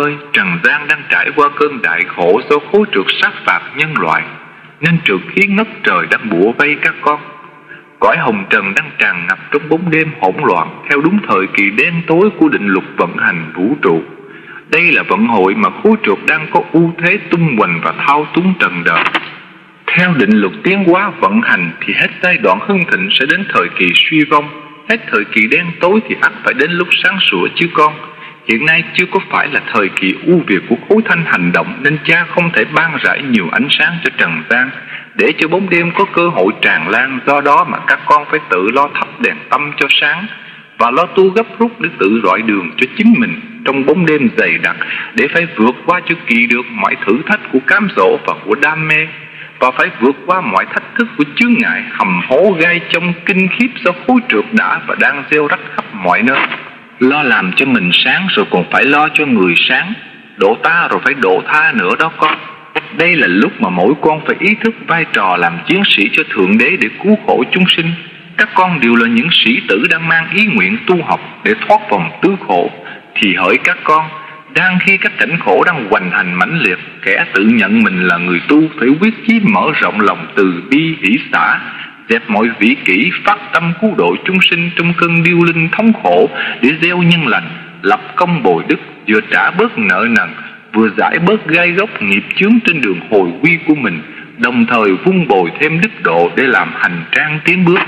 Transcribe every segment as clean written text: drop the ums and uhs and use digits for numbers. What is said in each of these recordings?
ơi, trần gian đang trải qua cơn đại khổ do khối trượt sát phạt nhân loại, nên trượt khí ngất trời đang bủa vây các con. Cõi hồng trần đang tràn ngập trong bóng đêm hỗn loạn theo đúng thời kỳ đen tối của định luật vận hành vũ trụ. Đây là vận hội mà khối trượt đang có ưu thế tung hoành và thao túng trần đời. Theo định luật tiến hóa vận hành thì hết giai đoạn hưng thịnh sẽ đến thời kỳ suy vong, hết thời kỳ đen tối thì ắt phải đến lúc sáng sủa chứ con. Hiện nay chưa có phải là thời kỳ ưu việt của khối thanh hành động, nên cha không thể ban rải nhiều ánh sáng cho trần gian để cho bóng đêm có cơ hội tràn lan. Do đó mà các con phải tự lo thắp đèn tâm cho sáng và lo tu gấp rút để tự rọi đường cho chính mình trong bóng đêm dày đặc, để phải vượt qua cho kỳ được mọi thử thách của cám dỗ và của đam mê, và phải vượt qua mọi thách thức của chướng ngại hầm hố gai trong kinh khiếp do khối trượt đã và đang gieo rắc khắp mọi nơi. Lo làm cho mình sáng rồi còn phải lo cho người sáng, độ ta rồi phải độ tha nữa đó con. Đây là lúc mà mỗi con phải ý thức vai trò làm chiến sĩ cho Thượng Đế để cứu khổ chúng sinh. Các con đều là những sĩ tử đang mang ý nguyện tu học để thoát vòng tứ khổ. Thì hỡi các con, đang khi các cảnh khổ đang hoành hành mãnh liệt, kẻ tự nhận mình là người tu phải quyết chí mở rộng lòng từ bi hỷ xả, dẹp mọi vĩ kỷ, phát tâm cứu độ chúng sinh trong cơn điêu linh thống khổ, để gieo nhân lành, lập công bồi đức, vừa trả bớt nợ nần, vừa giải bớt gai góc nghiệp chướng trên đường hồi quy của mình, đồng thời vun bồi thêm đức độ để làm hành trang tiến bước.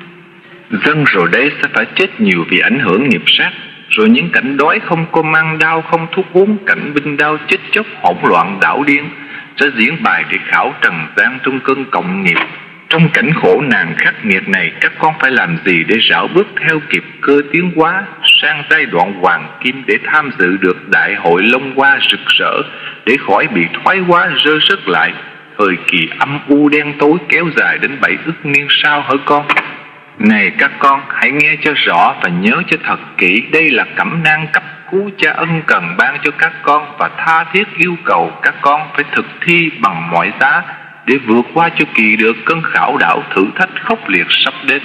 Dân rồi đây sẽ phải chết nhiều vì ảnh hưởng nghiệp sát, rồi những cảnh đói không có mang đau không thuốc uống, cảnh binh đao chết chóc hỗn loạn đảo điên sẽ diễn bài để khảo trần gian trong cơn cộng nghiệp. Trong cảnh khổ nạn khắc nghiệt này, các con phải làm gì để rảo bước theo kịp cơ tiến hóa sang giai đoạn hoàng kim, để tham dự được đại hội Long Hoa rực rỡ, để khỏi bị thoái hóa rơ rớt lại thời kỳ âm u đen tối kéo dài đến 7 ức niên sau hỡi con. Này các con, hãy nghe cho rõ và nhớ cho thật kỹ, đây là cẩm nang cấp cứu cha ân cần ban cho các con, và tha thiết yêu cầu các con phải thực thi bằng mọi giá để vượt qua cho kỳ được cơn khảo đảo thử thách khốc liệt sắp đến.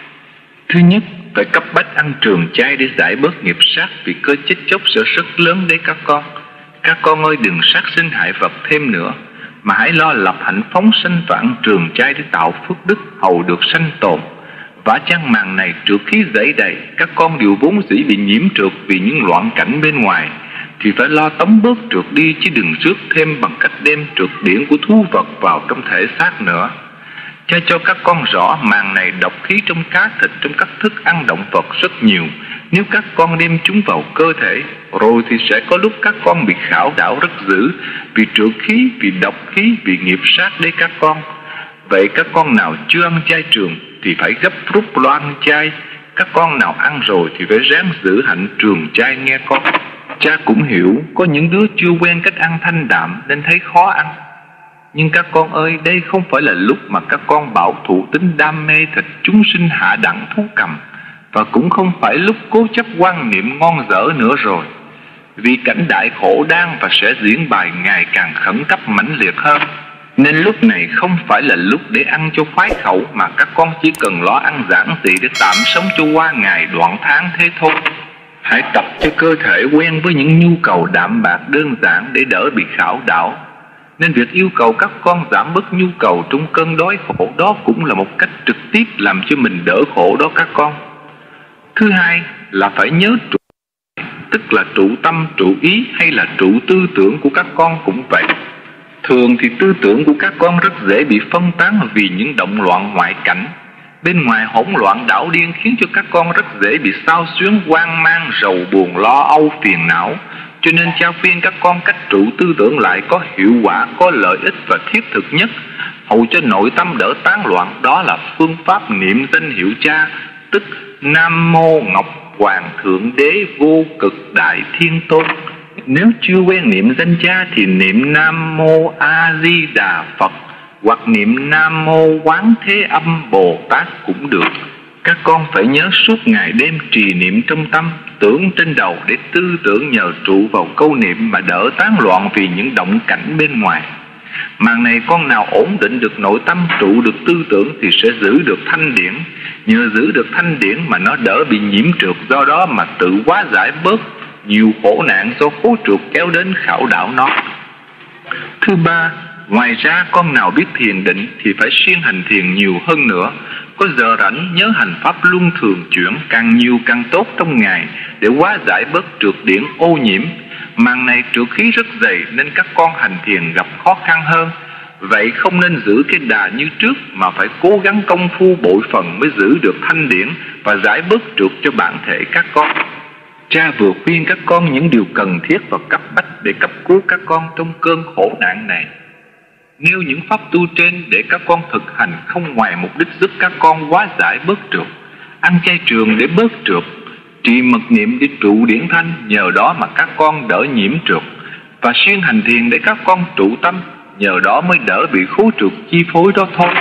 Thứ nhất, phải cấp bách ăn trường chay để giải bớt nghiệp sát, vì cơ chết chóc sẽ rất lớn đấy các con. Các con ơi, đừng sát sinh hại vật thêm nữa, mà hãy lo lập hạnh phóng sanh và ăn trường chay để tạo phước đức hầu được sanh tồn. Vả chăng màn này trượt khí dẫy đầy, các con đều vốn dĩ bị nhiễm trượt vì những loạn cảnh bên ngoài, thì phải lo tống bớt trượt đi, chứ đừng rước thêm bằng cách đem trượt điển của thú vật vào trong thể xác nữa. Cha cho các con rõ màn này độc khí trong cá thịt, trong các thức ăn động vật rất nhiều. Nếu các con đem chúng vào cơ thể, rồi thì sẽ có lúc các con bị khảo đảo rất dữ, vì trượt khí, vì độc khí, vì nghiệp sát đấy các con. Vậy các con nào chưa ăn chay trường thì phải gấp rút lo ăn chay. Các con nào ăn rồi thì phải ráng giữ hạnh trường chay nghe con. Cha cũng hiểu có những đứa chưa quen cách ăn thanh đạm nên thấy khó ăn. Nhưng các con ơi, đây không phải là lúc mà các con bảo thủ tính đam mê thịt chúng sinh hạ đẳng thú cầm, và cũng không phải lúc cố chấp quan niệm ngon dở nữa rồi. Vì cảnh đại khổ đang và sẽ diễn bài ngày càng khẩn cấp mãnh liệt hơn, nên lúc này không phải là lúc để ăn cho khoái khẩu, mà các con chỉ cần lo ăn giản dị để tạm sống cho qua ngày đoạn tháng thế thôi. Hãy tập cho cơ thể quen với những nhu cầu đạm bạc đơn giản để đỡ bị khảo đảo. Nên việc yêu cầu các con giảm bớt nhu cầu trong cơn đói khổ đó cũng là một cách trực tiếp làm cho mình đỡ khổ đó các con. Thứ hai là phải nhớ trụ, tức là trụ tâm, trụ ý hay là trụ tư tưởng của các con cũng vậy. Thường thì tư tưởng của các con rất dễ bị phân tán vì những động loạn ngoại cảnh. Bên ngoài hỗn loạn đảo điên khiến cho các con rất dễ bị xao xuyến, hoang mang, rầu buồn, lo âu, phiền não. Cho nên cha khuyên các con cách trụ tư tưởng lại có hiệu quả, có lợi ích và thiết thực nhất, hầu cho nội tâm đỡ tán loạn. Đó là phương pháp niệm danh hiệu cha, tức Nam Mô Ngọc Hoàng Thượng Đế Vô Cực Đại Thiên Tôn. Nếu chưa quen niệm danh cha thì niệm Nam Mô A Di Đà Phật, hoặc niệm Nam Mô Quán Thế Âm Bồ Tát cũng được. Các con phải nhớ suốt ngày đêm trì niệm trong tâm, tưởng trên đầu để tư tưởng nhờ trụ vào câu niệm mà đỡ tán loạn vì những động cảnh bên ngoài. Màn này con nào ổn định được nội tâm, trụ được tư tưởng thì sẽ giữ được thanh điển. Nhờ giữ được thanh điển mà nó đỡ bị nhiễm trượt, do đó mà tự hóa giải bớt nhiều khổ nạn do khố trượt kéo đến khảo đảo nó. Thứ ba, ngoài ra con nào biết thiền định thì phải siêng hành thiền nhiều hơn nữa. Có giờ rảnh nhớ hành pháp luân thường chuyển, càng nhiều càng tốt trong ngày, để hóa giải bớt trượt điển ô nhiễm. Màn này trượt khí rất dày nên các con hành thiền gặp khó khăn hơn. Vậy không nên giữ cái đà như trước, mà phải cố gắng công phu bội phần mới giữ được thanh điển và giải bớt trượt cho bản thể các con. Cha vừa khuyên các con những điều cần thiết và cấp bách để cấp cứu các con trong cơn khổ nạn này. Nêu những pháp tu trên để các con thực hành, không ngoài mục đích giúp các con hóa giải bớt trượt. Ăn chay trường để bớt trượt, trì mật niệm để trụ điển thanh, nhờ đó mà các con đỡ nhiễm trượt. Và siêng hành thiền để các con trụ tâm, nhờ đó mới đỡ bị khố trượt chi phối đó thôi.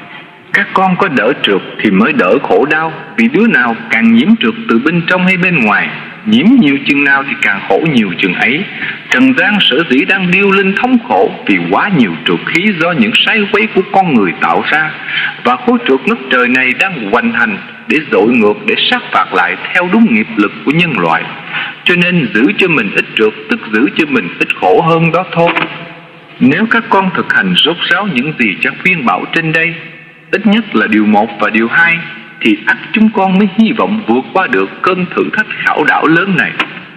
Các con có đỡ trượt thì mới đỡ khổ đau, vì đứa nào càng nhiễm trượt từ bên trong hay bên ngoài, nhiễm nhiều chừng nào thì càng khổ nhiều chừng ấy. Trần gian sở dĩ đang điêu linh thống khổ vì quá nhiều trượt khí do những sai quấy của con người tạo ra, và khối trượt nước trời này đang hoành hành để dội ngược, để sát phạt lại theo đúng nghiệp lực của nhân loại. Cho nên giữ cho mình ít trượt tức giữ cho mình ít khổ hơn đó thôi. Nếu các con thực hành rốt ráo những gì cha khuyên bảo trên đây, ít nhất là điều 1 và điều 2, thì ắt chúng con mới hy vọng vượt qua được cơn thử thách khảo đảo lớn này.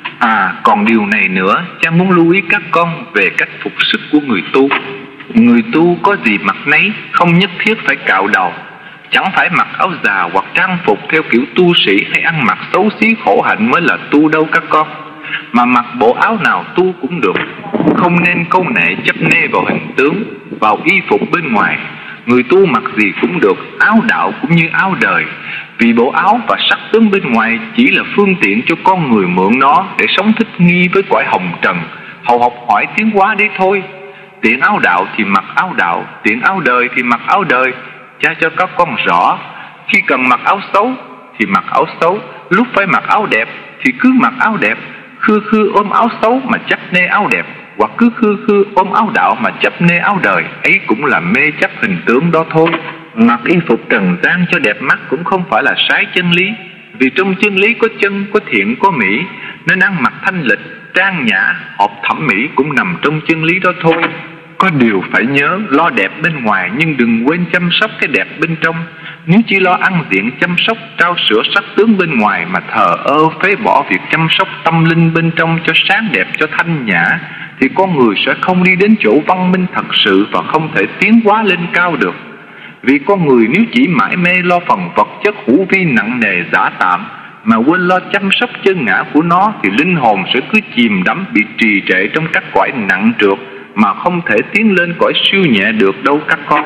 Còn điều này nữa, cha muốn lưu ý các con về cách phục sức của người tu. Người tu có gì mặc nấy, không nhất thiết phải cạo đầu. Chẳng phải mặc áo già hoặc trang phục theo kiểu tu sĩ hay ăn mặc xấu xí khổ hạnh mới là tu đâu các con. Mà mặc bộ áo nào tu cũng được, không nên câu nệ chấp nê vào hình tướng, vào y phục bên ngoài. Người tu mặc gì cũng được, áo đạo cũng như áo đời. Vì bộ áo và sắc tướng bên ngoài chỉ là phương tiện cho con người mượn nó để sống thích nghi với cõi hồng trần, hầu học hỏi tiến hóa đấy thôi. Tiện áo đạo thì mặc áo đạo, tiện áo đời thì mặc áo đời. Cha cho các con rõ, khi cần mặc áo xấu thì mặc áo xấu, lúc phải mặc áo đẹp thì cứ mặc áo đẹp. Khư khư ôm áo xấu mà chấp nê áo đẹp, hoặc cứ khư khư ôm áo đạo mà chấp nê áo đời, ấy cũng là mê chấp hình tướng đó thôi. Mặc y phục trần gian cho đẹp mắt cũng không phải là trái chân lý, vì trong chân lý có chân, có thiện, có mỹ, nên ăn mặc thanh lịch, trang nhã, hợp thẩm mỹ cũng nằm trong chân lý đó thôi. Có điều phải nhớ, lo đẹp bên ngoài nhưng đừng quên chăm sóc cái đẹp bên trong. Nếu chỉ lo ăn diện chăm sóc, trao sữa sắc tướng bên ngoài mà thờ ơ phế bỏ việc chăm sóc tâm linh bên trong cho sáng đẹp, cho thanh nhã, thì con người sẽ không đi đến chỗ văn minh thật sự và không thể tiến hóa lên cao được. Vì con người nếu chỉ mãi mê lo phần vật chất hữu vi nặng nề giả tạm mà quên lo chăm sóc chân ngã của nó, thì linh hồn sẽ cứ chìm đắm, bị trì trệ trong các cõi nặng trược mà không thể tiến lên cõi siêu nhẹ được đâu các con.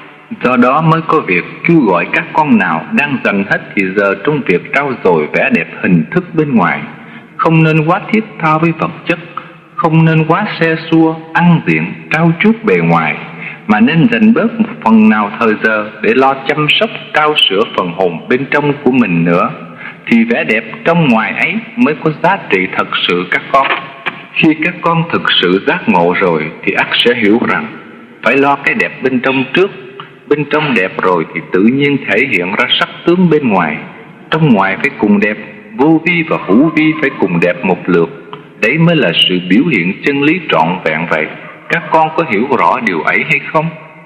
Do đó mới có việc kêu gọi các con nào đang dành hết thì giờ trong việc trau dồi vẻ đẹp hình thức bên ngoài. Không nên quá thiết tha với vật chất, không nên quá xe xua, ăn diện, trau chuốt bề ngoài, mà nên dành bớt một phần nào thời giờ để lo chăm sóc, cao sửa phần hồn bên trong của mình nữa. Thì vẻ đẹp trong ngoài ấy mới có giá trị thật sự các con. Khi các con thực sự giác ngộ rồi thì ắt sẽ hiểu rằng phải lo cái đẹp bên trong trước. Bên trong đẹp rồi thì tự nhiên thể hiện ra sắc tướng bên ngoài. Trong ngoài phải cùng đẹp, vô vi và hữu vi phải cùng đẹp một lượt. Đấy mới là sự biểu hiện chân lý trọn vẹn vậy. Các con có hiểu rõ điều ấy hay không?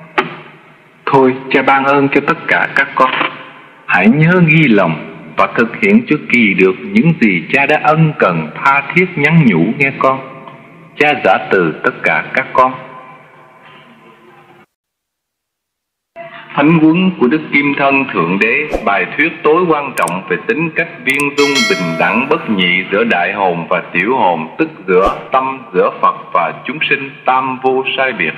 Thôi, cha ban ơn cho tất cả các con. Hãy nhớ ghi lòng và thực hiện cho kỳ được những gì cha đã ân cần tha thiết nhắn nhủ nghe con. Cha giả từ tất cả các con. Thánh huấn của Đức Kim Thân Thượng Đế, bài thuyết tối quan trọng về tính cách viên dung bình đẳng bất nhị giữa đại hồn và tiểu hồn, tức giữa tâm, giữa Phật và chúng sinh, tam vô sai biệt.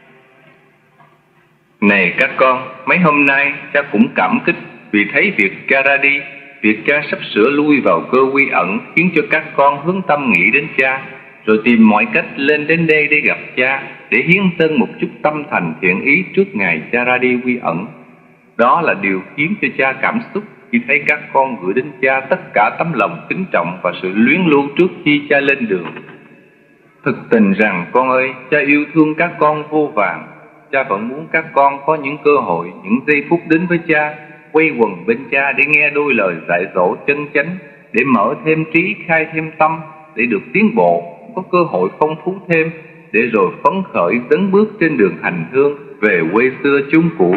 Này các con, mấy hôm nay cha cũng cảm kích vì thấy việc cha ra đi, việc cha sắp sửa lui vào cơ quy ẩn khiến cho các con hướng tâm nghĩ đến cha, rồi tìm mọi cách lên đến đây để gặp cha, để hiến dâng một chút tâm thành thiện ý trước ngày cha ra đi quy ẩn. Đó là điều khiến cho cha cảm xúc khi thấy các con gửi đến cha tất cả tấm lòng kính trọng và sự luyến lưu trước khi cha lên đường. Thực tình rằng con ơi, cha yêu thương các con vô vàn. Cha vẫn muốn các con có những cơ hội, những giây phút đến với cha, quay quần bên cha để nghe đôi lời dạy dỗ chân chánh, để mở thêm trí, khai thêm tâm, để được tiến bộ, có cơ hội phong phú thêm, để rồi phấn khởi tấn bước trên đường hành hương về quê xưa chốn cũ.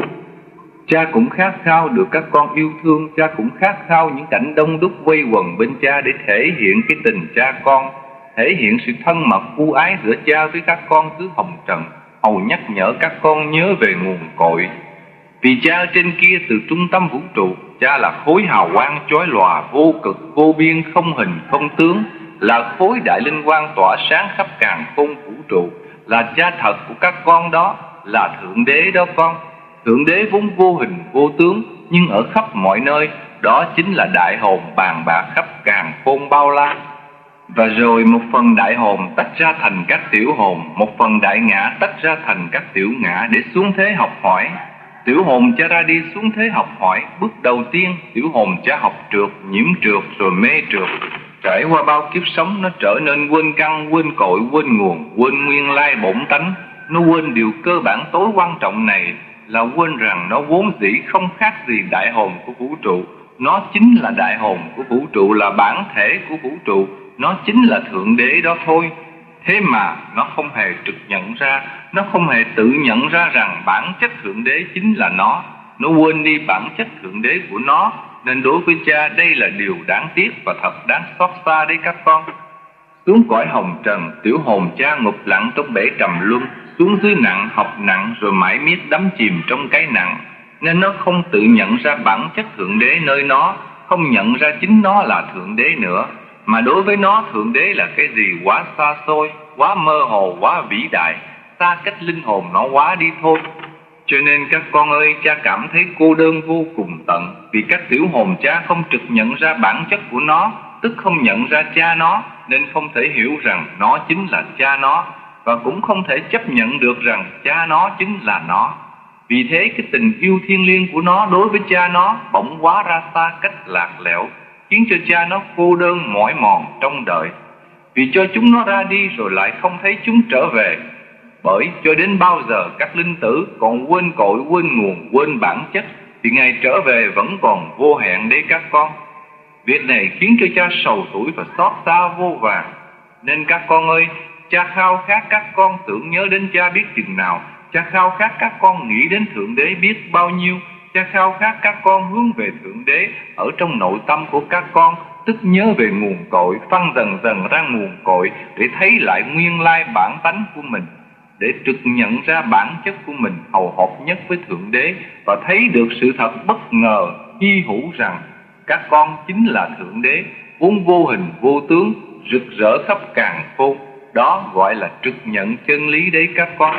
Cha cũng khát khao được các con yêu thương, cha cũng khát khao những cảnh đông đúc quây quần bên cha để thể hiện cái tình cha con, thể hiện sự thân mật ưu ái giữa cha với các con xứ Hồng Trần, hầu nhắc nhở các con nhớ về nguồn cội. Vì cha ở trên kia từ trung tâm vũ trụ, cha là khối hào quang chói lòa vô cực vô biên không hình không tướng, là khối đại linh quang tỏa sáng khắp càn khôn vũ trụ, là cha thật của các con đó, là thượng đế đó con. Thượng đế vốn vô hình vô tướng, nhưng ở khắp mọi nơi, đó chính là đại hồn bàn bạc khắp càn khôn bao la. Và rồi một phần đại hồn tách ra thành các tiểu hồn, một phần đại ngã tách ra thành các tiểu ngã để xuống thế học hỏi. Tiểu hồn cha ra đi xuống thế học hỏi, bước đầu tiên tiểu hồn cha học trượt, nhiễm trượt rồi mê trượt. Trải qua bao kiếp sống, nó trở nên quên căn, quên cội, quên nguồn, quên nguyên lai bổn tánh. Nó quên điều cơ bản tối quan trọng này, là quên rằng nó vốn dĩ không khác gì đại hồn của vũ trụ. Nó chính là đại hồn của vũ trụ, là bản thể của vũ trụ, nó chính là thượng đế đó thôi. Thế mà nó không hề trực nhận ra, nó không hề tự nhận ra rằng bản chất thượng đế chính là nó. Nó quên đi bản chất thượng đế của nó, nên đối với cha đây là điều đáng tiếc và thật đáng xót xa đấy các con. Xuống cõi hồng trần, tiểu hồn cha ngụp lặng trong bể trầm luân, xuống dưới nặng học nặng rồi mãi miết đắm chìm trong cái nặng, nên nó không tự nhận ra bản chất thượng đế nơi nó, không nhận ra chính nó là thượng đế nữa. Mà đối với nó, thượng đế là cái gì quá xa xôi, quá mơ hồ, quá vĩ đại, xa cách linh hồn nó quá đi thôi. Cho nên các con ơi, cha cảm thấy cô đơn vô cùng tận, vì các tiểu hồn cha không trực nhận ra bản chất của nó, tức không nhận ra cha nó, nên không thể hiểu rằng nó chính là cha nó, và cũng không thể chấp nhận được rằng cha nó chính là nó. Vì thế cái tình yêu thiêng liêng của nó đối với cha nó bỗng quá ra xa cách lạc lẽo, khiến cho cha nó cô đơn mỏi mòn trong đời. Vì cho chúng nó ra đi rồi lại không thấy chúng trở về. Bởi cho đến bao giờ các linh tử còn quên cội, quên nguồn, quên bản chất, thì ngày trở về vẫn còn vô hạn đấy các con. Việc này khiến cho cha sầu tuổi và xót xa vô vàn. Nên các con ơi, cha khao khát các con tưởng nhớ đến cha biết chừng nào, cha khao khát các con nghĩ đến thượng đế biết bao nhiêu, cha khao khát các con hướng về thượng đế ở trong nội tâm của các con, tức nhớ về nguồn cội, phân dần dần ra nguồn cội để thấy lại nguyên lai bản tánh của mình, để trực nhận ra bản chất của mình hầu hợp nhất với thượng đế, và thấy được sự thật bất ngờ hy hữu rằng các con chính là thượng đế vốn vô hình vô tướng, rực rỡ khắp càn khôn. Đó gọi là trực nhận chân lý đấy các con.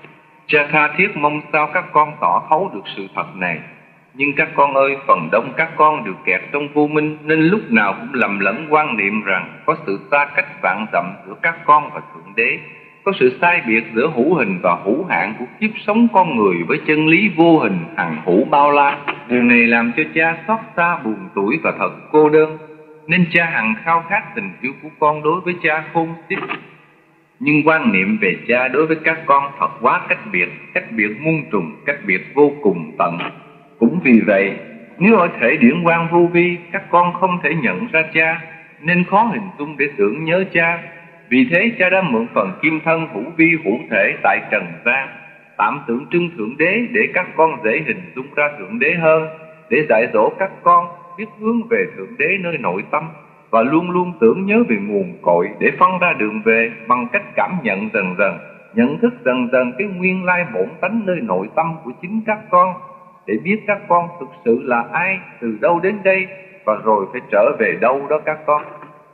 Cha tha thiết mong sao các con tỏ thấu được sự thật này. Nhưng các con ơi, phần đông các con đều kẹt trong vô minh, nên lúc nào cũng lầm lẫn quan niệm rằng có sự xa cách vạn dặm giữa các con và thượng đế, có sự sai biệt giữa hữu hình và hữu hạn của kiếp sống con người với chân lý vô hình hằng hữu bao la. Điều này làm cho cha xót xa buồn tủi và thật cô đơn, nên cha hằng khao khát tình yêu của con đối với cha khôn xiết. Nhưng quan niệm về cha đối với các con thật quá cách biệt muôn trùng, cách biệt vô cùng tận. Cũng vì vậy, nếu ở thể điển quang vô vi, các con không thể nhận ra cha, nên khó hình dung để tưởng nhớ cha. Vì thế cha đã mượn phần kim thân hữu vi hữu thể tại trần gian, tạm tượng trưng thượng đế để các con dễ hình dung ra thượng đế hơn, để dạy dỗ các con biết hướng về thượng đế nơi nội tâm, và luôn luôn tưởng nhớ về nguồn cội để phân ra đường về bằng cách cảm nhận dần dần, nhận thức dần dần cái nguyên lai bổn tánh nơi nội tâm của chính các con, để biết các con thực sự là ai, từ đâu đến đây, và rồi phải trở về đâu đó các con.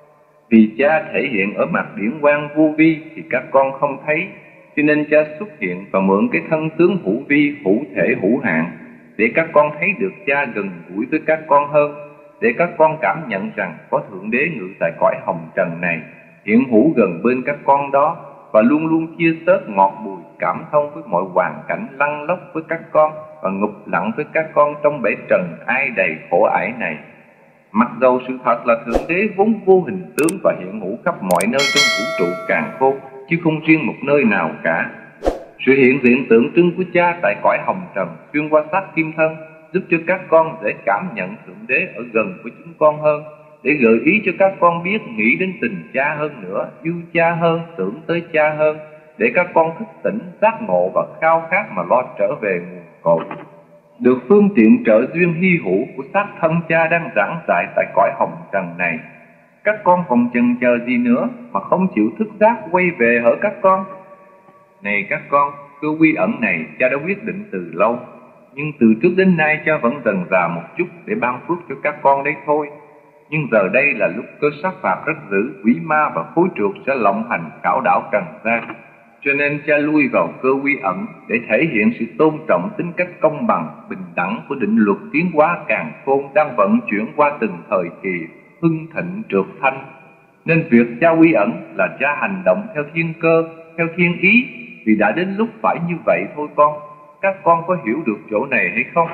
Vì cha thể hiện ở mặt điển quang vô vi thì các con không thấy, cho nên cha xuất hiện và mượn cái thân tướng hữu vi, hữu thể, hữu hạn, để các con thấy được cha gần gũi với các con hơn, để các con cảm nhận rằng có thượng đế ngự tại cõi hồng trần này, hiện hữu gần bên các con đó, và luôn luôn chia sớt ngọt bùi, cảm thông với mọi hoàn cảnh lăn lóc với các con, và ngụp lặng với các con trong bể trần ai đầy khổ ải này. Mặc dầu sự thật là thượng đế vốn vô hình tướng và hiện hữu khắp mọi nơi trong vũ trụ càn khôn, chứ không riêng một nơi nào cả. Sự hiện diện tượng trưng của cha tại cõi hồng trần xuyên qua xác kim thân giúp cho các con dễ cảm nhận thượng đế ở gần với chúng con hơn, để gợi ý cho các con biết nghĩ đến tình cha hơn nữa, yêu cha hơn, tưởng tới cha hơn, để các con thức tỉnh, giác ngộ và khao khát mà lo trở về nguồn cội. Được phương tiện trợ duyên hy hữu của xác thân cha đang giảng dạy tại cõi hồng trần này, các con còn chần chờ gì nữa mà không chịu thức giác quay về hỡi các con? Này các con, cơ quy ẩn này cha đã quyết định từ lâu, nhưng từ trước đến nay cha vẫn dần dà một chút để ban phước cho các con đấy thôi. Nhưng giờ đây là lúc cơ sát phạt rất dữ, quỷ ma và khối trượt sẽ lộng hành khảo đảo trần gian, cho nên cha lui vào cơ quy ẩn để thể hiện sự tôn trọng tính cách công bằng, bình đẳng của định luật tiến hóa càn khôn đang vận chuyển qua từng thời kỳ hưng thịnh trượt thanh. Nên việc cha quy ẩn là cha hành động theo thiên cơ, theo thiên ý, vì đã đến lúc phải như vậy thôi con. Các con có hiểu được chỗ này hay không?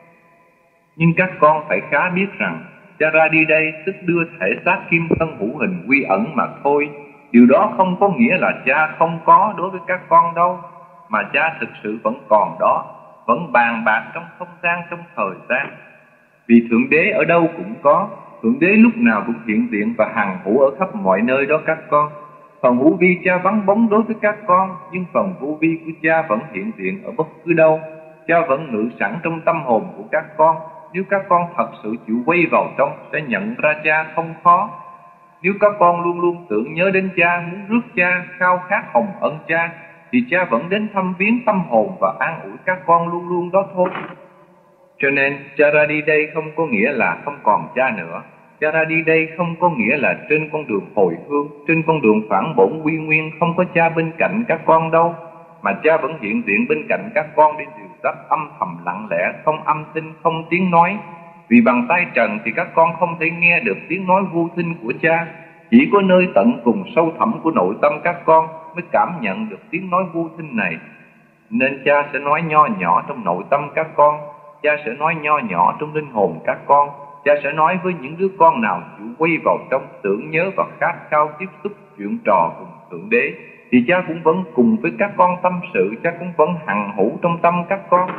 Nhưng các con phải khá biết rằng cha ra đi đây tức đưa thể xác kim thân hữu hình quy ẩn mà thôi. Điều đó không có nghĩa là cha không có đối với các con đâu, mà cha thực sự vẫn còn đó, vẫn bàn bạc trong không gian, trong thời gian. Vì Thượng Đế ở đâu cũng có, Thượng Đế lúc nào cũng hiện diện và hằng hữu ở khắp mọi nơi đó các con. Phần hữu vi cha vắng bóng đối với các con, nhưng phần vô vi của cha vẫn hiện diện ở bất cứ đâu. Cha vẫn ngự sẵn trong tâm hồn của các con. Nếu các con thật sự chịu quay vào trong, sẽ nhận ra cha không khó. Nếu các con luôn luôn tưởng nhớ đến cha, muốn rước cha, khao khát hồng ân cha, thì cha vẫn đến thăm viếng tâm hồn và an ủi các con luôn luôn đó thôi. Cho nên cha ra đi đây không có nghĩa là không còn cha nữa. Cha ra đi đây không có nghĩa là trên con đường hồi hương, trên con đường phản bổn quy nguyên không có cha bên cạnh các con đâu, mà cha vẫn hiện diện bên cạnh các con để dìu dắt âm thầm lặng lẽ, không âm thanh, không tiếng nói. Vì bằng tay trần thì các con không thể nghe được tiếng nói vô thinh của cha. Chỉ có nơi tận cùng sâu thẳm của nội tâm các con mới cảm nhận được tiếng nói vô thinh này. Nên cha sẽ nói nho nhỏ trong nội tâm các con, cha sẽ nói nho nhỏ trong linh hồn các con. Cha sẽ nói với những đứa con nào chịu quay vào trong, tưởng nhớ và khát khao tiếp xúc chuyện trò cùng Thượng Đế, thì cha cũng vẫn cùng với các con tâm sự, cha cũng vẫn hằng hữu trong tâm các con.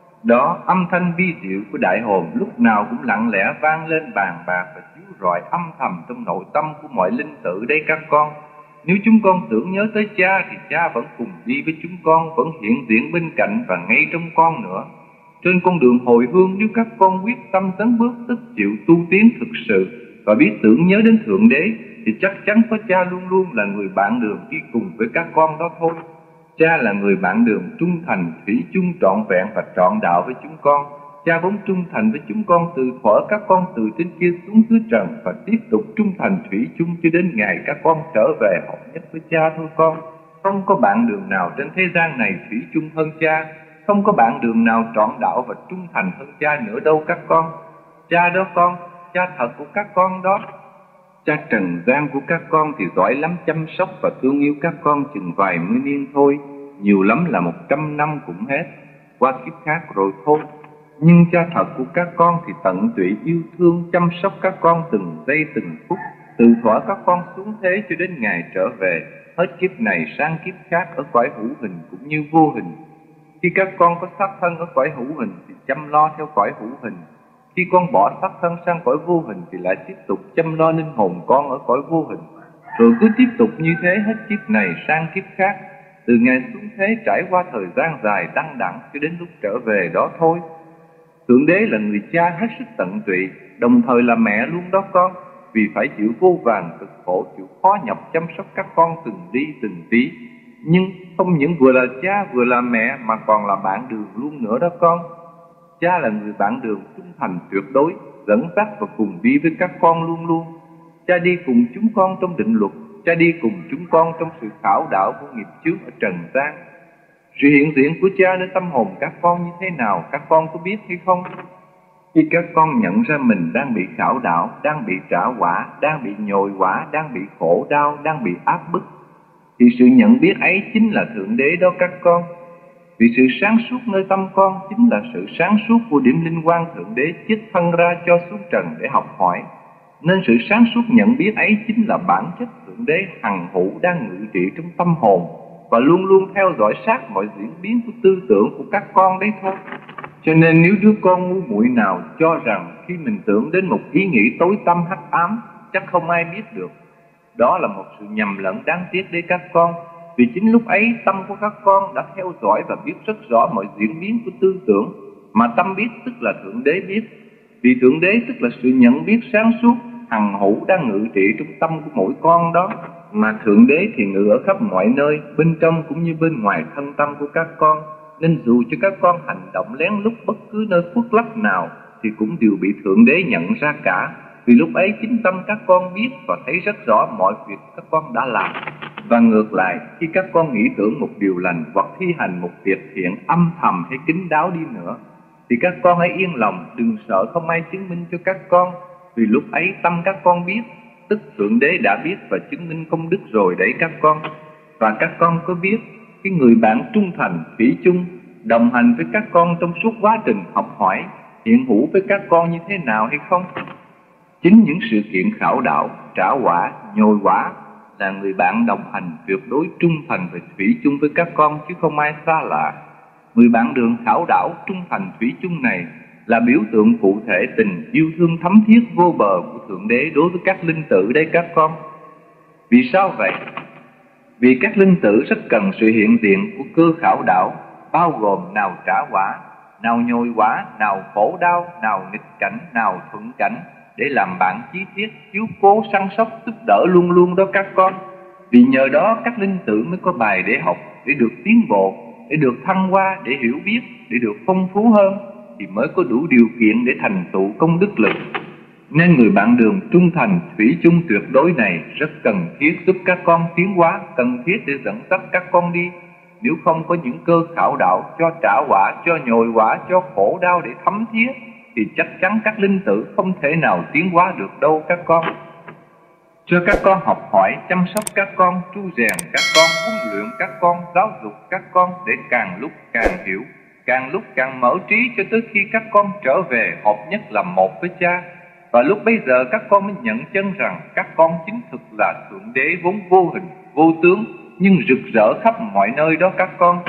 Đó, âm thanh vi diệu của đại hồn lúc nào cũng lặng lẽ vang lên bàn bạc và chiếu rọi âm thầm trong nội tâm của mọi linh tử đây các con. Nếu chúng con tưởng nhớ tới cha thì cha vẫn cùng đi với chúng con, vẫn hiện diện bên cạnh và ngay trong con nữa. Trên con đường hồi hương, nếu các con quyết tâm tấn bước, tức chịu tu tiến thực sự và biết tưởng nhớ đến Thượng Đế, thì chắc chắn có cha luôn luôn là người bạn đường đi cùng với các con đó thôi. Cha là người bạn đường trung thành, thủy chung, trọn vẹn và trọn đạo với chúng con. Cha vốn trung thành với chúng con từ thuở các con từ trên kia xuống dưới trần, và tiếp tục trung thành thủy chung cho đến ngày các con trở về hợp nhất với cha thôi con. Không có bạn đường nào trên thế gian này thủy chung hơn cha. Không có bạn đường nào trọn đạo và trung thành hơn cha nữa đâu các con. Cha đó con, cha thật của các con đó. Cha trần gian của các con thì giỏi lắm chăm sóc và thương yêu các con chừng vài mươi niên thôi, nhiều lắm là 100 năm cũng hết, qua kiếp khác rồi thôi. Nhưng cha thật của các con thì tận tụy yêu thương chăm sóc các con từng giây từng phút, từ thuở các con xuống thế cho đến ngày trở về, hết kiếp này sang kiếp khác ở cõi hữu hình cũng như vô hình. Khi các con có xác thân ở cõi hữu hình thì chăm lo theo cõi hữu hình. Khi con bỏ xác thân sang cõi vô hình thì lại tiếp tục chăm lo linh hồn con ở cõi vô hình. Rồi cứ tiếp tục như thế hết kiếp này sang kiếp khác, từ ngày xuống thế trải qua thời gian dài đăng đẳng cho đến lúc trở về đó thôi. Thượng Đế là người cha hết sức tận tụy, đồng thời là mẹ luôn đó con, vì phải chịu vô vàn cực khổ, chịu khó nhọc chăm sóc các con từng đi từng tí. Nhưng không những vừa là cha vừa là mẹ mà còn là bạn đường luôn nữa đó con. Cha là người bạn đường trung thành tuyệt đối, dẫn dắt và cùng đi với các con luôn luôn. Cha đi cùng chúng con trong định luật, cha đi cùng chúng con trong sự khảo đạo của nghiệp chướng ở trần gian. Sự hiện diện của cha nơi tâm hồn các con như thế nào các con có biết hay không? Khi các con nhận ra mình đang bị khảo đạo, đang bị trả quả, đang bị nhồi quả, đang bị khổ đau, đang bị áp bức, thì sự nhận biết ấy chính là Thượng Đế đó các con. Vì sự sáng suốt nơi tâm con chính là sự sáng suốt của điểm linh quang Thượng Đế chích thân ra cho xuống trần để học hỏi. Nên sự sáng suốt nhận biết ấy chính là bản chất Thượng Đế hằng hữu đang ngự trị trong tâm hồn và luôn luôn theo dõi sát mọi diễn biến của tư tưởng của các con đấy thôi. Cho nên nếu đứa con ngu muội nào cho rằng khi mình tưởng đến một ý nghĩ tối tăm hắc ám chắc không ai biết được, đó là một sự nhầm lẫn đáng tiếc đấy các con. Vì chính lúc ấy tâm của các con đã theo dõi và biết rất rõ mọi diễn biến của tư tưởng, mà tâm biết tức là Thượng Đế biết. Vì Thượng Đế tức là sự nhận biết sáng suốt hằng hữu đang ngự trị trong tâm của mỗi con đó, mà Thượng Đế thì ngự ở khắp mọi nơi, bên trong cũng như bên ngoài thân tâm của các con. Nên dù cho các con hành động lén lút bất cứ nơi khuất lấp nào thì cũng đều bị Thượng Đế nhận ra cả. Vì lúc ấy chính tâm các con biết và thấy rất rõ mọi việc các con đã làm. Và ngược lại, khi các con nghĩ tưởng một điều lành hoặc thi hành một việc thiện âm thầm hay kín đáo đi nữa, thì các con hãy yên lòng, đừng sợ không ai chứng minh cho các con. Vì lúc ấy tâm các con biết, tức Thượng Đế đã biết và chứng minh công đức rồi đấy các con. Và các con có biết cái người bạn trung thành, thủy chung, đồng hành với các con trong suốt quá trình học hỏi, hiện hữu với các con như thế nào hay không? Chính những sự kiện khảo đạo, trả quả, nhồi quả là người bạn đồng hành tuyệt đối trung thành và thủy chung với các con, chứ không ai xa lạ. Người bạn đường khảo đạo trung thành thủy chung này là biểu tượng cụ thể tình yêu thương thấm thiết vô bờ của Thượng Đế đối với các linh tử đây các con. Vì sao vậy? Vì các linh tử rất cần sự hiện diện của cơ khảo đạo, bao gồm nào trả quả, nào nhồi quả, nào khổ đau, nào nghịch cảnh, nào thuận cảnh, để làm bạn chí thiết, chiếu cố, săn sóc, giúp đỡ luôn luôn đó các con. Vì nhờ đó các linh tử mới có bài để học, để được tiến bộ, để được thăng hoa, để hiểu biết, để được phong phú hơn, thì mới có đủ điều kiện để thành tựu công đức lực. Nên người bạn đường trung thành thủy chung tuyệt đối này rất cần thiết giúp các con tiến hóa, cần thiết để dẫn dắt các con đi. Nếu không có những cơ khảo đạo cho trả quả, cho nhồi quả, cho khổ đau để thấm thiết, thì chắc chắn các linh tử không thể nào tiến hóa được đâu các con. Cho các con học hỏi, chăm sóc các con, tru rèn các con, huấn luyện các con, giáo dục các con để càng lúc càng hiểu, càng lúc càng mở trí, cho tới khi các con trở về hợp nhất làm một với Cha. Và lúc bấy giờ các con mới nhận chân rằng các con chính thực là Thượng Đế vốn vô hình, vô tướng, nhưng rực rỡ khắp mọi nơi đó các con.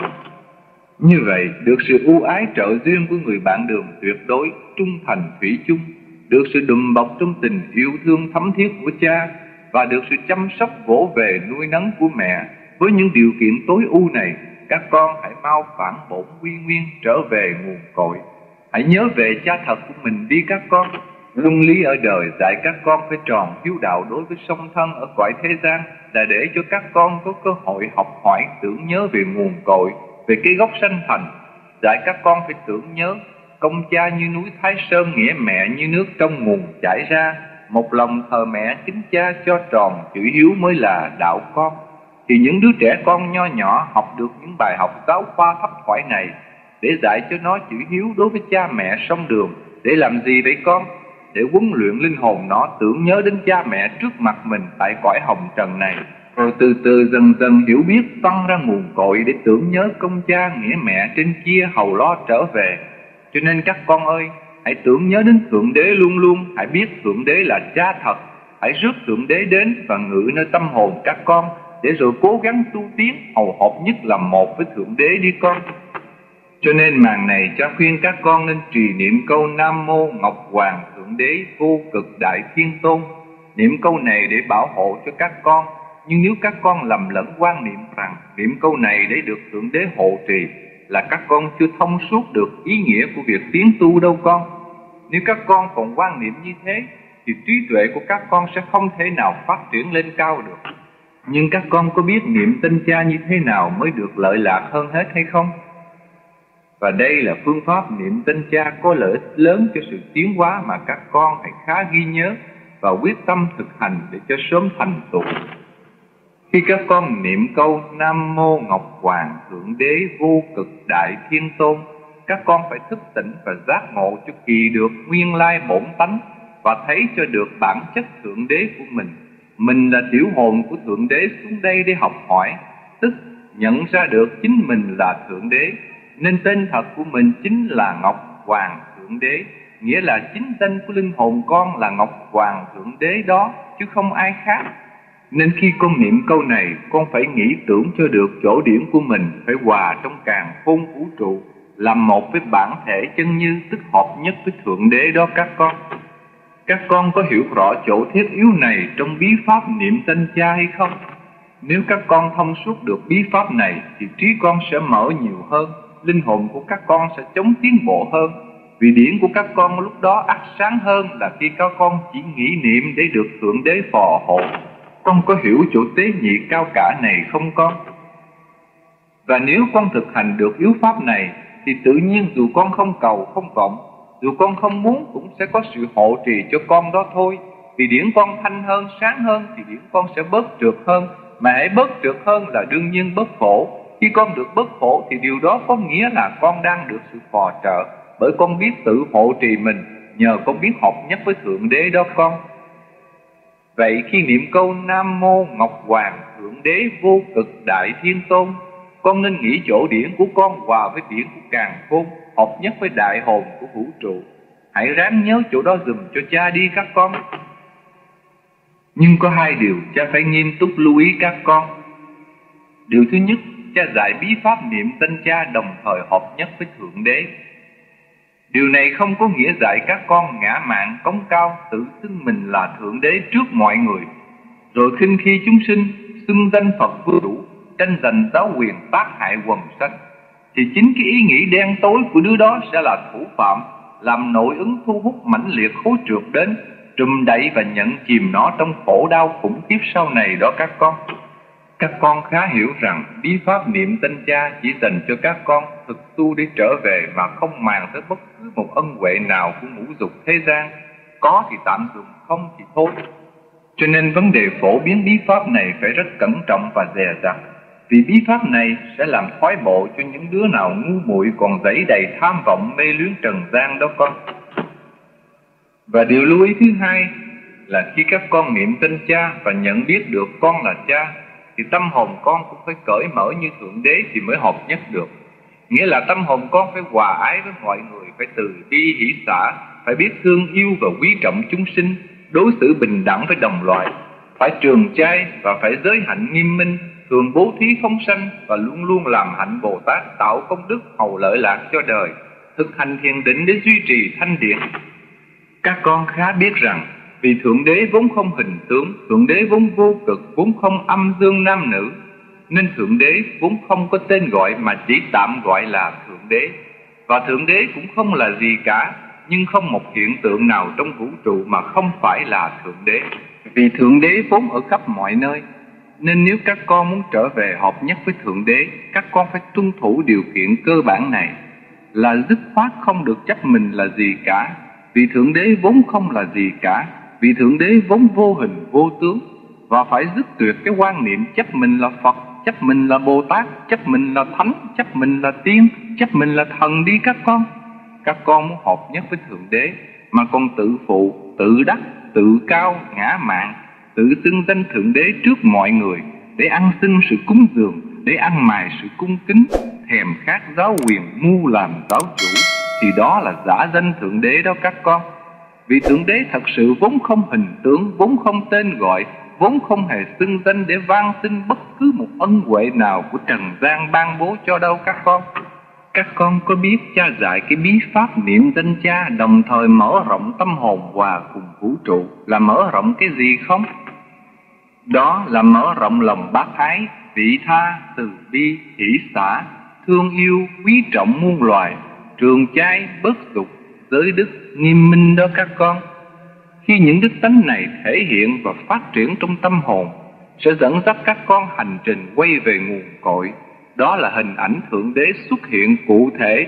Như vậy, được sự ưu ái trợ duyên của người bạn đường tuyệt đối, trung thành thủy chung, được sự đùm bọc trong tình yêu thương thấm thiết của Cha, và được sự chăm sóc vỗ về nuôi nấng của mẹ, với những điều kiện tối ưu này, các con hãy mau phản bổn quy nguyên trở về nguồn cội. Hãy nhớ về Cha thật của mình đi các con. Luân lý ở đời dạy các con phải tròn hiếu đạo đối với song thân ở cõi thế gian, là để cho các con có cơ hội học hỏi, tưởng nhớ về nguồn cội, về cái gốc sanh thành. Dạy các con phải tưởng nhớ công cha như núi Thái Sơn, nghĩa mẹ như nước trong nguồn chảy ra. Một lòng thờ mẹ kính cha cho tròn chữ hiếu mới là đạo con. Thì những đứa trẻ con nho nhỏ học được những bài học giáo khoa thấp thoải này, để dạy cho nó chữ hiếu đối với cha mẹ song đường. Để làm gì vậy con? Để huấn luyện linh hồn nó tưởng nhớ đến cha mẹ trước mặt mình tại cõi hồng trần này, rồi từ từ dần dần hiểu biết tăng ra nguồn cội để tưởng nhớ công cha nghĩa mẹ trên kia hầu lo trở về. Cho nên các con ơi, hãy tưởng nhớ đến Thượng Đế luôn luôn, hãy biết Thượng Đế là Cha thật. Hãy rước Thượng Đế đến và ngự nơi tâm hồn các con, để rồi cố gắng tu tiến hầu hợp nhất làm một với Thượng Đế đi con. Cho nên màn này cha khuyên các con nên trì niệm câu Nam Mô Ngọc Hoàng Thượng Đế Vô Cực Đại Thiên Tôn. Niệm câu này để bảo hộ cho các con. Nhưng nếu các con lầm lẫn quan niệm rằng niệm câu này để được Thượng Đế hộ trì, là các con chưa thông suốt được ý nghĩa của việc tiến tu đâu con. Nếu các con còn quan niệm như thế, thì trí tuệ của các con sẽ không thể nào phát triển lên cao được. Nhưng các con có biết niệm tên Cha như thế nào mới được lợi lạc hơn hết hay không? Và đây là phương pháp niệm tên Cha có lợi ích lớn cho sự tiến hóa mà các con hãy khá ghi nhớ và quyết tâm thực hành để cho sớm thành tựu. Khi các con niệm câu Nam Mô Ngọc Hoàng Thượng Đế Vô Cực Đại Thiên Tôn, các con phải thức tỉnh và giác ngộ cho kỳ được nguyên lai bổn tánh, và thấy cho được bản chất Thượng Đế của mình. Mình là tiểu hồn của Thượng Đế xuống đây để học hỏi, tức nhận ra được chính mình là Thượng Đế. Nên tên thật của mình chính là Ngọc Hoàng Thượng Đế, nghĩa là chính tên của linh hồn con là Ngọc Hoàng Thượng Đế đó, chứ không ai khác. Nên khi con niệm câu này, con phải nghĩ tưởng cho được chỗ điểm của mình phải hòa trong càn khôn vũ trụ, làm một với bản thể chân như, tức hợp nhất với Thượng Đế đó các con. Các con có hiểu rõ chỗ thiết yếu này trong bí pháp niệm danh Cha hay không? Nếu các con thông suốt được bí pháp này thì trí con sẽ mở nhiều hơn, linh hồn của các con sẽ chống tiến bộ hơn. Vì điển của các con lúc đó ắt sáng hơn là khi các con chỉ nghĩ niệm để được Thượng Đế phò hộ. Con có hiểu chỗ tế nhị cao cả này không con? Và nếu con thực hành được yếu pháp này thì tự nhiên dù con không cầu không vọng, dù con không muốn cũng sẽ có sự hộ trì cho con đó thôi. Vì điển con thanh hơn, sáng hơn thì điển con sẽ bớt trượt hơn. Mà hãy bớt trượt hơn là đương nhiên bớt khổ. Khi con được bớt khổ thì điều đó có nghĩa là con đang được sự phò trợ, bởi con biết tự hộ trì mình, nhờ con biết hợp nhất với Thượng Đế đó con. Vậy khi niệm câu Nam Mô Ngọc Hoàng Thượng Đế Vô Cực Đại Thiên Tôn, con nên nghĩ chỗ điển của con hòa với điển của càn khôn, hợp nhất với đại hồn của vũ trụ. Hãy ráng nhớ chỗ đó dùm cho cha đi các con. Nhưng có hai điều cha phải nghiêm túc lưu ý các con. Điều thứ nhất, cha dạy bí pháp niệm danh Cha đồng thời hợp nhất với Thượng Đế. Điều này không có nghĩa dạy các con ngã mạn cống cao, tự xưng mình là Thượng Đế trước mọi người, rồi khinh khi chúng sinh, xưng danh Phật vương đủ, tranh giành giáo quyền tác hại quần sanh. Thì chính cái ý nghĩ đen tối của đứa đó sẽ là thủ phạm, làm nội ứng thu hút mãnh liệt khối trượt đến, trùm đẩy và nhận chìm nó trong khổ đau khủng khiếp sau này đó các con. Các con khá hiểu rằng bí pháp niệm danh Cha chỉ dành cho các con thực tu để trở về mà không màng tới bất cứ một ân huệ nào của ngũ dục thế gian. Có thì tạm dùng, không thì thôi. Cho nên vấn đề phổ biến bí pháp này phải rất cẩn trọng và dè dặt, vì bí pháp này sẽ làm thoái bộ cho những đứa nào ngu muội còn dẫy đầy tham vọng mê luyến trần gian đó con. Và điều lưu ý thứ hai là khi các con niệm tên Cha và nhận biết được con là Cha, thì tâm hồn con cũng phải cởi mở như Thượng Đế thì mới hợp nhất được. Nghĩa là tâm hồn con phải hòa ái với mọi người, phải từ bi hỷ xả, phải biết thương yêu và quý trọng chúng sinh, đối xử bình đẳng với đồng loại, phải trường chay và phải giới hạnh nghiêm minh, thường bố thí phóng sanh và luôn luôn làm hạnh Bồ Tát, tạo công đức hầu lợi lạc cho đời, thực hành thiền định để duy trì thanh điển. Các con khá biết rằng vì Thượng Đế vốn không hình tướng, Thượng Đế vốn vô cực, vốn không âm dương nam nữ, nên Thượng Đế vốn không có tên gọi mà chỉ tạm gọi là Thượng Đế. Và Thượng Đế cũng không là gì cả, nhưng không một hiện tượng nào trong vũ trụ mà không phải là Thượng Đế. Vì Thượng Đế vốn ở khắp mọi nơi, nên nếu các con muốn trở về hợp nhất với Thượng Đế, các con phải tuân thủ điều kiện cơ bản này, là dứt khoát không được chấp mình là gì cả. Vì Thượng Đế vốn không là gì cả, vì Thượng Đế vốn vô hình vô tướng. Và phải dứt tuyệt cái quan niệm chấp mình là Phật, chấp mình là Bồ Tát, chấp mình là Thánh, chấp mình là Tiên, chấp mình là Thần đi các con. Các con muốn hợp nhất với Thượng Đế mà còn tự phụ, tự đắc, tự cao, ngã mạn, tự xưng danh Thượng Đế trước mọi người, để ăn xin sự cúng dường, để ăn mài sự cung kính, thèm khát giáo quyền, mưu làm giáo chủ, thì đó là giả danh Thượng Đế đó các con. Vì Thượng Đế thật sự vốn không hình tướng, vốn không tên gọi, vốn không hề xưng danh để van xin bất cứ một ân huệ nào của trần gian ban bố cho đâu các con. Các con có biết cha dạy cái bí pháp niệm danh Cha đồng thời mở rộng tâm hồn hòa cùng vũ trụ là mở rộng cái gì không? Đó là mở rộng lòng bác ái, vị tha, từ bi, hỷ xả, thương yêu, quý trọng muôn loài, trường chay, bớt dục, giới đức, nghiêm minh đó các con. Khi những đức tánh này thể hiện và phát triển trong tâm hồn, sẽ dẫn dắt các con hành trình quay về nguồn cội. Đó là hình ảnh Thượng Đế xuất hiện cụ thể,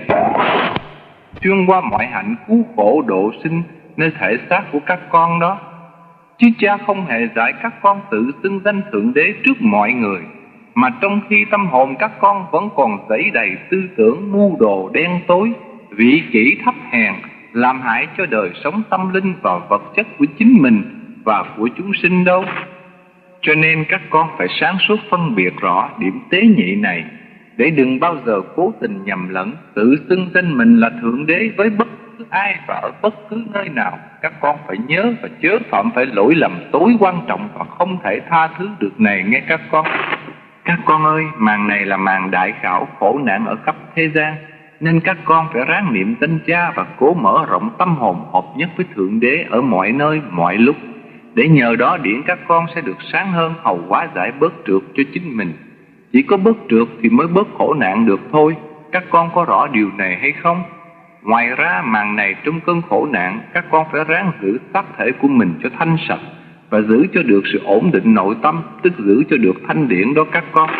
xuyên qua mọi hạnh cứu khổ độ sinh nơi thể xác của các con đó. Chứ cha không hề dạy các con tự xưng danh Thượng Đế trước mọi người, mà trong khi tâm hồn các con vẫn còn dẫy đầy tư tưởng mưu đồ đen tối, vị kỷ thấp hèn, làm hại cho đời sống tâm linh và vật chất của chính mình và của chúng sinh đâu. Cho nên các con phải sáng suốt phân biệt rõ điểm tế nhị này, để đừng bao giờ cố tình nhầm lẫn, tự xưng danh mình là Thượng Đế với bất cứ ai và ở bất cứ nơi nào. Các con phải nhớ và chớ phạm phải lỗi lầm tối quan trọng và không thể tha thứ được này nghe các con. Các con ơi, màn này là màn đại khảo khổ nạn ở khắp thế gian, Nên các con phải ráng niệm danh Cha và cố mở rộng tâm hồn hợp nhất với Thượng Đế ở mọi nơi, mọi lúc, để nhờ đó điển các con sẽ được sáng hơn, hầu hóa giải bớt trượt cho chính mình. Chỉ có bớt trượt thì mới bớt khổ nạn được thôi. Các con có rõ điều này hay không? Ngoài ra, màn này trong cơn khổ nạn, các con phải ráng giữ xác thể của mình cho thanh sạch và giữ cho được sự ổn định nội tâm, tức giữ cho được thanh điển đó các con.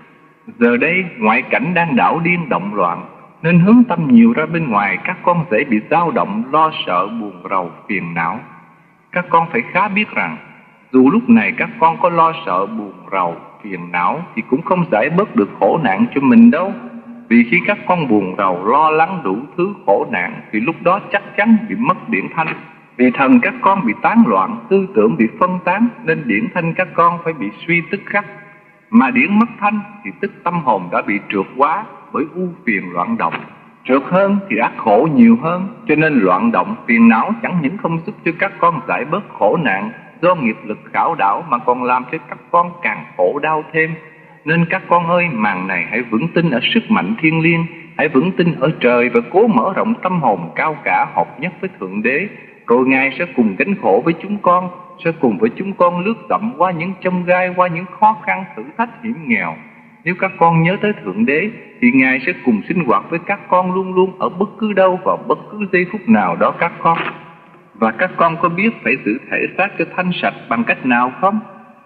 Giờ đây, ngoại cảnh đang đảo điên động loạn, nên hướng tâm nhiều ra bên ngoài, các con dễ bị dao động, lo sợ, buồn rầu, phiền não. Các con phải khá biết rằng, dù lúc này các con có lo sợ, buồn rầu, phiền não thì cũng không giải bớt được khổ nạn cho mình đâu. Vì khi các con buồn rầu, lo lắng đủ thứ khổ nạn thì lúc đó chắc chắn bị mất điển thanh. Vì thần các con bị tán loạn, tư tưởng bị phân tán, nên điển thanh các con phải bị suy tức khắc. Mà điển mất thanh thì tức tâm hồn đã bị trượt quá bởi ưu phiền loạn động. Trượt hơn thì ác khổ nhiều hơn, cho nên loạn động phiền não chẳng những không giúp cho các con giải bớt khổ nạn do nghiệp lực khảo đảo, mà còn làm cho các con càng khổ đau thêm. Nên các con ơi, màn này hãy vững tin ở sức mạnh thiêng liêng, hãy vững tin ở trời và cố mở rộng tâm hồn cao cả hợp nhất với Thượng Đế. Rồi Ngài sẽ cùng gánh khổ với chúng con, sẽ cùng với chúng con lướt dẫm qua những chông gai, qua những khó khăn thử thách hiểm nghèo. Nếu các con nhớ tới Thượng Đế thì Ngài sẽ cùng sinh hoạt với các con luôn luôn ở bất cứ đâu và bất cứ giây phút nào đó các con. Và các con có biết phải giữ thể xác cho thanh sạch bằng cách nào không?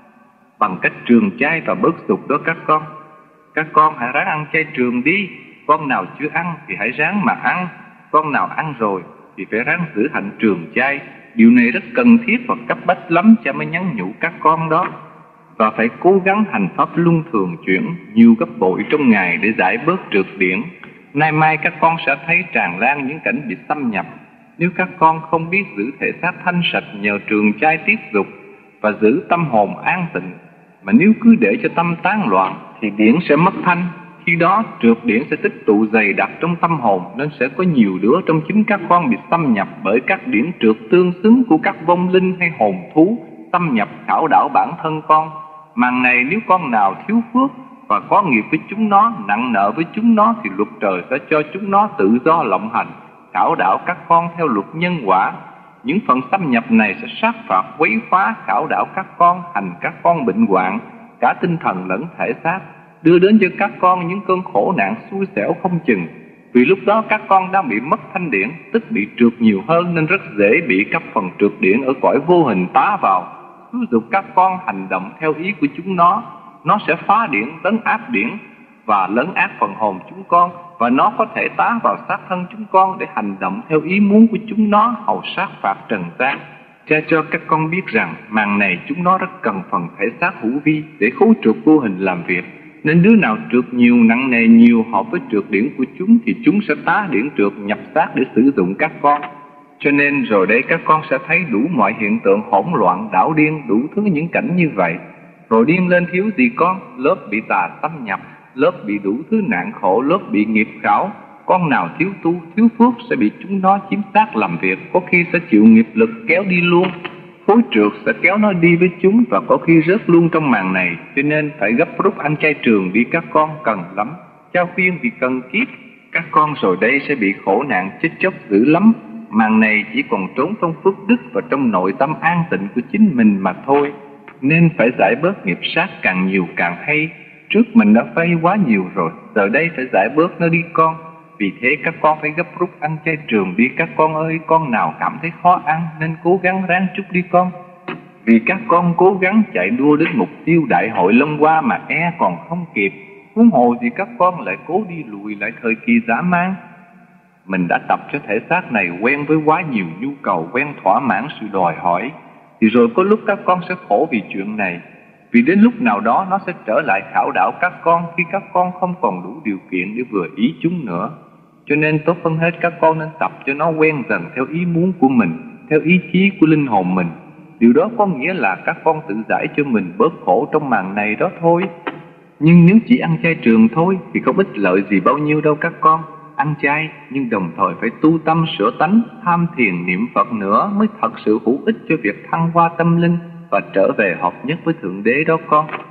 Bằng cách trường chay và bớt dục đó các con. Các con hãy ráng ăn chay trường đi. Con nào chưa ăn thì hãy ráng mà ăn. Con nào ăn rồi thì phải ráng giữ hạnh trường chay. Điều này rất cần thiết và cấp bách lắm, cha mới nhắn nhủ các con đó. Và phải cố gắng hành pháp luân thường chuyển nhiều gấp bội trong ngày để giải bớt trượt điển. Nay mai các con sẽ thấy tràn lan những cảnh bị xâm nhập. Nếu các con không biết giữ thể xác thanh sạch nhờ trường chay tiết dục và giữ tâm hồn an tịnh, mà nếu cứ để cho tâm tán loạn thì điển sẽ mất thanh. Khi đó trượt điển sẽ tích tụ dày đặc trong tâm hồn, nên sẽ có nhiều đứa trong chính các con bị xâm nhập bởi các điển trượt tương xứng của các vong linh hay hồn thú xâm nhập khảo đảo bản thân con. Màn này nếu con nào thiếu phước và có nghiệp với chúng nó, nặng nợ với chúng nó, thì luật trời sẽ cho chúng nó tự do lộng hành, khảo đảo các con theo luật nhân quả. Những phần xâm nhập này sẽ sát phạt, quấy phá, khảo đảo các con, hành các con bệnh hoạn, cả tinh thần lẫn thể xác, đưa đến cho các con những cơn khổ nạn xui xẻo không chừng. Vì lúc đó các con đang bị mất thanh điển, tức bị trượt nhiều hơn, nên rất dễ bị các phần trượt điển ở cõi vô hình tá vào, xúi giục các con hành động theo ý của chúng nó. Nó sẽ phá điển, lấn áp điển và lấn áp phần hồn chúng con, và nó có thể tá vào xác thân chúng con để hành động theo ý muốn của chúng nó, hầu sát phạt trần gian. Cha cho các con biết rằng màn này chúng nó rất cần phần thể xác hữu vi để khối trượt vô hình làm việc. Nên đứa nào trượt nhiều, nặng nề nhiều hợp với trượt điển của chúng thì chúng sẽ tá điển trượt nhập xác để sử dụng các con. Cho nên rồi đây các con sẽ thấy đủ mọi hiện tượng hỗn loạn, đảo điên, đủ thứ những cảnh như vậy. Rồi điên lên thiếu gì con? Lớp bị tà xâm nhập, lớp bị đủ thứ nạn khổ, lớp bị nghiệp khảo. Con nào thiếu tu, thiếu phước sẽ bị chúng nó chiếm xác làm việc, có khi sẽ chịu nghiệp lực kéo đi luôn. Khối trượt sẽ kéo nó đi với chúng và có khi rớt luôn trong màn này. Cho nên phải gấp rút ăn chay trường đi các con, cần lắm. Cha khuyên vì cần kiếp. Các con rồi đây sẽ bị khổ nạn chết chóc dữ lắm. Màn này chỉ còn trốn trong phước đức và trong nội tâm an tịnh của chính mình mà thôi. Nên phải giải bớt nghiệp sát càng nhiều càng hay. Trước mình đã vay quá nhiều rồi, giờ đây phải giải bớt nó đi con. Vì thế các con phải gấp rút ăn chay trường đi các con ơi. Con nào cảm thấy khó ăn nên cố gắng ráng chút đi con. Vì các con cố gắng chạy đua đến mục tiêu đại hội Long Hoa mà còn không kịp, huống hồ gì các con lại cố đi lùi lại thời kỳ dã man. Mình đã tập cho thể xác này quen với quá nhiều nhu cầu, quen thỏa mãn sự đòi hỏi, thì rồi có lúc các con sẽ khổ vì chuyện này. Vì đến lúc nào đó nó sẽ trở lại khảo đảo các con khi các con không còn đủ điều kiện để vừa ý chúng nữa. Cho nên tốt hơn hết các con nên tập cho nó quen dần theo ý muốn của mình, theo ý chí của linh hồn mình. Điều đó có nghĩa là các con tự giải cho mình bớt khổ trong màn này đó thôi. Nhưng nếu chỉ ăn chay trường thôi thì không ích lợi gì bao nhiêu đâu các con. Ăn chay nhưng đồng thời phải tu tâm sửa tánh, tham thiền niệm Phật nữa mới thật sự hữu ích cho việc thăng hoa tâm linh và trở về hợp nhất với Thượng Đế đó con.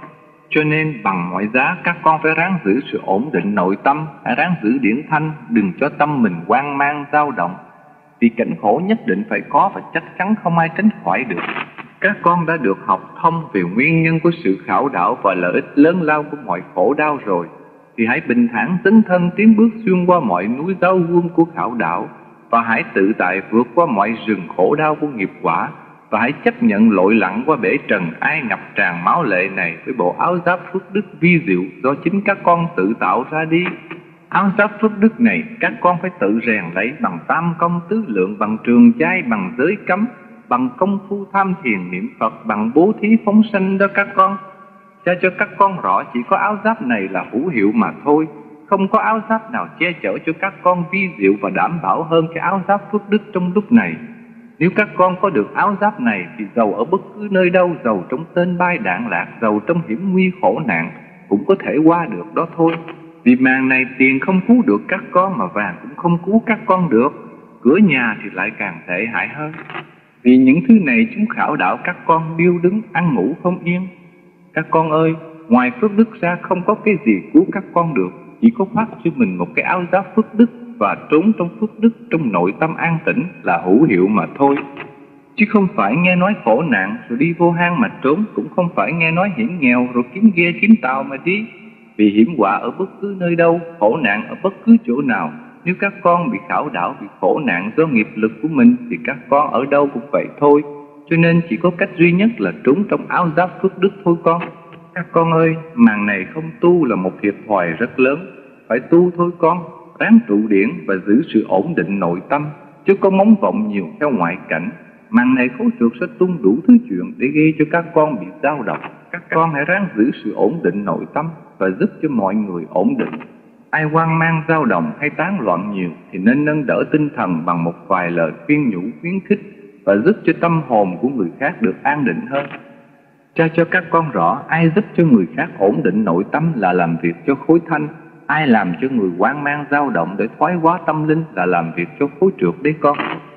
Cho nên bằng mọi giá các con phải ráng giữ sự ổn định nội tâm, hãy ráng giữ điển thanh, đừng cho tâm mình hoang mang dao động. Vì cảnh khổ nhất định phải có và chắc chắn không ai tránh khỏi được. Các con đã được học thông về nguyên nhân của sự khảo đảo và lợi ích lớn lao của mọi khổ đau rồi, thì hãy bình thản tấn thân tiến bước xuyên qua mọi núi giáo vương của khảo đảo, và hãy tự tại vượt qua mọi rừng khổ đau của nghiệp quả, và hãy chấp nhận lội lặn qua bể trần ai ngập tràn máu lệ này với bộ áo giáp phước đức vi diệu do chính các con tự tạo ra đi. Áo giáp phước đức này các con phải tự rèn lấy bằng tam công tứ lượng, bằng trường chay, bằng giới cấm, bằng công phu tham thiền niệm Phật, bằng bố thí phóng sanh đó các con. Cho các con rõ chỉ có áo giáp này là hữu hiệu mà thôi, không có áo giáp nào che chở cho các con vi diệu và đảm bảo hơn cái áo giáp phước đức trong lúc này. Nếu các con có được áo giáp này thì dầu ở bất cứ nơi đâu, dầu trong tên bay đạn lạc, dầu trong hiểm nguy khổ nạn, cũng có thể qua được đó thôi. Vì màn này tiền không cứu được các con, mà vàng cũng không cứu các con được. Cửa nhà thì lại càng tệ hại hơn. Vì những thứ này chúng khảo đảo các con điêu đứng, ăn ngủ không yên. Các con ơi, ngoài phước đức ra không có cái gì cứu các con được. Chỉ có khoác cho mình một cái áo giáp phước đức và trốn trong phước đức, trong nội tâm an tĩnh là hữu hiệu mà thôi. Chứ không phải nghe nói khổ nạn rồi đi vô hang mà trốn, cũng không phải nghe nói hiểm nghèo rồi kiếm ghe kiếm tàu mà đi. Vì hiểm họa ở bất cứ nơi đâu, khổ nạn ở bất cứ chỗ nào. Nếu các con bị khảo đảo, bị khổ nạn do nghiệp lực của mình thì các con ở đâu cũng vậy thôi. Cho nên chỉ có cách duy nhất là trốn trong áo giáp phước đức thôi con. Các con ơi, màn này không tu là một thiệt thòi rất lớn. Phải tu thôi con, ráng trụ điển và giữ sự ổn định nội tâm, chứ có móng vọng nhiều theo ngoại cảnh. Màn này khổ trượt sẽ tung đủ thứ chuyện để gây cho các con bị dao động. Các con hãy ráng giữ sự ổn định nội tâm và giúp cho mọi người ổn định. Ai hoang mang dao động hay tán loạn nhiều thì nên nâng đỡ tinh thần bằng một vài lời khuyên nhủ khuyến khích, và giúp cho tâm hồn của người khác được an định hơn. Cho các con rõ, ai giúp cho người khác ổn định nội tâm là làm việc cho khối thanh. Ai làm cho người hoang mang dao động để thoái hóa tâm linh là làm việc cho khối trượt đấy con.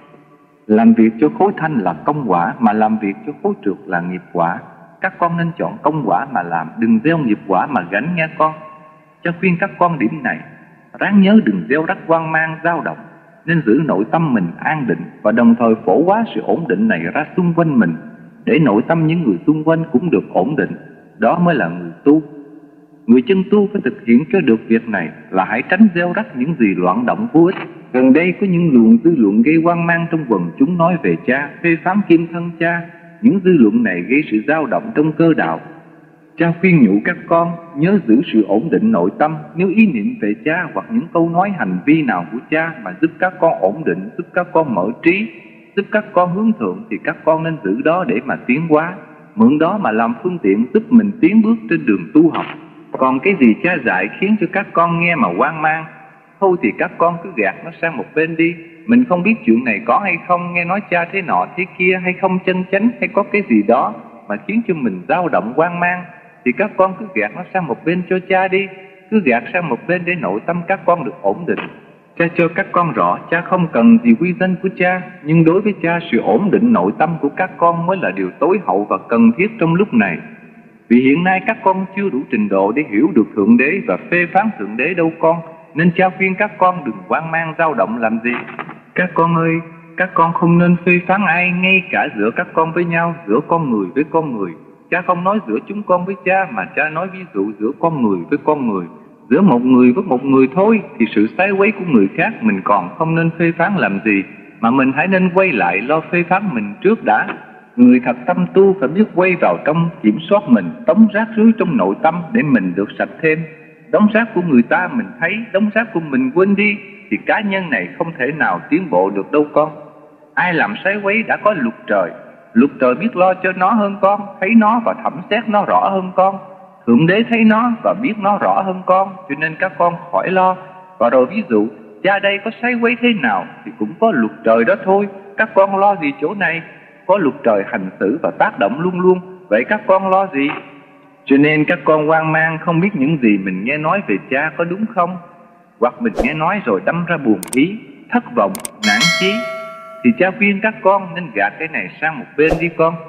Làm việc cho khối thanh là công quả, mà làm việc cho khối trượt là nghiệp quả. Các con nên chọn công quả mà làm, đừng gieo nghiệp quả mà gánh nghe con. Cho khuyên các con điểm này, ráng nhớ đừng gieo rắc hoang mang dao động, nên giữ nội tâm mình an định và đồng thời phổ hóa sự ổn định này ra xung quanh mình, để nội tâm những người xung quanh cũng được ổn định. Đó mới là người tu. Người chân tu phải thực hiện cho được việc này là hãy tránh gieo rắc những gì loạn động vô ích. Gần đây có những luồng dư luận gây hoang mang trong quần chúng nói về cha, phê phán kim thân cha. Những dư luận này gây sự dao động trong cơ đạo. Cha khuyên nhủ các con nhớ giữ sự ổn định nội tâm. Nếu ý niệm về cha hoặc những câu nói hành vi nào của cha mà giúp các con ổn định, giúp các con mở trí, giúp các con hướng thượng, thì các con nên giữ đó để mà tiến hóa, mượn đó mà làm phương tiện giúp mình tiến bước trên đường tu học. Còn cái gì cha dạy khiến cho các con nghe mà hoang mang, thôi thì các con cứ gạt nó sang một bên đi. Mình không biết chuyện này có hay không, nghe nói cha thế nọ thế kia, hay không chân chánh, hay có cái gì đó mà khiến cho mình dao động hoang mang, thì các con cứ gạt nó sang một bên cho cha đi. Cứ gạt sang một bên để nội tâm các con được ổn định. Cha cho các con rõ, cha không cần gì quy danh của cha, nhưng đối với cha sự ổn định nội tâm của các con mới là điều tối hậu và cần thiết trong lúc này. Vì hiện nay các con chưa đủ trình độ để hiểu được Thượng Đế và phê phán Thượng Đế đâu con, nên cha khuyên các con đừng hoang mang dao động làm gì. Các con ơi, các con không nên phê phán ai, ngay cả giữa các con với nhau, giữa con người với con người. Cha không nói giữa chúng con với cha, mà cha nói ví dụ giữa con người với con người, giữa một người với một người thôi. Thì sự sai quấy của người khác mình còn không nên phê phán làm gì, mà mình hãy nên quay lại lo phê phán mình trước đã. Người thật tâm tu phải biết quay vào trong, kiểm soát mình, tống rác rưới trong nội tâm để mình được sạch thêm. Đống rác của người ta mình thấy, đống rác của mình quên đi, thì cá nhân này không thể nào tiến bộ được đâu con. Ai làm sai quấy đã có luật trời biết lo cho nó hơn con, thấy nó và thẩm xét nó rõ hơn con. Thượng Đế thấy nó và biết nó rõ hơn con, cho nên các con khỏi lo. Và rồi ví dụ, cha đây có sai quấy thế nào thì cũng có luật trời đó thôi, các con lo gì chỗ này. Có luật trời hành xử và tác động luôn luôn, vậy các con lo gì? Cho nên các con hoang mang không biết những gì mình nghe nói về cha có đúng không, hoặc mình nghe nói rồi đâm ra buồn ý, thất vọng, nản chí, thì cha khuyên các con nên gạt cái này sang một bên đi con.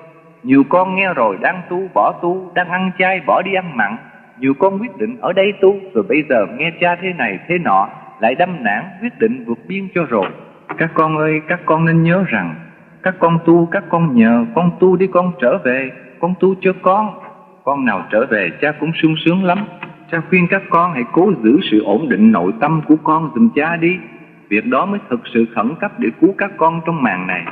Nhiều con nghe rồi đang tu, đang ăn chay bỏ đi ăn mặn. Nhiều con quyết định ở đây tu, rồi bây giờ nghe cha thế này thế nọ, lại đâm nản quyết định vượt biên cho rồi. Các con ơi, các con nên nhớ rằng các con tu, các con nhờ con tu đi con trở về, con tu cho con nào trở về cha cũng sung sướng lắm. Cha khuyên các con hãy cố giữ sự ổn định nội tâm của con giùm cha đi. Việc đó mới thực sự khẩn cấp để cứu các con trong màn này.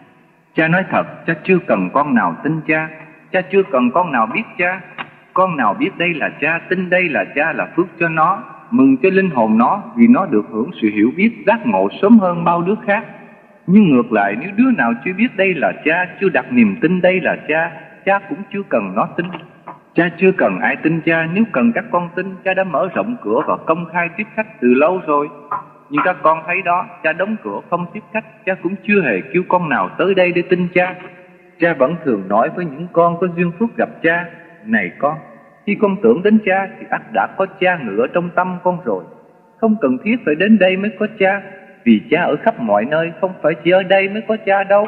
Cha nói thật, cha chưa cần con nào tin cha, cha chưa cần con nào biết cha. Con nào biết đây là cha, tin đây là cha là phước cho nó, mừng cho linh hồn nó, vì nó được hưởng sự hiểu biết giác ngộ sớm hơn bao đứa khác. Nhưng ngược lại, nếu đứa nào chưa biết đây là cha, chưa đặt niềm tin đây là cha, cha cũng chưa cần nó tin. Cha chưa cần ai tin cha, nếu cần các con tin, cha đã mở rộng cửa và công khai tiếp khách từ lâu rồi. Nhưng các con thấy đó, cha đóng cửa không tiếp khách, cha cũng chưa hề kêu con nào tới đây để tin cha. Cha vẫn thường nói với những con có duyên phước gặp cha: này con, khi con tưởng đến cha thì ắt đã có cha ngự ở trong tâm con rồi. Không cần thiết phải đến đây mới có cha, vì cha ở khắp mọi nơi, không phải chỉ ở đây mới có cha đâu.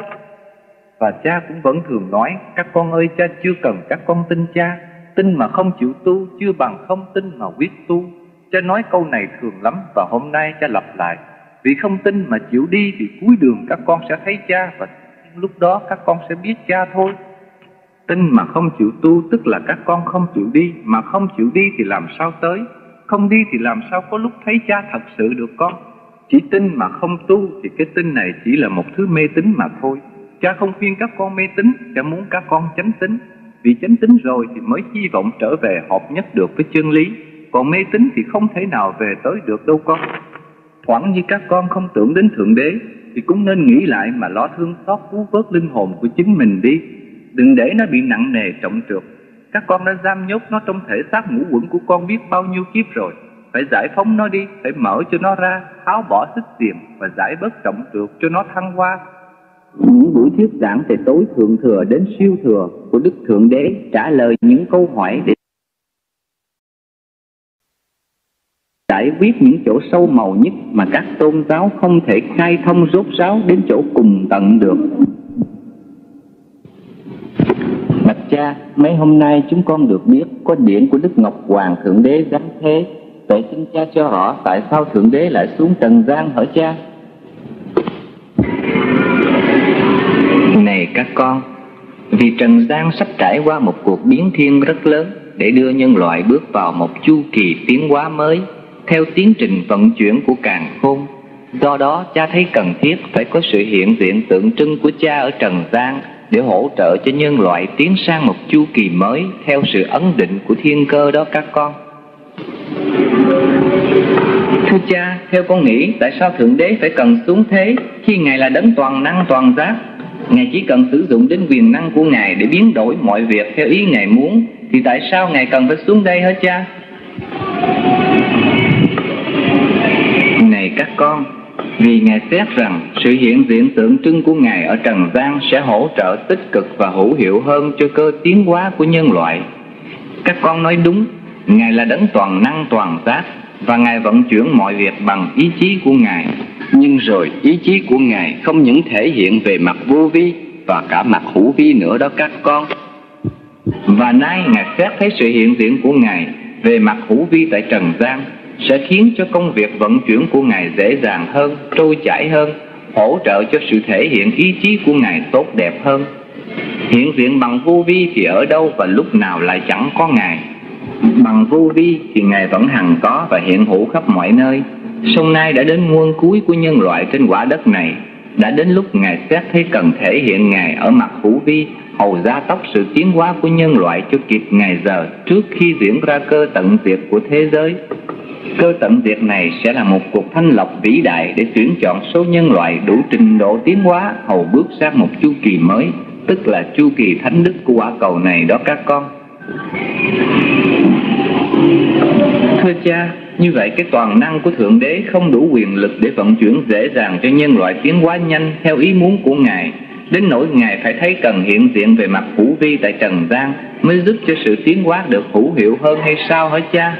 Và cha cũng vẫn thường nói: các con ơi, cha chưa cần các con tin cha. Tin mà không chịu tu chưa bằng không tin mà quyết tu. Cha nói câu này thường lắm và hôm nay cha lặp lại. Vì không tin mà chịu đi thì cuối đường các con sẽ thấy cha, và lúc đó các con sẽ biết cha thôi. Tin mà không chịu tu tức là các con không chịu đi, mà không chịu đi thì làm sao tới? Không đi thì làm sao có lúc thấy cha thật sự được con? Chỉ tin mà không tu thì cái tin này chỉ là một thứ mê tín mà thôi. Cha không khuyên các con mê tín, cha muốn các con chánh tín. Vì chánh tín rồi thì mới hy vọng trở về hợp nhất được với chân lý. Còn mê tín thì không thể nào về tới được đâu con. Thoảng như các con không tưởng đến Thượng Đế thì cũng nên nghĩ lại mà lo thương xót cứu vớt linh hồn của chính mình đi. Đừng để nó bị nặng nề trọng trược. Các con đã giam nhốt nó trong thể xác ngũ uẩn của con biết bao nhiêu kiếp rồi. Phải giải phóng nó đi, phải mở cho nó ra, tháo bỏ xích xiềm và giải bớt trọng trược cho nó thăng hoa. Những buổi thuyết giảng từ tối thượng thừa đến siêu thừa của Đức Thượng Đế trả lời những câu hỏi để giải quyết những chỗ sâu màu nhất mà các tôn giáo không thể khai thông rốt ráo đến chỗ cùng tận được. Bạch cha, mấy hôm nay chúng con được biết có điển của Đức Ngọc Hoàng Thượng Đế giáng thế. Vậy xin cha cho rõ tại sao Thượng Đế lại xuống trần gian hả cha? Này các con, vì trần gian sắp trải qua một cuộc biến thiên rất lớn để đưa nhân loại bước vào một chu kỳ tiến hóa mới theo tiến trình vận chuyển của càn khôn. Do đó cha thấy cần thiết phải có sự hiện diện tượng trưng của cha ở trần gian để hỗ trợ cho nhân loại tiến sang một chu kỳ mới theo sự ấn định của thiên cơ đó các con. Thưa cha, theo con nghĩ tại sao Thượng Đế phải cần xuống thế khi Ngài là đấng toàn năng toàn giác? Ngài chỉ cần sử dụng đến quyền năng của Ngài để biến đổi mọi việc theo ý Ngài muốn, thì tại sao Ngài cần phải xuống đây hả cha? Này các con, vì Ngài xét rằng sự hiện diện tượng trưng của Ngài ở trần gian sẽ hỗ trợ tích cực và hữu hiệu hơn cho cơ tiến hóa của nhân loại. Các con nói đúng, Ngài là đấng toàn năng toàn giác và Ngài vận chuyển mọi việc bằng ý chí của Ngài. Nhưng rồi ý chí của Ngài không những thể hiện về mặt vô vi và cả mặt hữu vi nữa đó các con. Và nay Ngài xét thấy sự hiện diện của Ngài về mặt hữu vi tại trần gian sẽ khiến cho công việc vận chuyển của Ngài dễ dàng hơn, trôi chảy hơn, hỗ trợ cho sự thể hiện ý chí của Ngài tốt đẹp hơn. Hiện diện bằng vô vi thì ở đâu và lúc nào lại chẳng có Ngài. Bằng vô vi thì Ngài vẫn hằng có và hiện hữu khắp mọi nơi. Song nay đã đến muôn cuối của nhân loại trên quả đất này, đã đến lúc Ngài xét thấy cần thể hiện Ngài ở mặt hữu vi, hầu gia tốc sự tiến hóa của nhân loại cho kịp ngày giờ trước khi diễn ra cơ tận diệt của thế giới. Cơ tận diệt này sẽ là một cuộc thanh lọc vĩ đại để tuyển chọn số nhân loại đủ trình độ tiến hóa hầu bước sang một chu kỳ mới, tức là chu kỳ thánh đức của quả cầu này đó các con. Thưa cha, như vậy cái toàn năng của Thượng Đế không đủ quyền lực để vận chuyển dễ dàng cho nhân loại tiến hóa nhanh theo ý muốn của Ngài, đến nỗi Ngài phải thấy cần hiện diện về mặt hữu vi tại trần gian mới giúp cho sự tiến hóa được hữu hiệu hơn hay sao hả cha?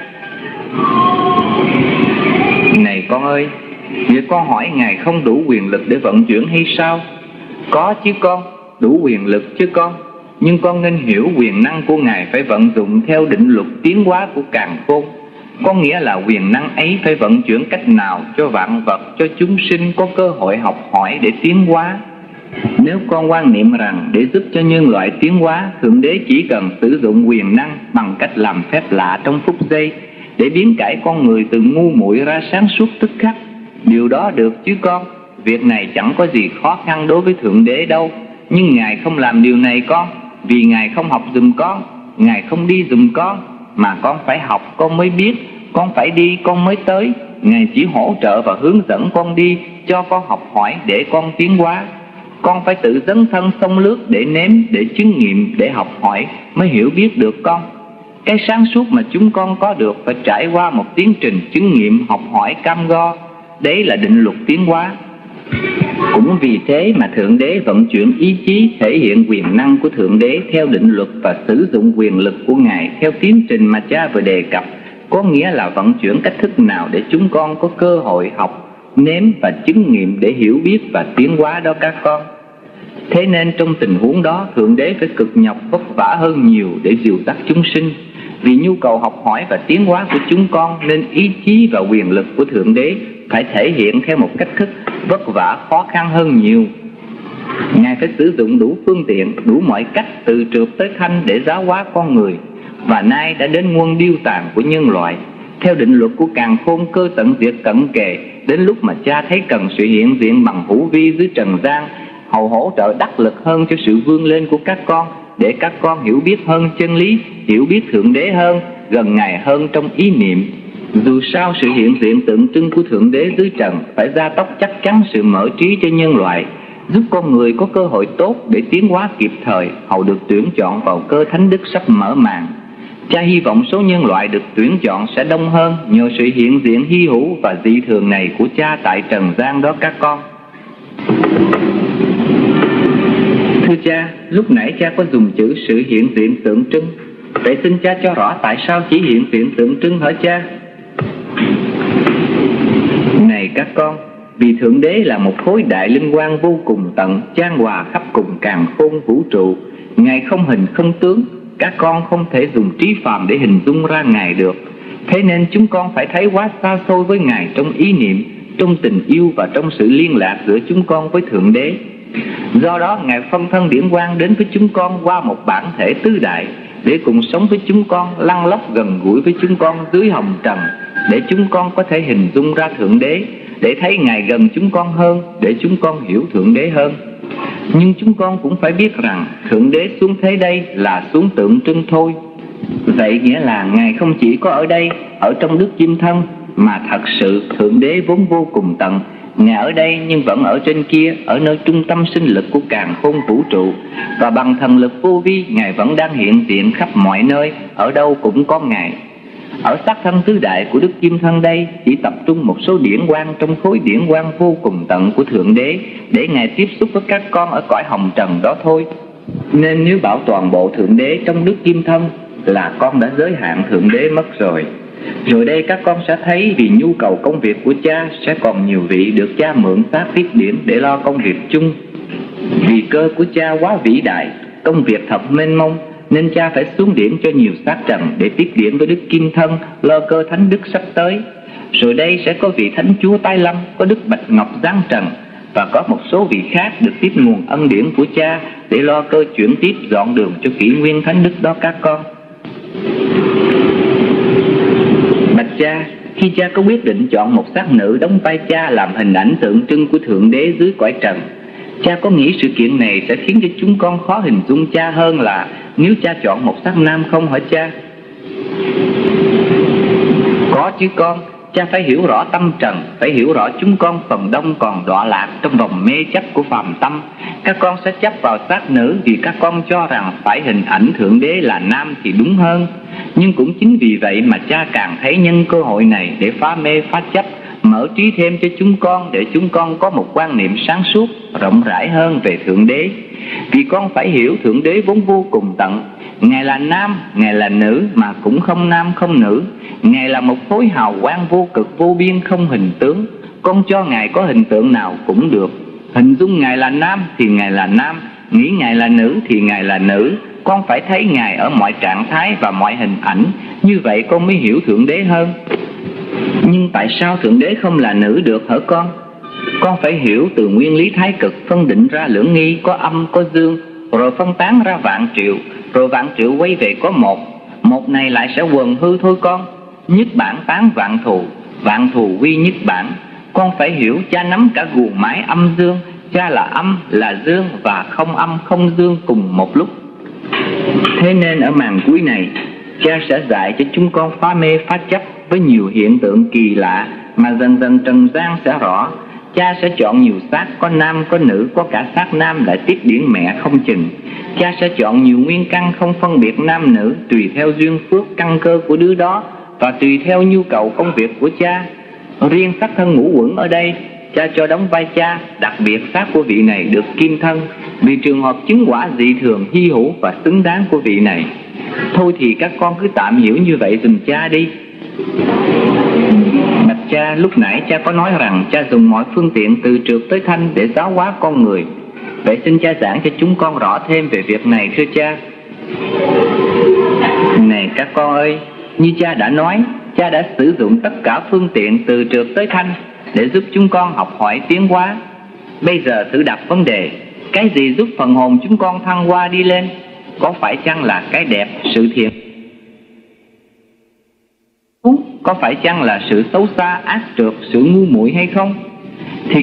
Này con ơi, vậy con hỏi Ngài không đủ quyền lực để vận chuyển hay sao? Có chứ con, đủ quyền lực chứ con. nhưng con nên hiểu quyền năng của Ngài phải vận dụng theo định luật tiến hóa của càn khôn. Có nghĩa là quyền năng ấy phải vận chuyển cách nào cho vạn vật, cho chúng sinh có cơ hội học hỏi để tiến hóa. Nếu con quan niệm rằng để giúp cho nhân loại tiến hóa, Thượng Đế chỉ cần sử dụng quyền năng bằng cách làm phép lạ trong phút giây để biến cải con người từ ngu muội ra sáng suốt tức khắc, điều đó được chứ con. Việc này chẳng có gì khó khăn đối với Thượng Đế đâu. Nhưng Ngài không làm điều này con, vì Ngài không học giùm con, Ngài không đi giùm con, mà con phải học con mới biết, con phải đi con mới tới. Ngài chỉ hỗ trợ và hướng dẫn con đi, cho con học hỏi để con tiến hóa. Con phải tự dấn thân sông lướt để nếm, để chứng nghiệm, để học hỏi mới hiểu biết được con. Cái sáng suốt mà chúng con có được phải trải qua một tiến trình chứng nghiệm, học hỏi cam go. Đấy là định luật tiến hóa. Cũng vì thế mà Thượng Đế vận chuyển ý chí thể hiện quyền năng của Thượng Đế theo định luật và sử dụng quyền lực của Ngài theo tiến trình mà cha vừa đề cập. Có nghĩa là vận chuyển cách thức nào để chúng con có cơ hội học, nếm và chứng nghiệm để hiểu biết và tiến hóa đó các con. Thế nên trong tình huống đó, Thượng Đế phải cực nhọc vất vả hơn nhiều để dìu dắt chúng sinh. Vì nhu cầu học hỏi và tiến hóa của chúng con nên ý chí và quyền lực của Thượng Đế phải thể hiện theo một cách thức vất vả khó khăn hơn nhiều. Ngài phải sử dụng đủ phương tiện, đủ mọi cách từ trượt tới thanh để giáo hóa con người. Và nay đã đến muôn điêu tàn của nhân loại. Theo định luật của càn khôn, cơ tận diệt cận kề, đến lúc mà cha thấy cần sự hiện diện bằng hữu vi dưới trần gian, hầu hỗ trợ đắc lực hơn cho sự vươn lên của các con, để các con hiểu biết hơn chân lý, hiểu biết Thượng Đế hơn, gần Ngài hơn trong ý niệm. Dù sao, sự hiện diện tượng trưng của Thượng Đế dưới trần phải gia tốc chắc chắn sự mở trí cho nhân loại, giúp con người có cơ hội tốt để tiến hóa kịp thời, hầu được tuyển chọn vào cơ thánh đức sắp mở màn. Cha hy vọng số nhân loại được tuyển chọn sẽ đông hơn nhờ sự hiện diện hy hữu và dị thường này của cha tại trần gian đó các con. Thưa cha, lúc nãy cha có dùng chữ sự hiện diện tượng trưng. Vậy xin cha cho rõ tại sao chỉ hiện diện tượng trưng hả cha? Này các con, vì Thượng Đế là một khối đại linh quang vô cùng tận, chan hòa khắp cùng càn khôn vũ trụ. Ngài không hình không tướng, các con không thể dùng trí phàm để hình dung ra Ngài được. Thế nên chúng con phải thấy quá xa xôi với Ngài trong ý niệm, trong tình yêu và trong sự liên lạc giữa chúng con với Thượng Đế. Do đó Ngài phân thân điển quang đến với chúng con qua một bản thể tứ đại, để cùng sống với chúng con, lăn lóc gần gũi với chúng con dưới hồng trần, để chúng con có thể hình dung ra Thượng Đế, để thấy Ngài gần chúng con hơn, để chúng con hiểu Thượng Đế hơn. Nhưng chúng con cũng phải biết rằng Thượng Đế xuống thế đây là xuống tượng trưng thôi. Vậy nghĩa là Ngài không chỉ có ở đây, ở trong Đức Chim Thân, mà thật sự Thượng Đế vốn vô cùng tận. Ngài ở đây nhưng vẫn ở trên kia, ở nơi trung tâm sinh lực của càn khôn vũ trụ. Và bằng thần lực vô vi, Ngài vẫn đang hiện diện khắp mọi nơi, ở đâu cũng có Ngài. Ở xác thân tứ đại của Đức Chim Thân đây chỉ tập trung một số điển quang trong khối điển quang vô cùng tận của Thượng Đế, để Ngài tiếp xúc với các con ở cõi hồng trần đó thôi. Nên nếu bảo toàn bộ Thượng Đế trong Đức Chim Thân là con đã giới hạn Thượng Đế mất rồi. Rồi đây các con sẽ thấy vì nhu cầu công việc của cha sẽ còn nhiều vị được cha mượn xác tiết điển để lo công việc chung. Vì cơ của cha quá vĩ đại, công việc thật mênh mông, nên cha phải xuống điển cho nhiều xác trần để tiết điển với Đức Kim Thân lo cơ thánh đức sắp tới. Rồi đây sẽ có vị Thánh Chúa tái lâm, có Đức Bạch Ngọc giáng trần, và có một số vị khác được tiếp nguồn ân điển của cha để lo cơ chuyển tiếp dọn đường cho kỷ nguyên thánh đức đó các con. Bạch cha, khi cha có quyết định chọn một xác nữ đóng vai cha làm hình ảnh tượng trưng của Thượng Đế dưới cõi trần, cha có nghĩ sự kiện này sẽ khiến cho chúng con khó hình dung cha hơn là nếu cha chọn một xác nam không hả cha? Có chứ con, cha phải hiểu rõ tâm trần, phải hiểu rõ chúng con phần đông còn đọa lạc trong vòng mê chấp của phàm tâm. Các con sẽ chấp vào xác nữ vì các con cho rằng phải hình ảnh Thượng Đế là nam thì đúng hơn. Nhưng cũng chính vì vậy mà cha càng thấy nhân cơ hội này để phá mê phá chấp, mở trí thêm cho chúng con để chúng con có một quan niệm sáng suốt, rộng rãi hơn về Thượng Đế. Vì con phải hiểu Thượng Đế vốn vô cùng tận. Ngài là nam, Ngài là nữ mà cũng không nam không nữ. Ngài là một khối hào quang vô cực vô biên không hình tướng. Con cho Ngài có hình tượng nào cũng được. Hình dung Ngài là nam thì Ngài là nam, nghĩ Ngài là nữ thì Ngài là nữ. Con phải thấy Ngài ở mọi trạng thái và mọi hình ảnh, như vậy con mới hiểu Thượng Đế hơn. Nhưng tại sao Thượng Đế không là nữ được hả con? Con phải hiểu từ nguyên lý thái cực phân định ra lưỡng nghi, có âm có dương, rồi phân tán ra vạn triệu, rồi vạn triệu quay về có một. Một này lại sẽ quần hư thôi con. Nhất bản tán vạn thù quy nhất bản. Con phải hiểu cha nắm cả guồng máy âm dương, cha là âm, là dương và không âm không dương cùng một lúc. Thế nên ở màn cuối này, cha sẽ dạy cho chúng con phá mê phá chấp với nhiều hiện tượng kỳ lạ mà dần dần trần gian sẽ rõ. Cha sẽ chọn nhiều xác, có nam có nữ, có cả xác nam lại tiếp điển mẹ không chừng. Cha sẽ chọn nhiều nguyên căn không phân biệt nam nữ, tùy theo duyên phước căn cơ của đứa đó và tùy theo nhu cầu công việc của cha. Riêng xác thân ngũ uẩn ở đây, cha cho đóng vai cha, đặc biệt xác của vị này được kim thân, vì trường hợp chứng quả dị thường hy hữu và xứng đáng của vị này. Thôi thì các con cứ tạm hiểu như vậy giùm cha đi. Bạch cha, lúc nãy cha có nói rằng cha dùng mọi phương tiện từ trượt tới thanh để giáo hóa con người. Vậy xin cha giảng cho chúng con rõ thêm về việc này thưa cha. Này các con ơi, như cha đã nói, cha đã sử dụng tất cả phương tiện từ trượt tới thanh để giúp chúng con học hỏi tiến hóa. Bây giờ thử đặt vấn đề, cái gì giúp phần hồn chúng con thăng hoa đi lên? Có phải chăng là cái đẹp, sự thiện? Có phải chăng là sự xấu xa, ác trượt, sự ngu muội hay không? Thì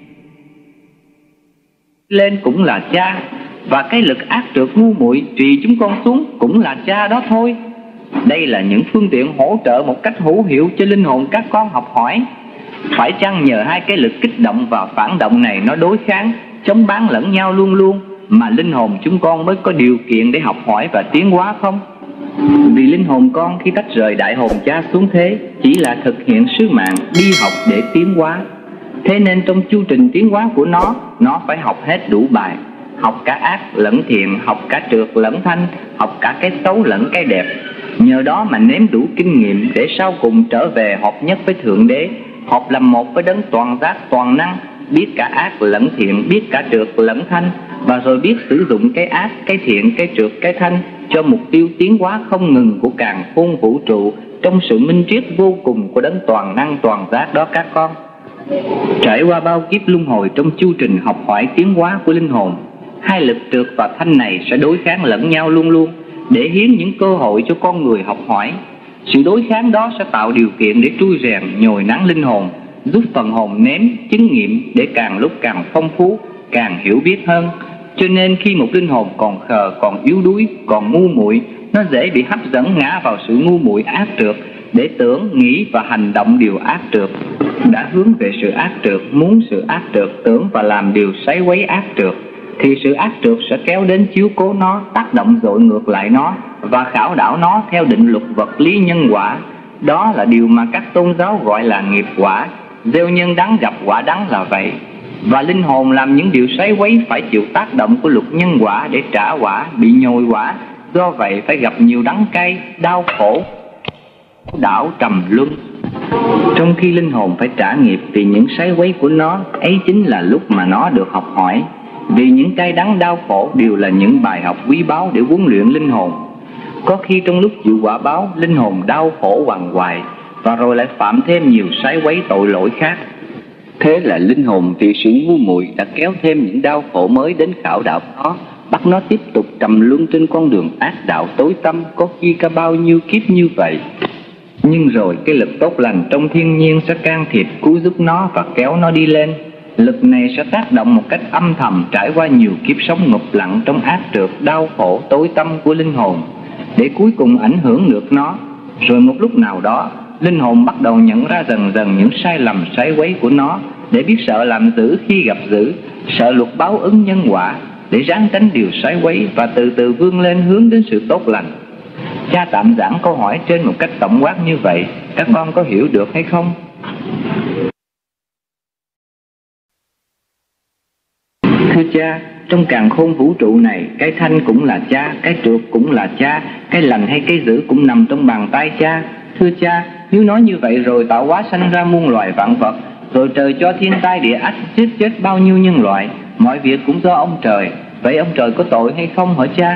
lên cũng là cha, và cái lực ác trượt ngu muội trì chúng con xuống cũng là cha đó thôi. Đây là những phương tiện hỗ trợ một cách hữu hiệu cho linh hồn các con học hỏi. Phải chăng nhờ hai cái lực kích động và phản động này nó đối kháng, chống bán lẫn nhau luôn luôn mà linh hồn chúng con mới có điều kiện để học hỏi và tiến hóa không? Vì linh hồn con khi tách rời đại hồn cha xuống thế chỉ là thực hiện sứ mạng đi học để tiến hóa. Thế nên trong chu trình tiến hóa của nó phải học hết đủ bài, học cả ác lẫn thiện, học cả trượt lẫn thanh, học cả cái xấu lẫn cái đẹp. Nhờ đó mà nếm đủ kinh nghiệm để sau cùng trở về hợp nhất với Thượng Đế, hợp làm một với đấng toàn giác toàn năng, biết cả ác lẫn thiện, biết cả trượt lẫn thanh, và rồi biết sử dụng cái ác, cái thiện, cái trượt, cái thanh cho mục tiêu tiến hóa không ngừng của càn khôn vũ trụ trong sự minh triết vô cùng của đấng toàn năng toàn giác đó các con. Trải qua bao kiếp luân hồi trong chu trình học hỏi tiến hóa của linh hồn, hai lực trượt và thanh này sẽ đối kháng lẫn nhau luôn luôn để hiến những cơ hội cho con người học hỏi. Sự đối kháng đó sẽ tạo điều kiện để trui rèn nhồi nắng linh hồn, giúp phần hồn nếm chứng nghiệm để càng lúc càng phong phú, càng hiểu biết hơn. Cho nên khi một linh hồn còn khờ, còn yếu đuối, còn ngu muội, nó dễ bị hấp dẫn ngã vào sự ngu muội ác trượt để tưởng, nghĩ và hành động điều ác trượt. Đã hướng về sự ác trượt, muốn sự ác trượt, tưởng và làm điều sáy quấy ác trượt, thì sự ác trượt sẽ kéo đến chiếu cố nó, tác động dội ngược lại nó và khảo đảo nó theo định luật vật lý nhân quả. Đó là điều mà các tôn giáo gọi là nghiệp quả. Gieo nhân đắng gặp quả đắng là vậy. Và linh hồn làm những điều sáy quấy phải chịu tác động của luật nhân quả để trả quả, bị nhồi quả. Do vậy phải gặp nhiều đắng cay, đau khổ, đảo trầm luân. Trong khi linh hồn phải trả nghiệp vì những sáy quấy của nó, ấy chính là lúc mà nó được học hỏi. Vì những cay đắng đau khổ đều là những bài học quý báu để huấn luyện linh hồn. Có khi trong lúc chịu quả báo, linh hồn đau khổ quằn quại và rồi lại phạm thêm nhiều sáy quấy tội lỗi khác. Thế là linh hồn vì sự ngu muội đã kéo thêm những đau khổ mới đến khảo đạo nó, bắt nó tiếp tục trầm luân trên con đường ác đạo tối tăm, có khi cả bao nhiêu kiếp như vậy. Nhưng rồi cái lực tốt lành trong thiên nhiên sẽ can thiệp cứu giúp nó và kéo nó đi lên. Lực này sẽ tác động một cách âm thầm trải qua nhiều kiếp sống ngụp lặng trong ác trượt, đau khổ, tối tăm của linh hồn, để cuối cùng ảnh hưởng được nó. Rồi một lúc nào đó, linh hồn bắt đầu nhận ra dần dần những sai lầm sáy quấy của nó, để biết sợ làm dữ khi gặp dữ, sợ luật báo ứng nhân quả, để ráng tránh điều sáy quấy và từ từ vươn lên hướng đến sự tốt lành. Cha tạm giảng câu hỏi trên một cách tổng quát như vậy, các con có hiểu được hay không? Thưa cha, trong càn khôn vũ trụ này, cái thanh cũng là cha, cái trượt cũng là cha, cái lành hay cái dữ cũng nằm trong bàn tay cha. Thưa cha, nếu nói như vậy rồi tạo hóa sanh ra muôn loài vạn vật, Rồi trời cho thiên tai địa ách giết chết bao nhiêu nhân loại. Mọi việc cũng do ông trời. Vậy ông trời có tội hay không hả cha?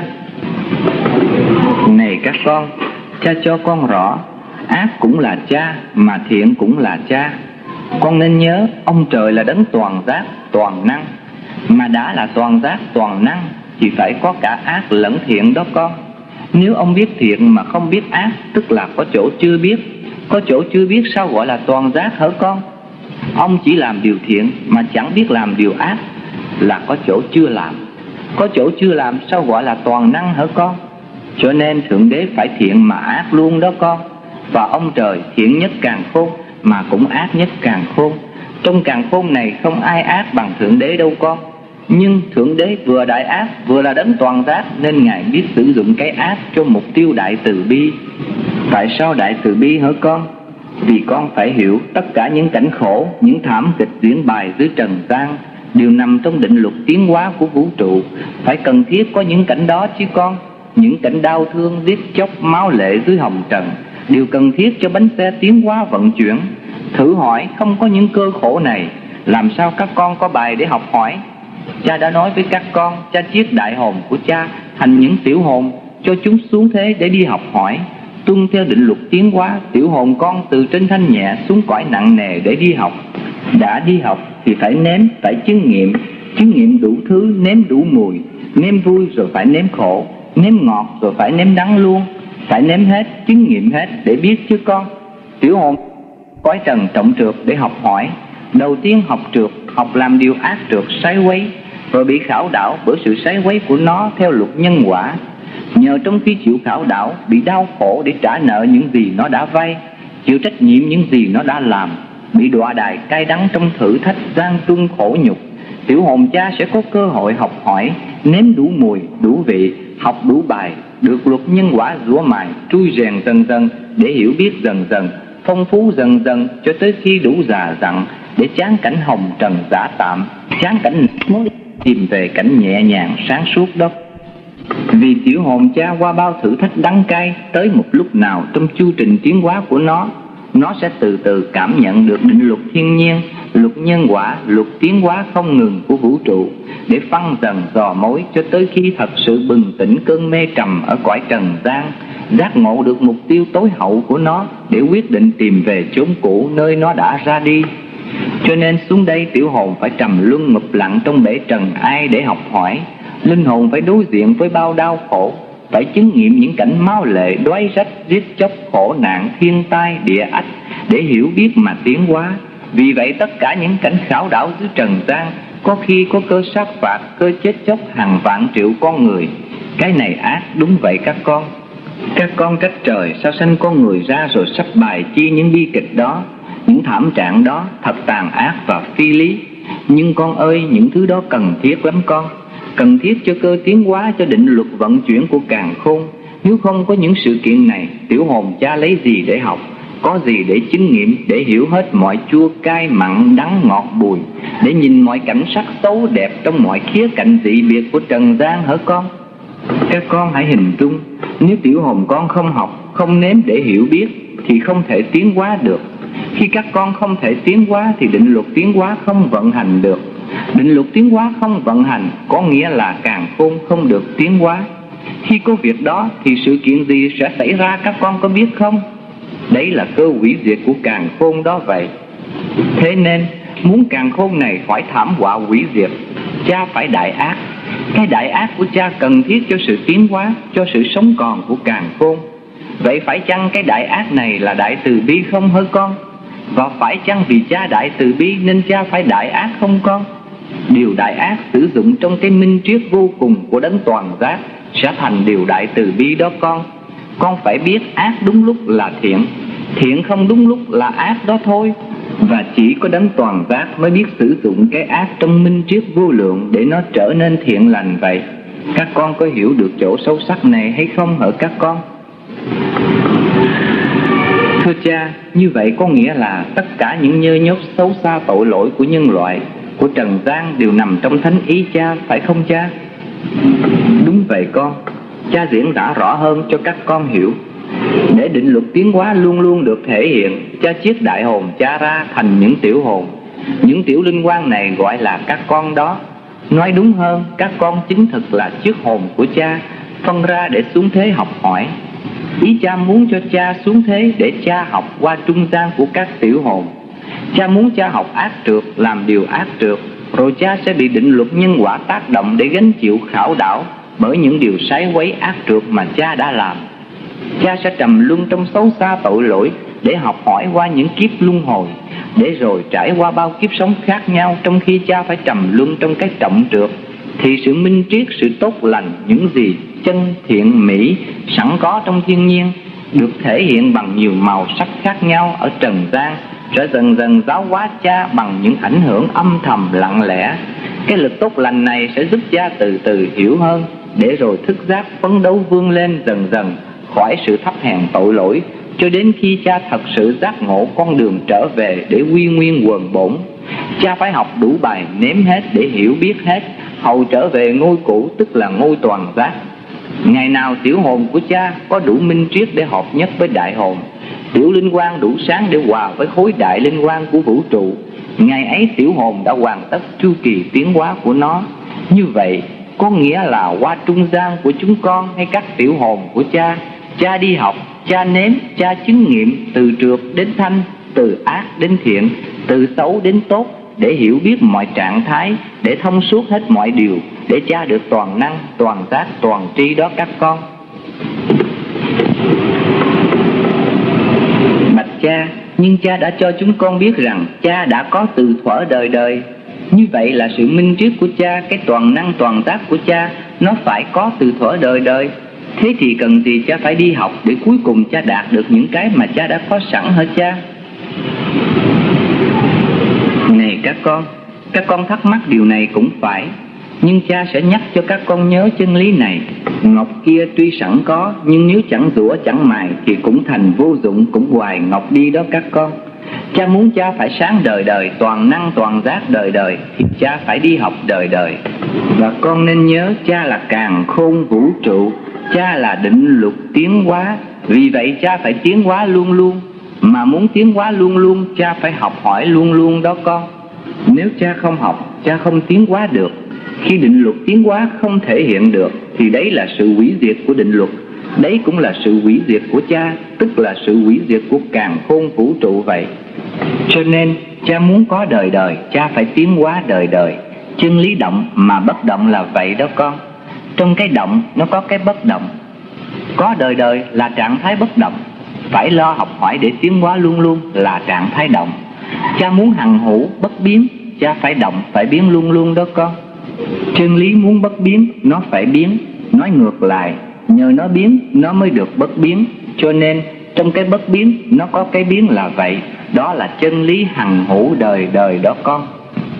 Này các con, cha cho con rõ, ác cũng là cha mà thiện cũng là cha. Con nên nhớ ông trời là đấng toàn giác, toàn năng. Mà đã là toàn giác, toàn năng thì phải có cả ác lẫn thiện đó con. Nếu ông biết thiện mà không biết ác, tức là có chỗ chưa biết. Có chỗ chưa biết sao gọi là toàn giác hả con? Ông chỉ làm điều thiện mà chẳng biết làm điều ác là có chỗ chưa làm. Có chỗ chưa làm sao gọi là toàn năng hả con? Cho nên Thượng Đế phải thiện mà ác luôn đó con. Và ông trời thiện nhất càn khôn mà cũng ác nhất càn khôn. Trong càn khôn này không ai ác bằng Thượng Đế đâu con. Nhưng Thượng Đế vừa đại ác vừa là đấng toàn giác, nên Ngài biết sử dụng cái ác cho mục tiêu đại từ bi. Tại sao đại từ bi hả con? Vì con phải hiểu tất cả những cảnh khổ, những thảm kịch diễn bài dưới trần gian đều nằm trong định luật tiến hóa của vũ trụ. Phải cần thiết có những cảnh đó chứ con. Những cảnh đau thương, giết chóc, máu lệ dưới hồng trần đều cần thiết cho bánh xe tiến hóa vận chuyển. Thử hỏi không có những cơ khổ này, làm sao các con có bài để học hỏi? Cha đã nói với các con, cha chiết đại hồn của cha thành những tiểu hồn, cho chúng xuống thế để đi học hỏi. Tuân theo định luật tiến hóa, tiểu hồn con từ trên thanh nhẹ xuống cõi nặng nề để đi học. Đã đi học thì phải nếm, phải chứng nghiệm đủ thứ, nếm đủ mùi, nếm vui rồi phải nếm khổ, nếm ngọt rồi phải nếm đắng luôn. Phải nếm hết, chứng nghiệm hết để biết chứ con. Tiểu hồn cõi trần trọng trượt để học hỏi. Đầu tiên học trượt, học làm điều ác trượt sái quấy, rồi bị khảo đảo bởi sự sái quấy của nó theo luật nhân quả. Nhờ trong khi chịu khảo đảo, bị đau khổ để trả nợ những gì nó đã vay, chịu trách nhiệm những gì nó đã làm, bị đọa đày cay đắng trong thử thách gian truân khổ nhục, tiểu hồn cha sẽ có cơ hội học hỏi, nếm đủ mùi, đủ vị, học đủ bài, được luật nhân quả rủa mài, trui rèn dần dần để hiểu biết dần dần, phong phú dần dần cho tới khi đủ già dặn để chán cảnh hồng trần giả tạm, chán cảnh muốn tìm về cảnh nhẹ nhàng sáng suốt đó. Vì tiểu hồn cha qua bao thử thách đắng cay, tới một lúc nào trong chu trình tiến hóa của nó sẽ từ từ cảm nhận được định luật thiên nhiên, luật nhân quả, luật tiến hóa không ngừng của vũ trụ, để phân dần dò mối cho tới khi thật sự bừng tỉnh cơn mê trầm ở cõi trần gian, giác ngộ được mục tiêu tối hậu của nó để quyết định tìm về chốn cũ nơi nó đã ra đi. Cho nên xuống đây tiểu hồn phải trầm luân ngụp lặng trong bể trần ai để học hỏi. Linh hồn phải đối diện với bao đau khổ, phải chứng nghiệm những cảnh máu lệ, đói rách, giết chóc, khổ nạn, thiên tai, địa ách để hiểu biết mà tiến hóa. Vì vậy tất cả những cảnh khảo đảo dưới trần gian có khi có cơ sát phạt, cơ chết chóc hàng vạn triệu con người. Cái này ác, đúng vậy các con. Các con trách trời sao sanh con người ra rồi sắp bài chi những bi kịch đó, những thảm trạng đó thật tàn ác và phi lý. Nhưng con ơi, những thứ đó cần thiết lắm con, cần thiết cho cơ tiến hóa, cho định luật vận chuyển của càn khôn. Nếu không có những sự kiện này, tiểu hồn cha lấy gì để học, có gì để chứng nghiệm, để hiểu hết mọi chua cay mặn đắng ngọt bùi, để nhìn mọi cảnh sắc xấu đẹp trong mọi khía cạnh dị biệt của trần gian hả con? Các con hãy hình dung, nếu tiểu hồn con không học, không nếm để hiểu biết thì không thể tiến hóa được. Khi các con không thể tiến hóa thì định luật tiến hóa không vận hành được. Định luật tiến hóa không vận hành có nghĩa là càn khôn không được tiến hóa. Khi có việc đó thì sự kiện gì sẽ xảy ra các con có biết không? Đấy là cơ hủy diệt của càn khôn đó vậy. Thế nên muốn càn khôn này khỏi thảm họa hủy diệt, cha phải đại ác. Cái đại ác của cha cần thiết cho sự tiến hóa, cho sự sống còn của càn khôn. Vậy phải chăng cái đại ác này là đại từ bi không hả con? Và phải chăng vì cha đại từ bi nên cha phải đại ác không con? Điều đại ác sử dụng trong cái minh triết vô cùng của đấng toàn giác sẽ thành điều đại từ bi đó con. Con phải biết ác đúng lúc là thiện, thiện không đúng lúc là ác đó thôi. Và chỉ có đấng toàn giác mới biết sử dụng cái ác trong minh triết vô lượng để nó trở nên thiện lành vậy. Các con có hiểu được chỗ sâu sắc này hay không hả các con? Thưa cha, như vậy có nghĩa là tất cả những nhơ nhớp xấu xa tội lỗi của nhân loại, của trần gian đều nằm trong thánh ý cha, phải không cha? Đúng vậy con. Cha diễn tả rõ hơn cho các con hiểu. Để định luật tiến hóa luôn luôn được thể hiện, cha chiết đại hồn cha ra thành những tiểu hồn, Những tiểu linh quan này gọi là các con đó. Nói đúng hơn, các con chính thực là chiếc hồn của cha, phân ra để xuống thế học hỏi. Ý cha muốn cho cha xuống thế để cha học qua trung gian của các tiểu hồn. Cha muốn cha học ác trượt, làm điều ác trượt, rồi cha sẽ bị định luật nhân quả tác động để gánh chịu khảo đảo bởi những điều sái quấy ác trượt mà cha đã làm. Cha sẽ trầm luân trong xấu xa tội lỗi để học hỏi qua những kiếp luân hồi, để rồi trải qua bao kiếp sống khác nhau. Trong khi cha phải trầm luân trong cái trọng trượt, thì sự minh triết, sự tốt lành, những gì chân thiện mỹ sẵn có trong thiên nhiên được thể hiện bằng nhiều màu sắc khác nhau ở trần gian, sẽ dần dần giáo hóa cha bằng những ảnh hưởng âm thầm lặng lẽ. Cái lực tốt lành này sẽ giúp cha từ từ hiểu hơn, để rồi thức giác phấn đấu vươn lên dần dần khỏi sự thấp hèn tội lỗi, cho đến khi cha thật sự giác ngộ con đường trở về để quy nguyên quần bổn. Cha phải học đủ bài nếm hết để hiểu biết hết, hầu trở về ngôi cũ, tức là ngôi toàn giác. Ngày nào tiểu hồn của cha có đủ minh triết để hợp nhất với đại hồn, tiểu linh quan đủ sáng để hòa với khối đại linh quan của vũ trụ, ngày ấy tiểu hồn đã hoàn tất chu kỳ tiến hóa của nó. Như vậy có nghĩa là qua trung gian của chúng con hay các tiểu hồn của cha, cha đi học, cha nếm, cha chứng nghiệm từ trượt đến thanh, từ ác đến thiện, từ xấu đến tốt, để hiểu biết mọi trạng thái, để thông suốt hết mọi điều, để cha được toàn năng, toàn giác, toàn tri đó các con. Bạch cha, nhưng cha đã cho chúng con biết rằng cha đã có từ thuở đời đời. Như vậy là sự minh triết của cha, cái toàn năng toàn giác của cha, nó phải có từ thuở đời đời. Thế thì cần gì cha phải đi học để cuối cùng cha đạt được những cái mà cha đã có sẵn hả cha? Này các con thắc mắc điều này cũng phải, nhưng cha sẽ nhắc cho các con nhớ chân lý này. Ngọc kia tuy sẵn có, nhưng nếu chẳng rũa chẳng mài thì cũng thành vô dụng, cũng hoài ngọc đi đó các con. Cha muốn cha phải sáng đời đời, toàn năng toàn giác đời đời, thì cha phải đi học đời đời. Và con nên nhớ cha là càn khôn vũ trụ, cha là định luật tiến hóa. Vì vậy cha phải tiến hóa luôn luôn. Mà muốn tiến hóa luôn luôn, cha phải học hỏi luôn luôn đó con. Nếu cha không học, cha không tiến hóa được. Khi định luật tiến hóa không thể hiện được, thì đấy là sự hủy diệt của định luật. Đấy cũng là sự hủy diệt của cha, tức là sự hủy diệt của càn khôn vũ trụ vậy. Cho nên cha muốn có đời đời, cha phải tiến hóa đời đời. Chân lý động mà bất động là vậy đó con. Trong cái động nó có cái bất động. Có đời đời là trạng thái bất động, phải lo học hỏi để tiến hóa luôn luôn là trạng thái động. Cha muốn hằng hữu bất biến, cha phải động, phải biến luôn luôn đó con. Chân lý muốn bất biến, nó phải biến. Nói ngược lại, nhờ nó biến, nó mới được bất biến. Cho nên trong cái bất biến, nó có cái biến là vậy. Đó là chân lý hằng hữu đời đời đó con.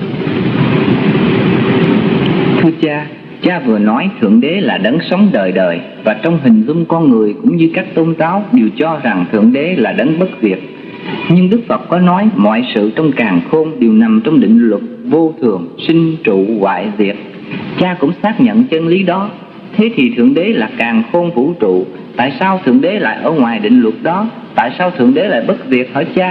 Thưa cha, cha vừa nói Thượng Đế là đấng sống đời đời, và trong hình dung con người cũng như các tôn giáo đều cho rằng Thượng Đế là đấng bất diệt. Nhưng Đức Phật có nói mọi sự trong càn khôn đều nằm trong định luật vô thường, sinh trụ hoại diệt. Cha cũng xác nhận chân lý đó. Thế thì Thượng Đế là càn khôn vũ trụ, tại sao Thượng Đế lại ở ngoài định luật đó? Tại sao Thượng Đế lại bất diệt hả cha?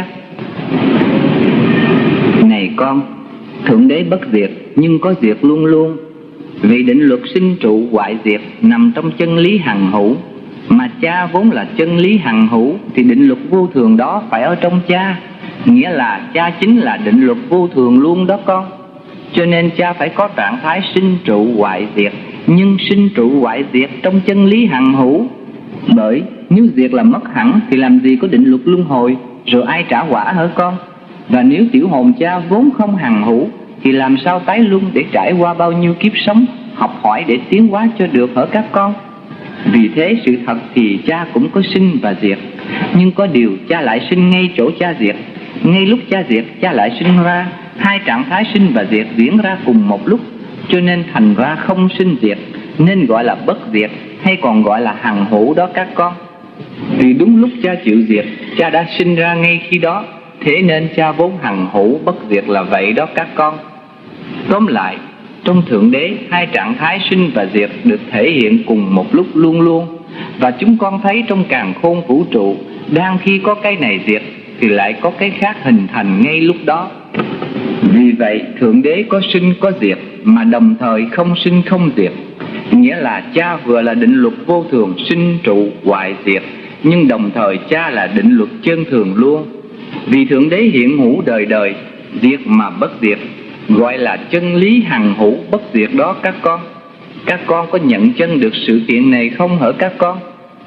Này con, Thượng Đế bất diệt nhưng có diệt luôn luôn. Vì định luật sinh trụ hoại diệt nằm trong chân lý hằng hữu, mà cha vốn là chân lý hằng hữu, thì định luật vô thường đó phải ở trong cha. Nghĩa là cha chính là định luật vô thường luôn đó con. Cho nên cha phải có trạng thái sinh trụ hoại diệt, nhưng sinh trụ hoại diệt trong chân lý hằng hữu. Bởi nếu diệt là mất hẳn thì làm gì có định luật luân hồi, rồi ai trả quả hả con? Và nếu tiểu hồn cha vốn không hằng hữu thì làm sao tái luân để trải qua bao nhiêu kiếp sống, học hỏi để tiến hóa cho được hả các con? Vì thế sự thật thì cha cũng có sinh và diệt, nhưng có điều cha lại sinh ngay chỗ cha diệt. Ngay lúc cha diệt, cha lại sinh ra. Hai trạng thái sinh và diệt diễn ra cùng một lúc, cho nên thành ra không sinh diệt, nên gọi là bất diệt, hay còn gọi là hằng hữu đó các con. Vì đúng lúc cha chịu diệt, cha đã sinh ra ngay khi đó, thế nên cha vốn hằng hữu bất diệt là vậy đó các con. Tóm lại, trong Thượng Đế, hai trạng thái sinh và diệt được thể hiện cùng một lúc luôn luôn. Và chúng con thấy trong càn khôn vũ trụ, đang khi có cái này diệt thì lại có cái khác hình thành ngay lúc đó. Vì vậy Thượng Đế có sinh có diệt, mà đồng thời không sinh không diệt. Nghĩa là Cha vừa là định luật vô thường sinh trụ hoại diệt, nhưng đồng thời Cha là định luật chân thường luôn. Vì Thượng Đế hiện hữu đời đời, diệt mà bất diệt, gọi là chân lý hằng hữu bất diệt đó các con. Các con có nhận chân được sự kiện này không hả các con?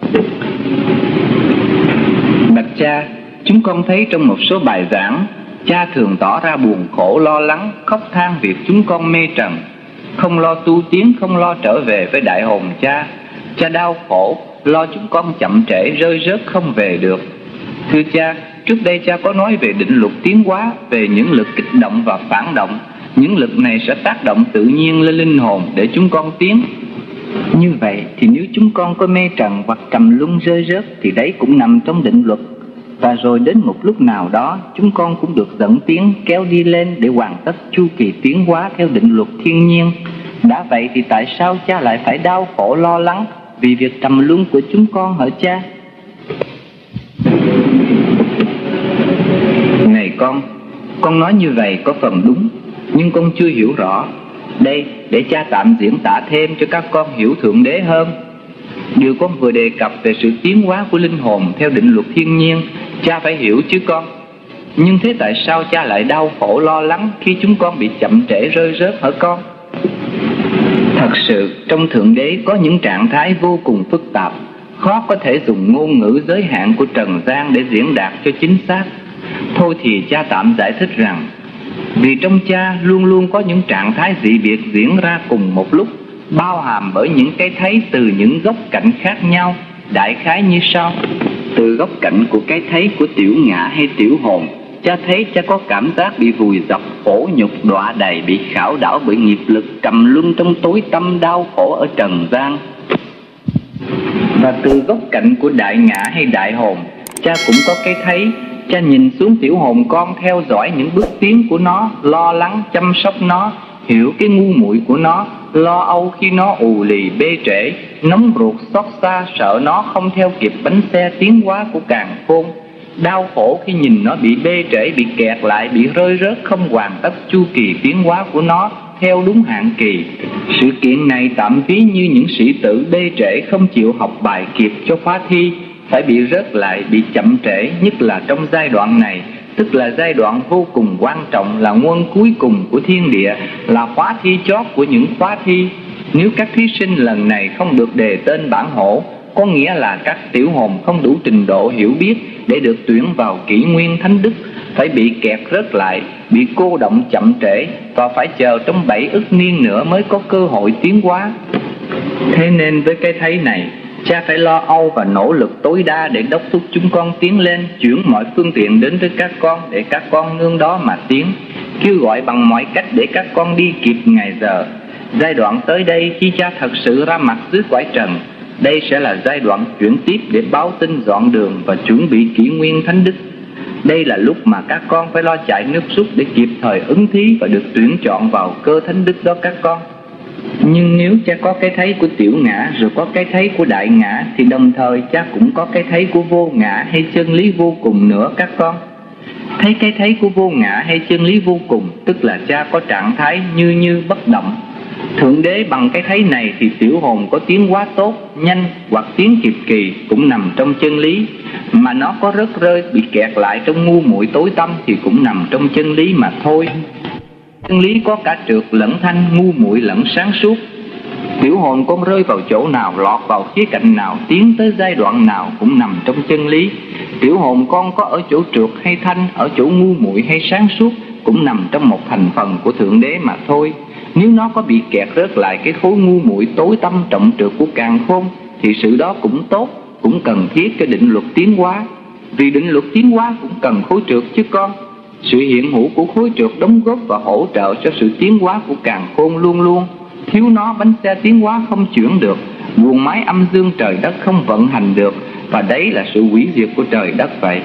Bạch Cha, chúng con thấy trong một số bài giảng, Cha thường tỏ ra buồn khổ lo lắng, khóc than việc chúng con mê trần, không lo tu tiến, không lo trở về với đại hồn Cha. Cha đau khổ, lo chúng con chậm trễ rơi rớt không về được. Thưa Cha, trước đây Cha có nói về định luật tiến hóa, về những lực kích động và phản động. Những lực này sẽ tác động tự nhiên lên linh hồn để chúng con tiến. Như vậy thì nếu chúng con có mê trần hoặc trầm luân rơi rớt thì đấy cũng nằm trong định luật. Và rồi đến một lúc nào đó chúng con cũng được dẫn tiến kéo đi lên để hoàn tất chu kỳ tiến hóa theo định luật thiên nhiên. Đã vậy thì tại sao Cha lại phải đau khổ lo lắng vì việc trầm luân của chúng con hả Cha? Này con nói như vậy có phần đúng, nhưng con chưa hiểu rõ. Đây, để Cha tạm diễn tả thêm cho các con hiểu Thượng Đế hơn. Điều con vừa đề cập về sự tiến hóa của linh hồn theo định luật thiên nhiên, Cha phải hiểu chứ con. Nhưng thế tại sao Cha lại đau khổ lo lắng khi chúng con bị chậm trễ rơi rớt hả con? Thật sự trong Thượng Đế có những trạng thái vô cùng phức tạp, khó có thể dùng ngôn ngữ giới hạn của trần gian để diễn đạt cho chính xác. Thôi thì Cha tạm giải thích rằng, vì trong Cha luôn luôn có những trạng thái dị biệt diễn ra cùng một lúc, bao hàm bởi những cái thấy từ những góc cạnh khác nhau, đại khái như sau. Từ góc cạnh của cái thấy của tiểu ngã hay tiểu hồn, Cha thấy Cha có cảm giác bị vùi dập, khổ nhục đọa đầy, bị khảo đảo bởi nghiệp lực, trầm luân trong tối tăm đau khổ ở trần gian. Và từ góc cạnh của đại ngã hay đại hồn, Cha cũng có cái thấy. Cha nhìn xuống tiểu hồn con, theo dõi những bước tiến của nó, lo lắng chăm sóc nó, hiểu cái ngu muội của nó, lo âu khi nó ù lì bê trễ, nóng ruột xót xa sợ nó không theo kịp bánh xe tiến hóa của càn khôn, đau khổ khi nhìn nó bị bê trễ, bị kẹt lại, bị rơi rớt, không hoàn tất chu kỳ tiến hóa của nó theo đúng hạn kỳ. Sự kiện này tạm ví như những sĩ tử bê trễ không chịu học bài kịp cho khóa thi, phải bị rớt lại, bị chậm trễ, nhất là trong giai đoạn này, tức là giai đoạn vô cùng quan trọng, là nguồn cuối cùng của thiên địa, là khóa thi chót của những khóa thi. Nếu các thí sinh lần này không được đề tên bản hổ, có nghĩa là các tiểu hồn không đủ trình độ hiểu biết để được tuyển vào kỷ nguyên thánh đức, phải bị kẹt rớt lại, bị cô động chậm trễ, và phải chờ trong 7 ức niên nữa mới có cơ hội tiến hóa. Thế nên với cái thấy này, Cha phải lo âu và nỗ lực tối đa để đốc thúc chúng con tiến lên, chuyển mọi phương tiện đến với các con để các con nương đó mà tiến, kêu gọi bằng mọi cách để các con đi kịp ngày giờ. Giai đoạn tới đây, khi Cha thật sự ra mặt dưới cõi trần, đây sẽ là giai đoạn chuyển tiếp để báo tin dọn đường và chuẩn bị kỷ nguyên thánh đức. Đây là lúc mà các con phải lo chạy nước rút để kịp thời ứng thí và được tuyển chọn vào cơ thánh đức đó các con. Nhưng nếu Cha có cái thấy của tiểu ngã rồi có cái thấy của đại ngã, thì đồng thời Cha cũng có cái thấy của vô ngã hay chân lý vô cùng nữa các con. Thấy cái thấy của vô ngã hay chân lý vô cùng, tức là Cha có trạng thái như bất động. Thượng Đế bằng cái thấy này thì tiểu hồn có tiến hóa tốt, nhanh hoặc tiến kịp kỳ cũng nằm trong chân lý. Mà nó có rớt rơi, bị kẹt lại trong ngu muội tối tăm thì cũng nằm trong chân lý mà thôi. Chân lý có cả trượt lẫn thanh, ngu muội lẫn sáng suốt. Tiểu hồn con rơi vào chỗ nào, lọt vào khía cạnh nào, tiến tới giai đoạn nào cũng nằm trong chân lý. Tiểu hồn con có ở chỗ trượt hay thanh, ở chỗ ngu muội hay sáng suốt, cũng nằm trong một thành phần của Thượng Đế mà thôi. Nếu nó có bị kẹt rớt lại cái khối ngu muội tối tăm trọng trượt của càn khôn, thì sự đó cũng tốt, cũng cần thiết cái định luật tiến hóa. Vì định luật tiến hóa cũng cần khối trượt chứ con. Sự hiện hữu của khối trượt đóng góp và hỗ trợ cho sự tiến hóa của càn khôn luôn luôn. Thiếu nó, bánh xe tiến hóa không chuyển được, guồng máy âm dương trời đất không vận hành được, và đấy là sự hủy diệt của trời đất vậy.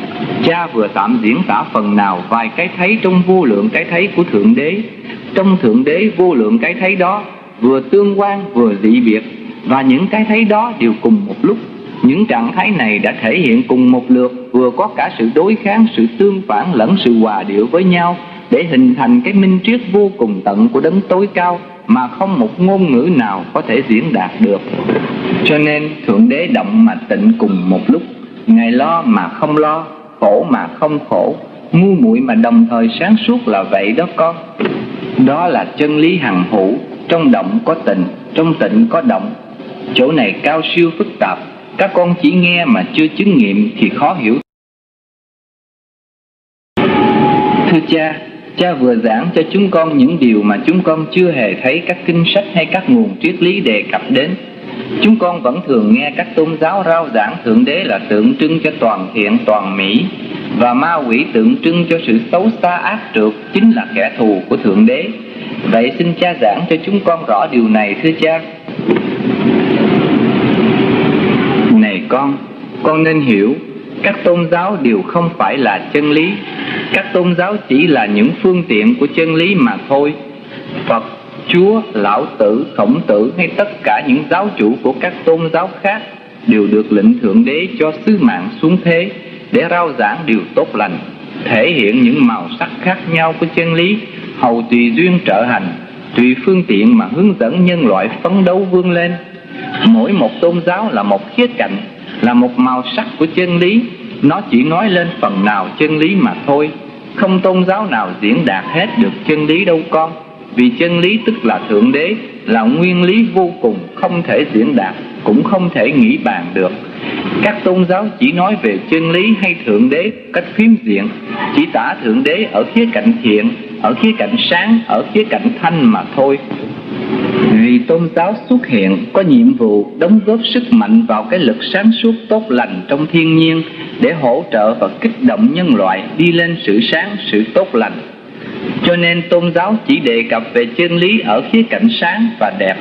Cha vừa tạm diễn tả phần nào vài cái thấy trong vô lượng cái thấy của Thượng Đế. Trong Thượng Đế vô lượng cái thấy đó vừa tương quan vừa dị biệt, và những cái thấy đó đều cùng một lúc. Những trạng thái này đã thể hiện cùng một lượt, vừa có cả sự đối kháng, sự tương phản lẫn sự hòa điệu với nhau, để hình thành cái minh triết vô cùng tận của đấng tối cao mà không một ngôn ngữ nào có thể diễn đạt được. Cho nên Thượng Đế động mà tịnh cùng một lúc, Ngài lo mà không lo, khổ mà không khổ, ngu muội mà đồng thời sáng suốt là vậy đó con. Đó là chân lý hằng hữu, trong động có tịnh, trong tịnh có động. Chỗ này cao siêu phức tạp, các con chỉ nghe mà chưa chứng nghiệm thì khó hiểu. Thưa cha, cha vừa giảng cho chúng con những điều mà chúng con chưa hề thấy các kinh sách hay các nguồn triết lý đề cập đến. Chúng con vẫn thường nghe các tôn giáo rao giảng Thượng Đế là tượng trưng cho toàn thiện toàn mỹ, và ma quỷ tượng trưng cho sự xấu xa ác trược, chính là kẻ thù của Thượng Đế. Vậy xin cha giảng cho chúng con rõ điều này thưa cha. Này con nên hiểu, các tôn giáo đều không phải là chân lý. Các tôn giáo chỉ là những phương tiện của chân lý mà thôi. Phật, Chúa, Lão Tử, Khổng Tử hay tất cả những giáo chủ của các tôn giáo khác đều được lệnh Thượng Đế cho sứ mạng xuống thế để rao giảng điều tốt lành, thể hiện những màu sắc khác nhau của chân lý, hầu tùy duyên trợ hành, tùy phương tiện mà hướng dẫn nhân loại phấn đấu vươn lên. Mỗi một tôn giáo là một khía cạnh, là một màu sắc của chân lý. Nó chỉ nói lên phần nào chân lý mà thôi. Không tôn giáo nào diễn đạt hết được chân lý đâu con. Vì chân lý tức là Thượng Đế, là nguyên lý vô cùng, không thể diễn đạt, cũng không thể nghĩ bàn được. Các tôn giáo chỉ nói về chân lý hay Thượng Đế cách phiến diện, chỉ tả Thượng Đế ở khía cạnh thiện, ở khía cạnh sáng, ở khía cạnh thanh mà thôi. Vì tôn giáo xuất hiện có nhiệm vụ đóng góp sức mạnh vào cái lực sáng suốt tốt lành trong thiên nhiên để hỗ trợ và kích động nhân loại đi lên sự sáng, sự tốt lành. Cho nên tôn giáo chỉ đề cập về chân lý ở khía cạnh sáng và đẹp.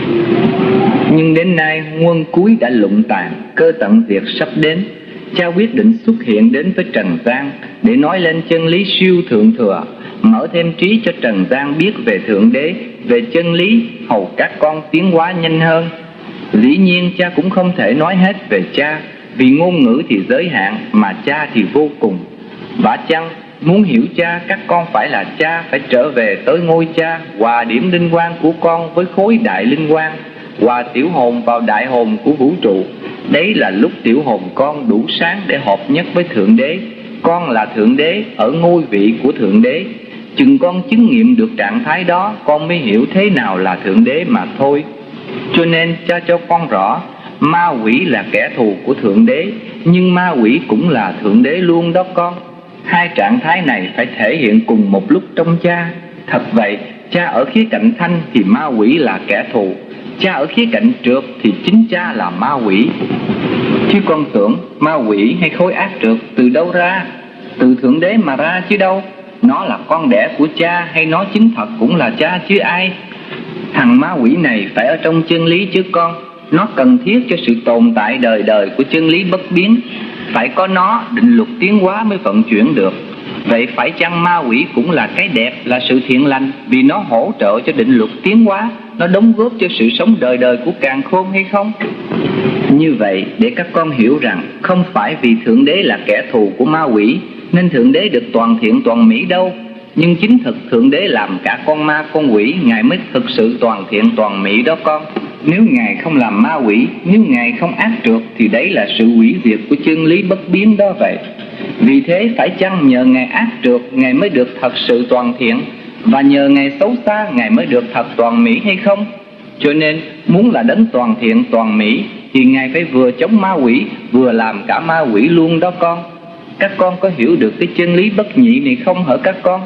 Nhưng đến nay nguồn cuối đã lụng tàn, cơ tận diệt sắp đến. Cha quyết định xuất hiện đến với trần gian để nói lên chân lý siêu thượng thừa, mở thêm trí cho trần gian biết về Thượng Đế, về chân lý, hầu các con tiến hóa nhanh hơn. Dĩ nhiên cha cũng không thể nói hết về cha, vì ngôn ngữ thì giới hạn mà cha thì vô cùng. Vả chăng muốn hiểu cha, các con phải là cha, phải trở về tới ngôi cha, hòa điểm linh quang của con với khối đại linh quang, hòa tiểu hồn vào đại hồn của vũ trụ. Đấy là lúc tiểu hồn con đủ sáng để hợp nhất với Thượng Đế. Con là Thượng Đế ở ngôi vị của Thượng Đế. Chừng con chứng nghiệm được trạng thái đó, con mới hiểu thế nào là Thượng Đế mà thôi. Cho nên cha cho con rõ, ma quỷ là kẻ thù của Thượng Đế, nhưng ma quỷ cũng là Thượng Đế luôn đó con. Hai trạng thái này phải thể hiện cùng một lúc trong cha. Thật vậy, cha ở khía cạnh thanh thì ma quỷ là kẻ thù, cha ở khía cạnh trượt thì chính cha là ma quỷ. Chứ con tưởng ma quỷ hay khối ác trượt từ đâu ra? Từ Thượng Đế mà ra chứ đâu. Nó là con đẻ của cha hay nó chính thật cũng là cha chứ ai? Thằng ma quỷ này phải ở trong chân lý chứ con. Nó cần thiết cho sự tồn tại đời đời của chân lý bất biến. Phải có nó, định luật tiến hóa mới vận chuyển được. Vậy phải chăng ma quỷ cũng là cái đẹp, là sự thiện lành, vì nó hỗ trợ cho định luật tiến hóa, nó đóng góp cho sự sống đời đời của càn khôn hay không? Như vậy để các con hiểu rằng không phải vì Thượng Đế là kẻ thù của ma quỷ nên Thượng Đế được toàn thiện toàn mỹ đâu. Nhưng chính thực Thượng Đế làm cả con ma con quỷ, Ngài mới thực sự toàn thiện toàn mỹ đó con. Nếu Ngài không làm ma quỷ, nếu Ngài không ác trượt thì đấy là sự hủy diệt của chân lý bất biến đó vậy. Vì thế phải chăng nhờ Ngài ác trượt Ngài mới được thật sự toàn thiện, và nhờ Ngài xấu xa Ngài mới được thật toàn mỹ hay không? Cho nên muốn là đấng toàn thiện toàn mỹ thì Ngài phải vừa chống ma quỷ, vừa làm cả ma quỷ luôn đó con. Các con có hiểu được cái chân lý bất nhị này không hả các con?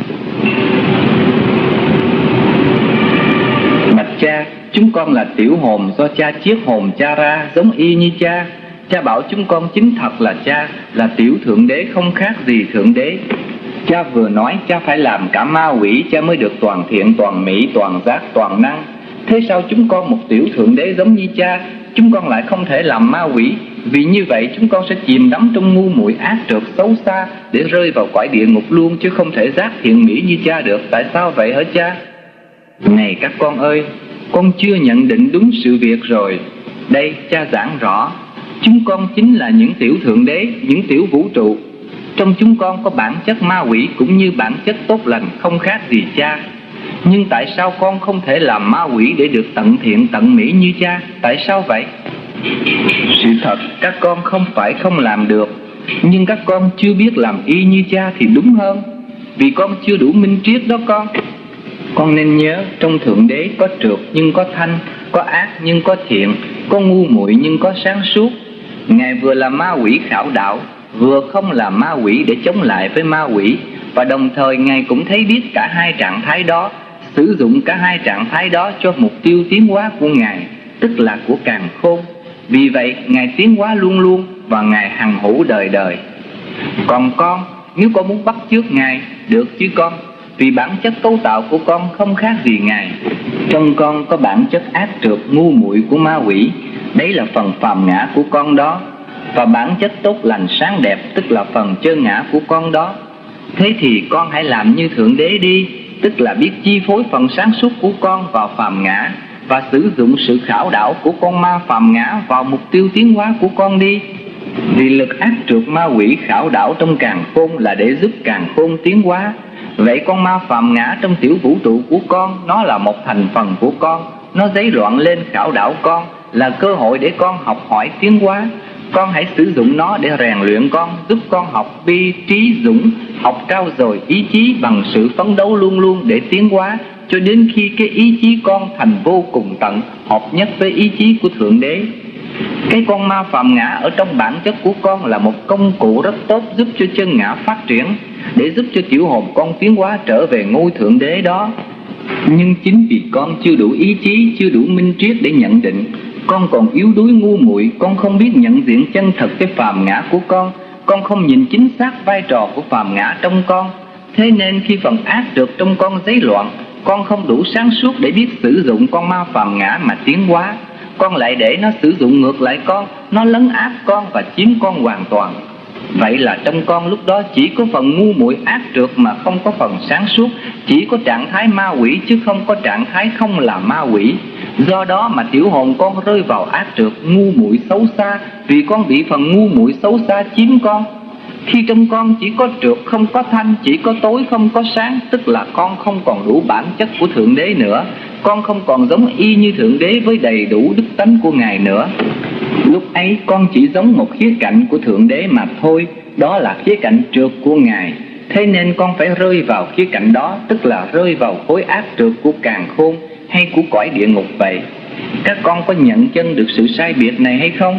Bạch cha, chúng con là tiểu hồn do cha chiết hồn cha ra, giống y như cha. Cha bảo chúng con chính thật là cha, là tiểu Thượng Đế không khác gì Thượng Đế. Cha vừa nói cha phải làm cả ma quỷ cha mới được toàn thiện toàn mỹ, toàn giác toàn năng. Thế sao chúng con một tiểu Thượng Đế giống như cha, chúng con lại không thể làm ma quỷ? Vì như vậy chúng con sẽ chìm đắm trong ngu muội ác trượt xấu xa để rơi vào cõi địa ngục luôn, chứ không thể giác thiện mỹ như cha được. Tại sao vậy hả cha? Này các con ơi, con chưa nhận định đúng sự việc rồi. Đây cha giảng rõ, chúng con chính là những tiểu Thượng Đế, những tiểu vũ trụ. Trong chúng con có bản chất ma quỷ cũng như bản chất tốt lành, không khác gì cha. Nhưng tại sao con không thể làm ma quỷ để được tận thiện tận mỹ như cha? Tại sao vậy? Sự thật các con không phải không làm được, nhưng các con chưa biết làm y như cha thì đúng hơn, vì con chưa đủ minh triết đó con. Con nên nhớ, trong Thượng Đế có trượt nhưng có thanh, có ác nhưng có thiện, có ngu muội nhưng có sáng suốt. Ngài vừa là ma quỷ khảo đạo, vừa không là ma quỷ để chống lại với ma quỷ, và đồng thời Ngài cũng thấy biết cả hai trạng thái đó, sử dụng cả hai trạng thái đó cho mục tiêu tiến hóa của Ngài, tức là của càn khôn. Vì vậy Ngài tiến hóa luôn luôn và Ngài hằng hữu đời đời. Còn con, nếu con muốn bắt chước Ngài, được chứ con, vì bản chất cấu tạo của con không khác gì Ngài. Trong con có bản chất ác trượt ngu muội của ma quỷ, đấy là phần phàm ngã của con đó, và bản chất tốt lành sáng đẹp, tức là phần chơn ngã của con đó. Thế thì con hãy làm như Thượng Đế đi, tức là biết chi phối phần sáng suốt của con vào phàm ngã, và sử dụng sự khảo đảo của con ma phàm ngã vào mục tiêu tiến hóa của con đi. Vì lực ác trượt ma quỷ khảo đảo trong càn khôn là để giúp càn khôn tiến hóa. Vậy con ma phàm ngã trong tiểu vũ trụ của con, nó là một thành phần của con, nó giấy loạn lên khảo đảo con, là cơ hội để con học hỏi tiến hóa. Con hãy sử dụng nó để rèn luyện con, giúp con học bi trí dũng, học trau dồi ý chí bằng sự phấn đấu luôn luôn để tiến hóa, cho đến khi cái ý chí con thành vô cùng tận, hợp nhất với ý chí của Thượng Đế. Cái con ma phàm ngã ở trong bản chất của con là một công cụ rất tốt giúp cho chân ngã phát triển, để giúp cho tiểu hồn con tiến hóa trở về ngôi Thượng Đế đó. Nhưng chính vì con chưa đủ ý chí, chưa đủ minh triết để nhận định, con còn yếu đuối ngu muội, con không biết nhận diện chân thật cái phàm ngã của con không nhìn chính xác vai trò của phàm ngã trong con. Thế nên khi phần ác trượt trong con giấy loạn, con không đủ sáng suốt để biết sử dụng con ma phàm ngã mà tiến hóa. Con lại để nó sử dụng ngược lại con, nó lấn áp con và chiếm con hoàn toàn. Vậy là trong con lúc đó chỉ có phần ngu muội ác trượt mà không có phần sáng suốt, chỉ có trạng thái ma quỷ chứ không có trạng thái không là ma quỷ. Do đó mà tiểu hồn con rơi vào ác trượt ngu muội xấu xa, vì con bị phần ngu muội xấu xa chiếm con. Khi trong con chỉ có trượt không có thanh, chỉ có tối không có sáng, tức là con không còn đủ bản chất của Thượng Đế nữa. Con không còn giống y như Thượng Đế với đầy đủ đức tánh của Ngài nữa. Lúc ấy con chỉ giống một khía cạnh của Thượng Đế mà thôi, đó là khía cạnh trượt của Ngài. Thế nên con phải rơi vào khía cạnh đó, tức là rơi vào khối ác trượt của càn khôn hay của cõi địa ngục vậy. Các con có nhận chân được sự sai biệt này hay không?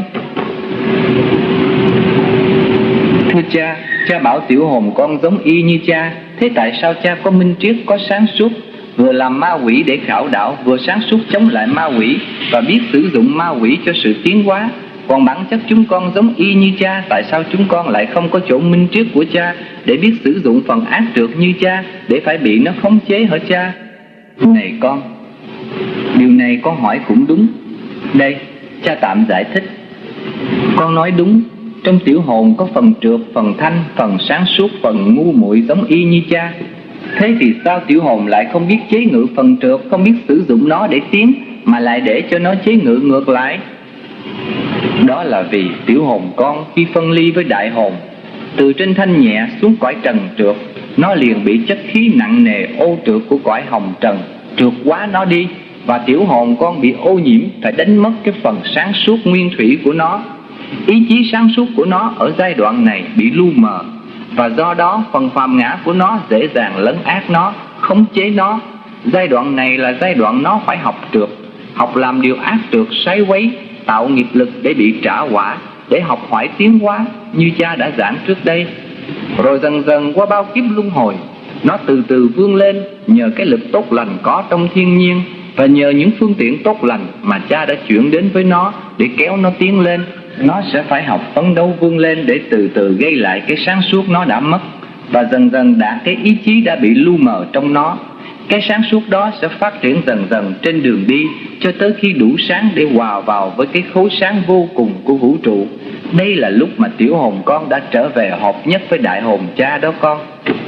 Thưa cha, cha bảo tiểu hồn con giống y như cha, thế tại sao cha có minh triết, có sáng suốt, vừa làm ma quỷ để khảo đảo, vừa sáng suốt chống lại ma quỷ và biết sử dụng ma quỷ cho sự tiến hóa? Còn bản chất chúng con giống y như cha, tại sao chúng con lại không có chỗ minh triết của cha để biết sử dụng phần ác trượt như cha, để phải bị nó khống chế hả cha? Này con, điều này con hỏi cũng đúng. Đây, cha tạm giải thích. Con nói đúng, trong tiểu hồn có phần trượt, phần thanh, phần sáng suốt, phần ngu muội giống y như cha. Thế thì sao tiểu hồn lại không biết chế ngự phần trượt, không biết sử dụng nó để tiến, mà lại để cho nó chế ngự ngược lại? Đó là vì tiểu hồn con khi phân ly với đại hồn, từ trên thanh nhẹ xuống cõi trần trượt, nó liền bị chất khí nặng nề ô trượt của cõi hồng trần trượt quá nó đi, và tiểu hồn con bị ô nhiễm, phải đánh mất cái phần sáng suốt nguyên thủy của nó. Ý chí sáng suốt của nó ở giai đoạn này bị lu mờ, và do đó phần phàm ngã của nó dễ dàng lấn át nó, khống chế nó. Giai đoạn này là giai đoạn nó phải học trượt, học làm điều ác trượt sai quấy, tạo nghiệp lực để bị trả quả, để học hỏi tiến hóa như cha đã giảng trước đây. Rồi dần dần qua bao kiếp luân hồi, nó từ từ vươn lên nhờ cái lực tốt lành có trong thiên nhiên, và nhờ những phương tiện tốt lành mà cha đã chuyển đến với nó để kéo nó tiến lên. Nó sẽ phải học phấn đấu vươn lên để từ từ gây lại cái sáng suốt nó đã mất, và dần dần đạt cái ý chí đã bị lu mờ trong nó. Cái sáng suốt đó sẽ phát triển dần dần trên đường đi, cho tới khi đủ sáng để hòa vào với cái khối sáng vô cùng của vũ trụ. Đây là lúc mà tiểu hồn con đã trở về hợp nhất với đại hồn cha đó con.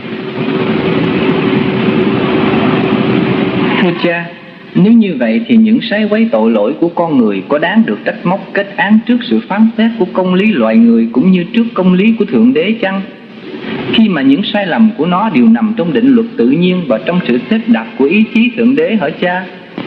Thưa cha, nếu như vậy thì những sai quấy tội lỗi của con người có đáng được trách móc kết án trước sự phán xét của công lý loài người cũng như trước công lý của Thượng Đế chăng? khi mà những sai lầm của nó đều nằm trong định luật tự nhiên và trong sự xếp đặt của ý chí Thượng Đế hỡi cha?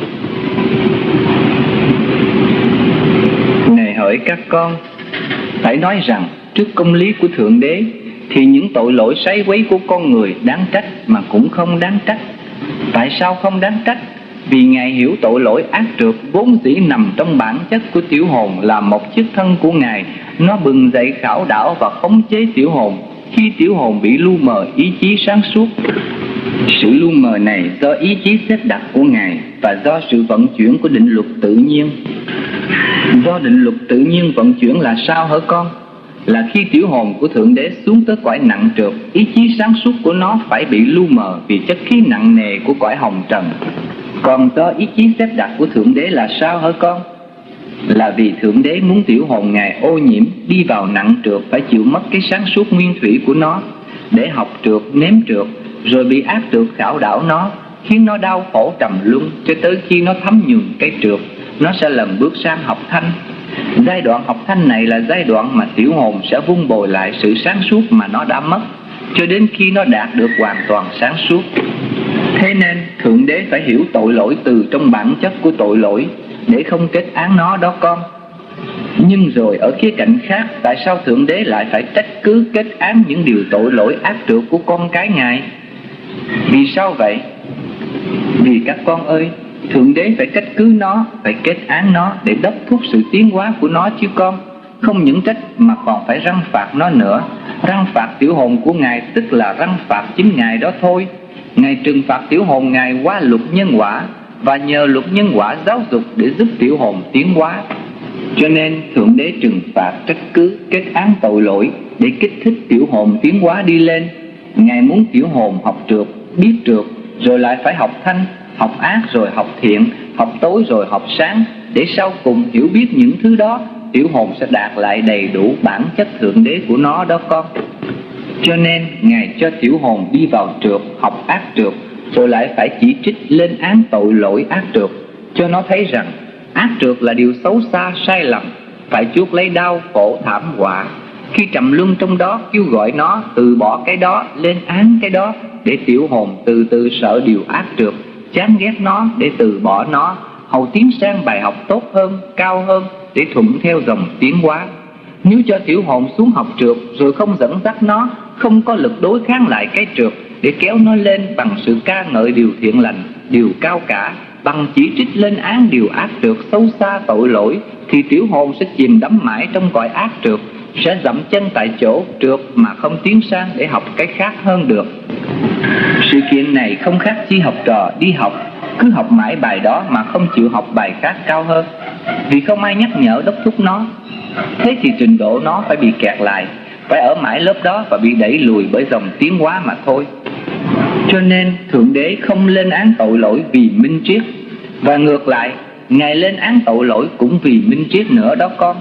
Này hỡi các con, phải nói rằng trước công lý của Thượng Đế thì những tội lỗi sáy quấy của con người đáng trách mà cũng không đáng trách. Tại sao không đáng trách? Vì Ngài hiểu tội lỗi ác trượt vốn dĩ nằm trong bản chất của tiểu hồn là một chức thân của Ngài. Nó bừng dậy khảo đảo và khống chế tiểu hồn khi tiểu hồn bị lu mờ ý chí sáng suốt. Sự lu mờ này do ý chí xếp đặt của Ngài và do sự vận chuyển của định luật tự nhiên. Do định luật tự nhiên vận chuyển là sao hả con? Là khi tiểu hồn của Thượng Đế xuống tới cõi nặng trược, ý chí sáng suốt của nó phải bị lu mờ vì chất khí nặng nề của cõi hồng trần. Còn do ý chí xếp đặt của Thượng Đế là sao hả con? Là vì Thượng Đế muốn tiểu hồn Ngài ô nhiễm, đi vào nặng trược, phải chịu mất cái sáng suốt nguyên thủy của nó để học trược, nếm trược, rồi bị ác trược khảo đảo nó, khiến nó đau khổ trầm luân cho tới khi nó thấm nhuần cái trược, nó sẽ lần bước sang học thanh. Giai đoạn học thanh này là giai đoạn mà tiểu hồn sẽ vun bồi lại sự sáng suốt mà nó đã mất, cho đến khi nó đạt được hoàn toàn sáng suốt. Thế nên Thượng Đế phải hiểu tội lỗi từ trong bản chất của tội lỗi để không kết án nó đó con. Nhưng rồi ở khía cạnh khác, tại sao Thượng Đế lại phải trách cứ kết án những điều tội lỗi ác trược của con cái Ngài? Vì sao vậy? Vì các con ơi, Thượng Đế phải trách cứ nó, phải kết án nó để đốc thúc sự tiến hóa của nó chứ con. Không những trách mà còn phải răn phạt nó nữa. Răn phạt tiểu hồn của Ngài tức là răn phạt chính Ngài đó thôi. Ngài trừng phạt tiểu hồn Ngài qua luật nhân quả, và nhờ luật nhân quả giáo dục để giúp tiểu hồn tiến hóa. Cho nên Thượng Đế trừng phạt, trách cứ, kết án tội lỗi để kích thích tiểu hồn tiến hóa đi lên. Ngài muốn tiểu hồn học trượt, biết trượt, rồi lại phải học thanh, học ác rồi học thiện, học tối rồi học sáng, để sau cùng hiểu biết những thứ đó, tiểu hồn sẽ đạt lại đầy đủ bản chất Thượng Đế của nó đó con. Cho nên Ngài cho tiểu hồn đi vào trượt, học ác trượt, rồi lại phải chỉ trích lên án tội lỗi ác trượt, cho nó thấy rằng ác trượt là điều xấu xa, sai lầm, phải chuốc lấy đau khổ thảm họa. Khi trầm luân trong đó, kêu gọi nó từ bỏ cái đó, lên án cái đó, để tiểu hồn từ từ sợ điều ác trượt, chán ghét nó để từ bỏ nó, hầu tiến sang bài học tốt hơn, cao hơn, để thuận theo dòng tiến hóa. Nếu cho tiểu hồn xuống học trượt rồi không dẫn dắt nó, không có lực đối kháng lại cái trượt để kéo nó lên bằng sự ca ngợi điều thiện lành, điều cao cả, bằng chỉ trích lên án điều ác trượt xấu xa tội lỗi, thì tiểu hồn sẽ chìm đắm mãi trong cõi ác trượt, sẽ dậm chân tại chỗ trượt mà không tiến sang để học cái khác hơn được. Sự kiện này không khác chi học trò đi học cứ học mãi bài đó mà không chịu học bài khác cao hơn, vì không ai nhắc nhở đốc thúc nó. Thế thì trình độ nó phải bị kẹt lại, phải ở mãi lớp đó và bị đẩy lùi bởi dòng tiến hóa mà thôi. Cho nên Thượng Đế không lên án tội lỗi vì minh triết, và ngược lại Ngài lên án tội lỗi cũng vì minh triết nữa đó con.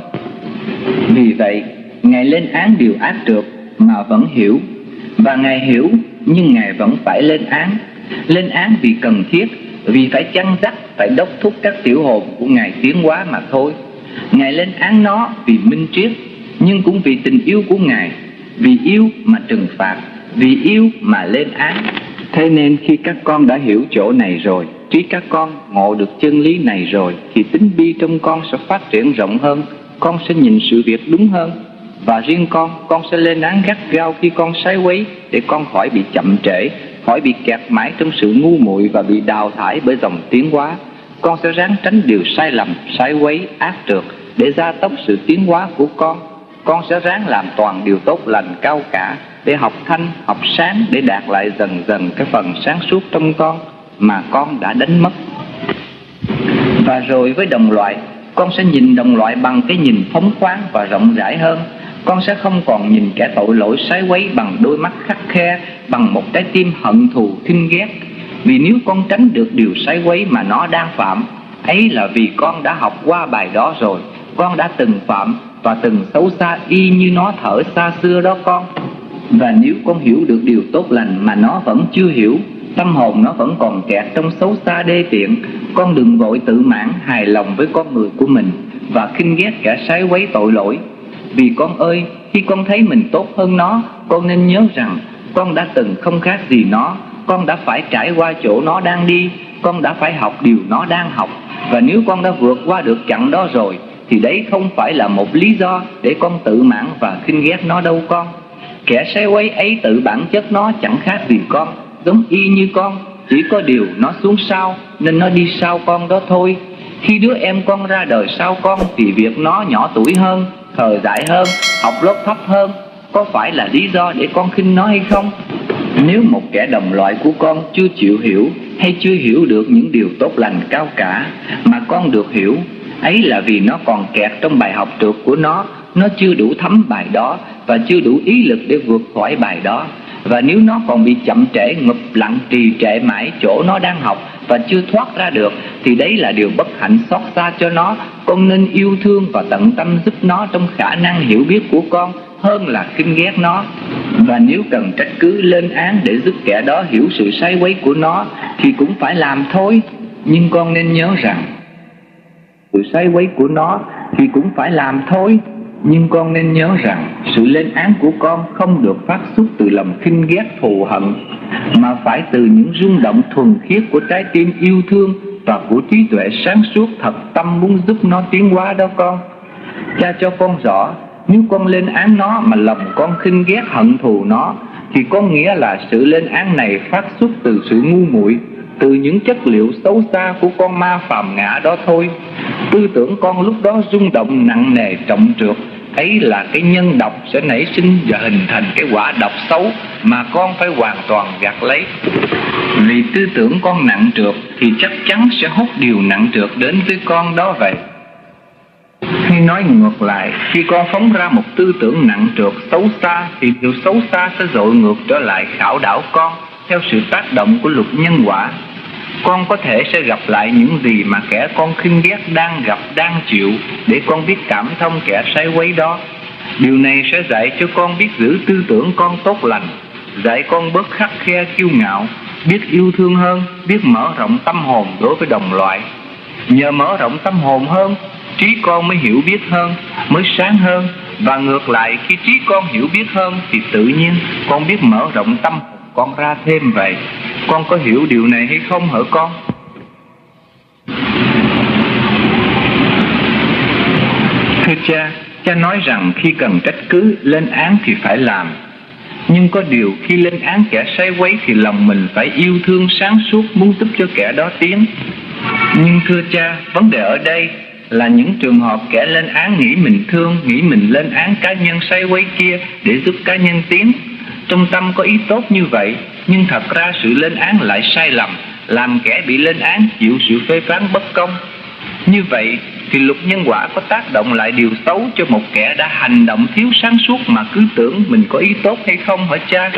Vì vậy Ngài lên án điều ác trượt mà vẫn hiểu, và Ngài hiểu nhưng Ngài vẫn phải lên án. Lên án vì cần thiết, vì phải chăn dắt, phải đốc thúc các tiểu hồn của Ngài tiến hóa mà thôi. Ngài lên án nó vì minh triết, nhưng cũng vì tình yêu của Ngài. Vì yêu mà trừng phạt, vì yêu mà lên án. Thế nên khi các con đã hiểu chỗ này rồi, trí các con ngộ được chân lý này rồi, thì tính bi trong con sẽ phát triển rộng hơn, con sẽ nhìn sự việc đúng hơn. Và riêng con sẽ lên án gắt gao khi con sái quấy, để con khỏi bị chậm trễ, khỏi bị kẹt mãi trong sự ngu muội và bị đào thải bởi dòng tiến hóa. Con sẽ ráng tránh điều sai lầm, sái quấy, ác trượt để gia tốc sự tiến hóa của con. Con sẽ ráng làm toàn điều tốt lành cao cả để học thanh, học sáng, để đạt lại dần dần cái phần sáng suốt trong con mà con đã đánh mất. Và rồi với đồng loại, con sẽ nhìn đồng loại bằng cái nhìn phóng khoáng và rộng rãi hơn. Con sẽ không còn nhìn kẻ tội lỗi sái quấy bằng đôi mắt khắt khe, bằng một trái tim hận thù khinh ghét. Vì nếu con tránh được điều sái quấy mà nó đang phạm, ấy là vì con đã học qua bài đó rồi. Con đã từng phạm và từng xấu xa y như nó thở xa xưa đó con. Và nếu con hiểu được điều tốt lành mà nó vẫn chưa hiểu, tâm hồn nó vẫn còn kẹt trong xấu xa đê tiện, con đừng vội tự mãn hài lòng với con người của mình và khinh ghét kẻ sái quấy tội lỗi. Vì con ơi, Khi con thấy mình tốt hơn nó, con nên nhớ rằng con đã từng không khác gì nó. Con đã phải trải qua chỗ nó đang đi, con đã phải học điều nó đang học. Và nếu con đã vượt qua được chặng đó rồi, thì đấy không phải là một lý do để con tự mãn và khinh ghét nó đâu con. Kẻ say quấy ấy tự bản chất nó chẳng khác gì con, giống y như con, chỉ có điều nó xuống sau nên nó đi sau con đó thôi. Khi đứa em con ra đời sau con thì việc nó nhỏ tuổi hơn, khờ dại hơn, học lớp thấp hơn, có phải là lý do để con khinh nó hay không? Nếu một kẻ đồng loại của con chưa chịu hiểu hay chưa hiểu được những điều tốt lành cao cả mà con được hiểu, ấy là vì nó còn kẹt trong bài học trượt của nó chưa đủ thấm bài đó và chưa đủ ý lực để vượt khỏi bài đó. Và nếu nó còn bị chậm trễ, ngụp lặng, trì trệ mãi chỗ nó đang học và chưa thoát ra được, thì đấy là điều bất hạnh xót xa cho nó. Con nên yêu thương và tận tâm giúp nó trong khả năng hiểu biết của con hơn là khinh ghét nó. Và nếu cần trách cứ lên án để giúp kẻ đó hiểu sự sai quấy của nó thì cũng phải làm thôi. Nhưng con nên nhớ rằng sự sai quấy của nó thì cũng phải làm thôi. Nhưng con nên nhớ rằng sự lên án của con không được phát xuất từ lòng khinh ghét thù hận, mà phải từ những rung động thuần khiết của trái tim yêu thương và của trí tuệ sáng suốt thật tâm muốn giúp nó tiến hóa đó con. Cha cho con rõ, nếu con lên án nó mà lòng con khinh ghét hận thù nó, thì có nghĩa là sự lên án này phát xuất từ sự ngu muội, từ những chất liệu xấu xa của con ma phàm ngã đó thôi. Tư tưởng con lúc đó rung động nặng nề trọng trược, ấy là cái nhân độc sẽ nảy sinh và hình thành cái quả độc xấu mà con phải hoàn toàn gạt lấy. Vì tư tưởng con nặng trược thì chắc chắn sẽ hút điều nặng trược đến với con đó vậy. Hay nói ngược lại, khi con phóng ra một tư tưởng nặng trược xấu xa thì điều xấu xa sẽ dội ngược trở lại khảo đảo con theo sự tác động của luật nhân quả. Con có thể sẽ gặp lại những gì mà kẻ con khinh ghét đang gặp, đang chịu, để con biết cảm thông kẻ sai quấy đó. Điều này sẽ dạy cho con biết giữ tư tưởng con tốt lành, dạy con bớt khắt khe kiêu ngạo, biết yêu thương hơn, biết mở rộng tâm hồn đối với đồng loại. Nhờ mở rộng tâm hồn hơn, trí con mới hiểu biết hơn, mới sáng hơn. Và ngược lại, khi trí con hiểu biết hơn thì tự nhiên con biết mở rộng tâm hồn con ra thêm vậy. Con có hiểu điều này hay không hả con? Thưa cha, cha nói rằng khi cần trách cứ, lên án thì phải làm. Nhưng có điều khi lên án kẻ sai quấy thì lòng mình phải yêu thương sáng suốt, muốn giúp cho kẻ đó tiến. Nhưng thưa cha, vấn đề ở đây là những trường hợp kẻ lên án nghĩ mình thương, nghĩ mình lên án cá nhân sai quấy kia để giúp cá nhân tiến. Trong tâm có ý tốt như vậy, nhưng thật ra sự lên án lại sai lầm, làm kẻ bị lên án chịu sự phê phán bất công. Như vậy thì luật nhân quả có tác động lại điều xấu cho một kẻ đã hành động thiếu sáng suốt mà cứ tưởng mình có ý tốt hay không hả cha?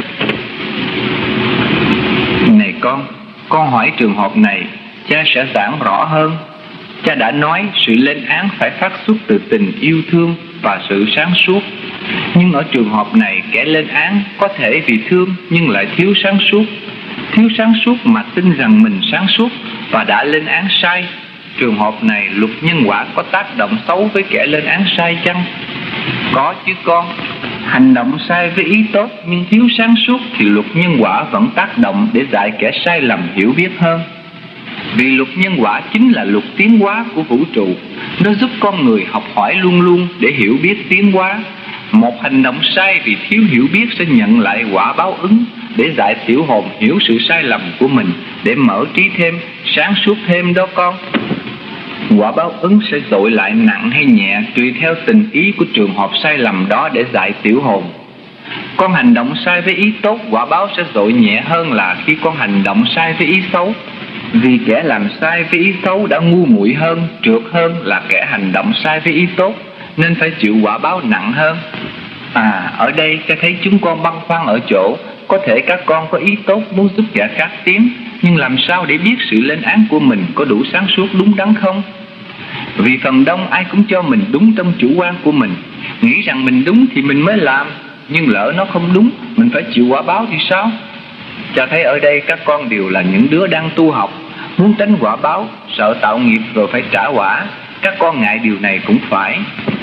Này con hỏi trường hợp này, cha sẽ giảng rõ hơn. Cha đã nói sự lên án phải phát xuất từ tình yêu thương và sự sáng suốt. Nhưng ở trường hợp này, kẻ lên án có thể vì thương nhưng lại thiếu sáng suốt. Thiếu sáng suốt mà tin rằng mình sáng suốt và đã lên án sai. Trường hợp này, luật nhân quả có tác động xấu với kẻ lên án sai chăng? Có chứ con. Hành động sai với ý tốt nhưng thiếu sáng suốt thì luật nhân quả vẫn tác động để dạy kẻ sai lầm hiểu biết hơn. Vì luật nhân quả chính là luật tiến hóa của vũ trụ. Nó giúp con người học hỏi luôn luôn để hiểu biết tiến hóa. Một hành động sai vì thiếu hiểu biết sẽ nhận lại quả báo ứng, để dạy tiểu hồn hiểu sự sai lầm của mình, để mở trí thêm, sáng suốt thêm đó con. Quả báo ứng sẽ dội lại nặng hay nhẹ tùy theo tình ý của trường hợp sai lầm đó để dạy tiểu hồn. Con hành động sai với ý tốt, quả báo sẽ dội nhẹ hơn là khi con hành động sai với ý xấu. Vì kẻ làm sai với ý xấu đã ngu muội hơn, trượt hơn là kẻ hành động sai với ý tốt, nên phải chịu quả báo nặng hơn. Ở đây cha thấy chúng con băn khoăn ở chỗ, có thể các con có ý tốt muốn giúp kẻ khác tiến, nhưng làm sao để biết sự lên án của mình có đủ sáng suốt đúng đắn không? Vì phần đông ai cũng cho mình đúng trong chủ quan của mình, nghĩ rằng mình đúng thì mình mới làm, nhưng lỡ nó không đúng, mình phải chịu quả báo thì sao? Cha thấy ở đây các con đều là những đứa đang tu học, muốn tránh quả báo, sợ tạo nghiệp rồi phải trả quả. Các con ngại điều này cũng phải.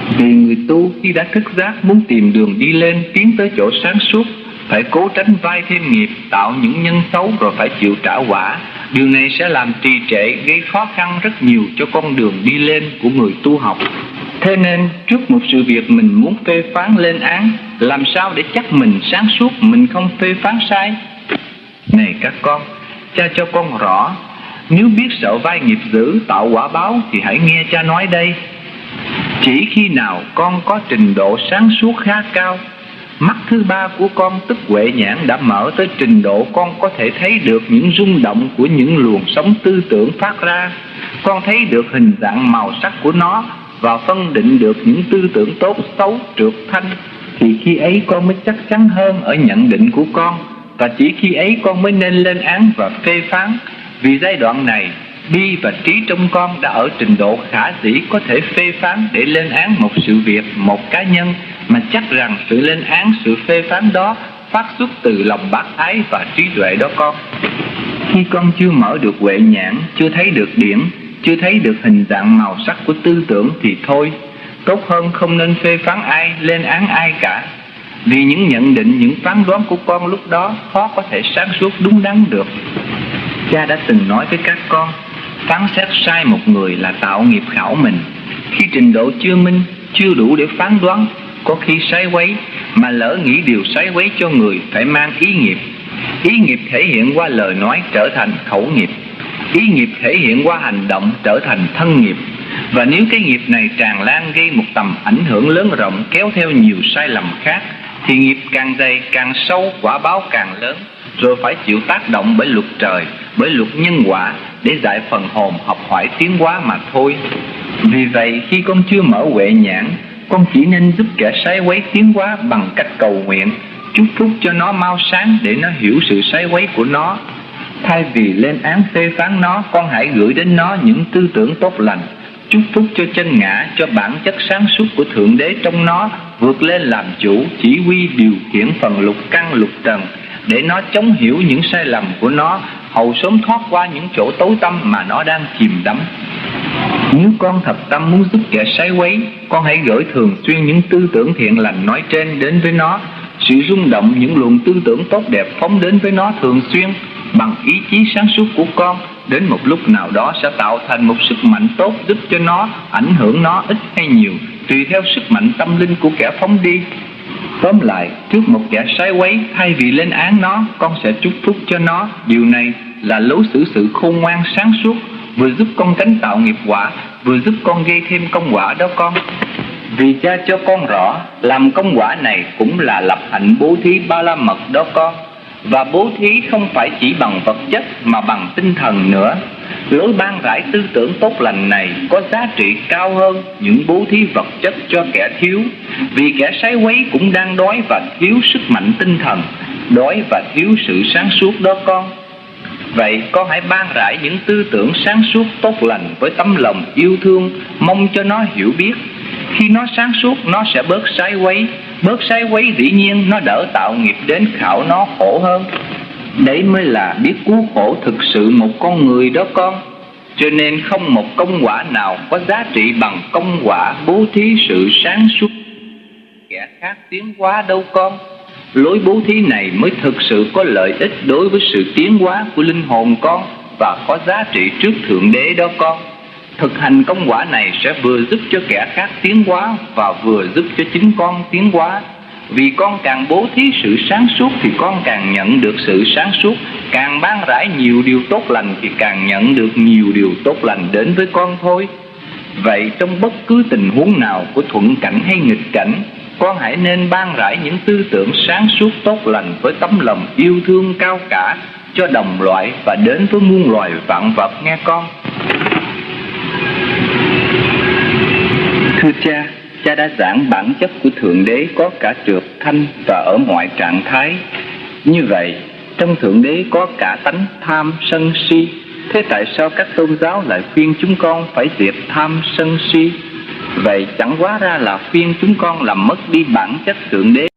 Vì người tu khi đã thức giác muốn tìm đường đi lên, tiến tới chỗ sáng suốt, phải cố tránh vai thêm nghiệp, tạo những nhân xấu rồi phải chịu trả quả. Điều này sẽ làm trì trệ, gây khó khăn rất nhiều cho con đường đi lên của người tu học. Thế nên trước một sự việc mình muốn phê phán lên án, làm sao để chắc mình sáng suốt, mình không phê phán sai? Này các con, cha cho con rõ, nếu biết sợ vai nghiệp dữ tạo quả báo thì hãy nghe cha nói đây. Chỉ khi nào con có trình độ sáng suốt khá cao, mắt thứ ba của con tức huệ nhãn đã mở tới trình độ con có thể thấy được những rung động của những luồng sóng tư tưởng phát ra, con thấy được hình dạng màu sắc của nó và phân định được những tư tưởng tốt xấu trượt thanh, thì khi ấy con mới chắc chắn hơn ở nhận định của con, và chỉ khi ấy con mới nên lên án và phê phán. Vì giai đoạn này bi và trí trong con đã ở trình độ khả dĩ có thể phê phán để lên án một sự việc, một cá nhân, mà chắc rằng sự lên án, sự phê phán đó phát xuất từ lòng bác ái và trí tuệ đó con. Khi con chưa mở được huệ nhãn, chưa thấy được điển, chưa thấy được hình dạng màu sắc của tư tưởng thì thôi, tốt hơn không nên phê phán ai, lên án ai cả. Vì những nhận định, những phán đoán của con lúc đó khó có thể sáng suốt đúng đắn được. Cha đã từng nói với các con, phán xét sai một người là tạo nghiệp khảo mình. Khi trình độ chưa minh, chưa đủ để phán đoán, có khi sai quấy, mà lỡ nghĩ điều sai quấy cho người phải mang ý nghiệp. Ý nghiệp thể hiện qua lời nói trở thành khẩu nghiệp, ý nghiệp thể hiện qua hành động trở thành thân nghiệp. Và nếu cái nghiệp này tràn lan gây một tầm ảnh hưởng lớn rộng, kéo theo nhiều sai lầm khác, thì nghiệp càng dày càng sâu, quả báo càng lớn, rồi phải chịu tác động bởi luật trời, bởi luật nhân quả để giải phần hồn học hỏi tiến hóa mà thôi. Vì vậy khi con chưa mở huệ nhãn, con chỉ nên giúp kẻ sai quấy tiến hóa bằng cách cầu nguyện, chúc phúc cho nó mau sáng để nó hiểu sự sai quấy của nó. Thay vì lên án phê phán nó, con hãy gửi đến nó những tư tưởng tốt lành, chúc phúc cho chân ngã, cho bản chất sáng suốt của Thượng Đế trong nó vượt lên làm chủ, chỉ huy điều khiển phần lục căn lục trần, để nó chống hiểu những sai lầm của nó, hầu sớm thoát qua những chỗ tối tăm mà nó đang chìm đắm. Nếu con thật tâm muốn giúp kẻ sai quấy, con hãy gửi thường xuyên những tư tưởng thiện lành nói trên đến với nó. Sự rung động những luồng tư tưởng tốt đẹp phóng đến với nó thường xuyên bằng ý chí sáng suốt của con, đến một lúc nào đó sẽ tạo thành một sức mạnh tốt giúp cho nó, ảnh hưởng nó ít hay nhiều, tùy theo sức mạnh tâm linh của kẻ phóng đi. Tóm lại, trước một kẻ sai quấy, thay vì lên án nó, con sẽ chúc phúc cho nó. Điều này là lối xử sự khôn ngoan sáng suốt, vừa giúp con tránh tạo nghiệp quả, vừa giúp con gây thêm công quả đó con. Vì cha cho con rõ, làm công quả này cũng là lập hạnh bố thí ba la mật đó con. Và bố thí không phải chỉ bằng vật chất mà bằng tinh thần nữa. Lối ban rải tư tưởng tốt lành này có giá trị cao hơn những bố thí vật chất cho kẻ thiếu. Vì kẻ sai quấy cũng đang đói và thiếu sức mạnh tinh thần, đói và thiếu sự sáng suốt đó con. Vậy con hãy ban rải những tư tưởng sáng suốt tốt lành với tấm lòng yêu thương, mong cho nó hiểu biết. Khi nó sáng suốt, nó sẽ bớt sai quấy. Bớt sai quấy dĩ nhiên nó đỡ tạo nghiệp đến khảo nó khổ hơn. Đấy mới là biết cứu khổ thực sự một con người đó con. Cho nên không một công quả nào có giá trị bằng công quả bố thí sự sáng suốt kẻ khác tiến hóa đâu con. Lối bố thí này mới thực sự có lợi ích đối với sự tiến hóa của linh hồn con, và có giá trị trước Thượng Đế đó con. Thực hành công quả này sẽ vừa giúp cho kẻ khác tiến hóa và vừa giúp cho chính con tiến hóa. Vì con càng bố thí sự sáng suốt thì con càng nhận được sự sáng suốt, càng ban rải nhiều điều tốt lành thì càng nhận được nhiều điều tốt lành đến với con thôi. Vậy trong bất cứ tình huống nào của thuận cảnh hay nghịch cảnh, con hãy nên ban rải những tư tưởng sáng suốt tốt lành với tấm lòng yêu thương cao cả cho đồng loại và đến với muôn loài vạn vật nghe con. Thưa cha, cha đã giảng bản chất của Thượng Đế có cả trượt thanh và ở mọi trạng thái. Như vậy, trong Thượng Đế có cả tánh tham sân si. Thế tại sao các tôn giáo lại khuyên chúng con phải diệt tham sân si? Vậy chẳng hóa ra là khuyên chúng con làm mất đi bản chất Thượng Đế.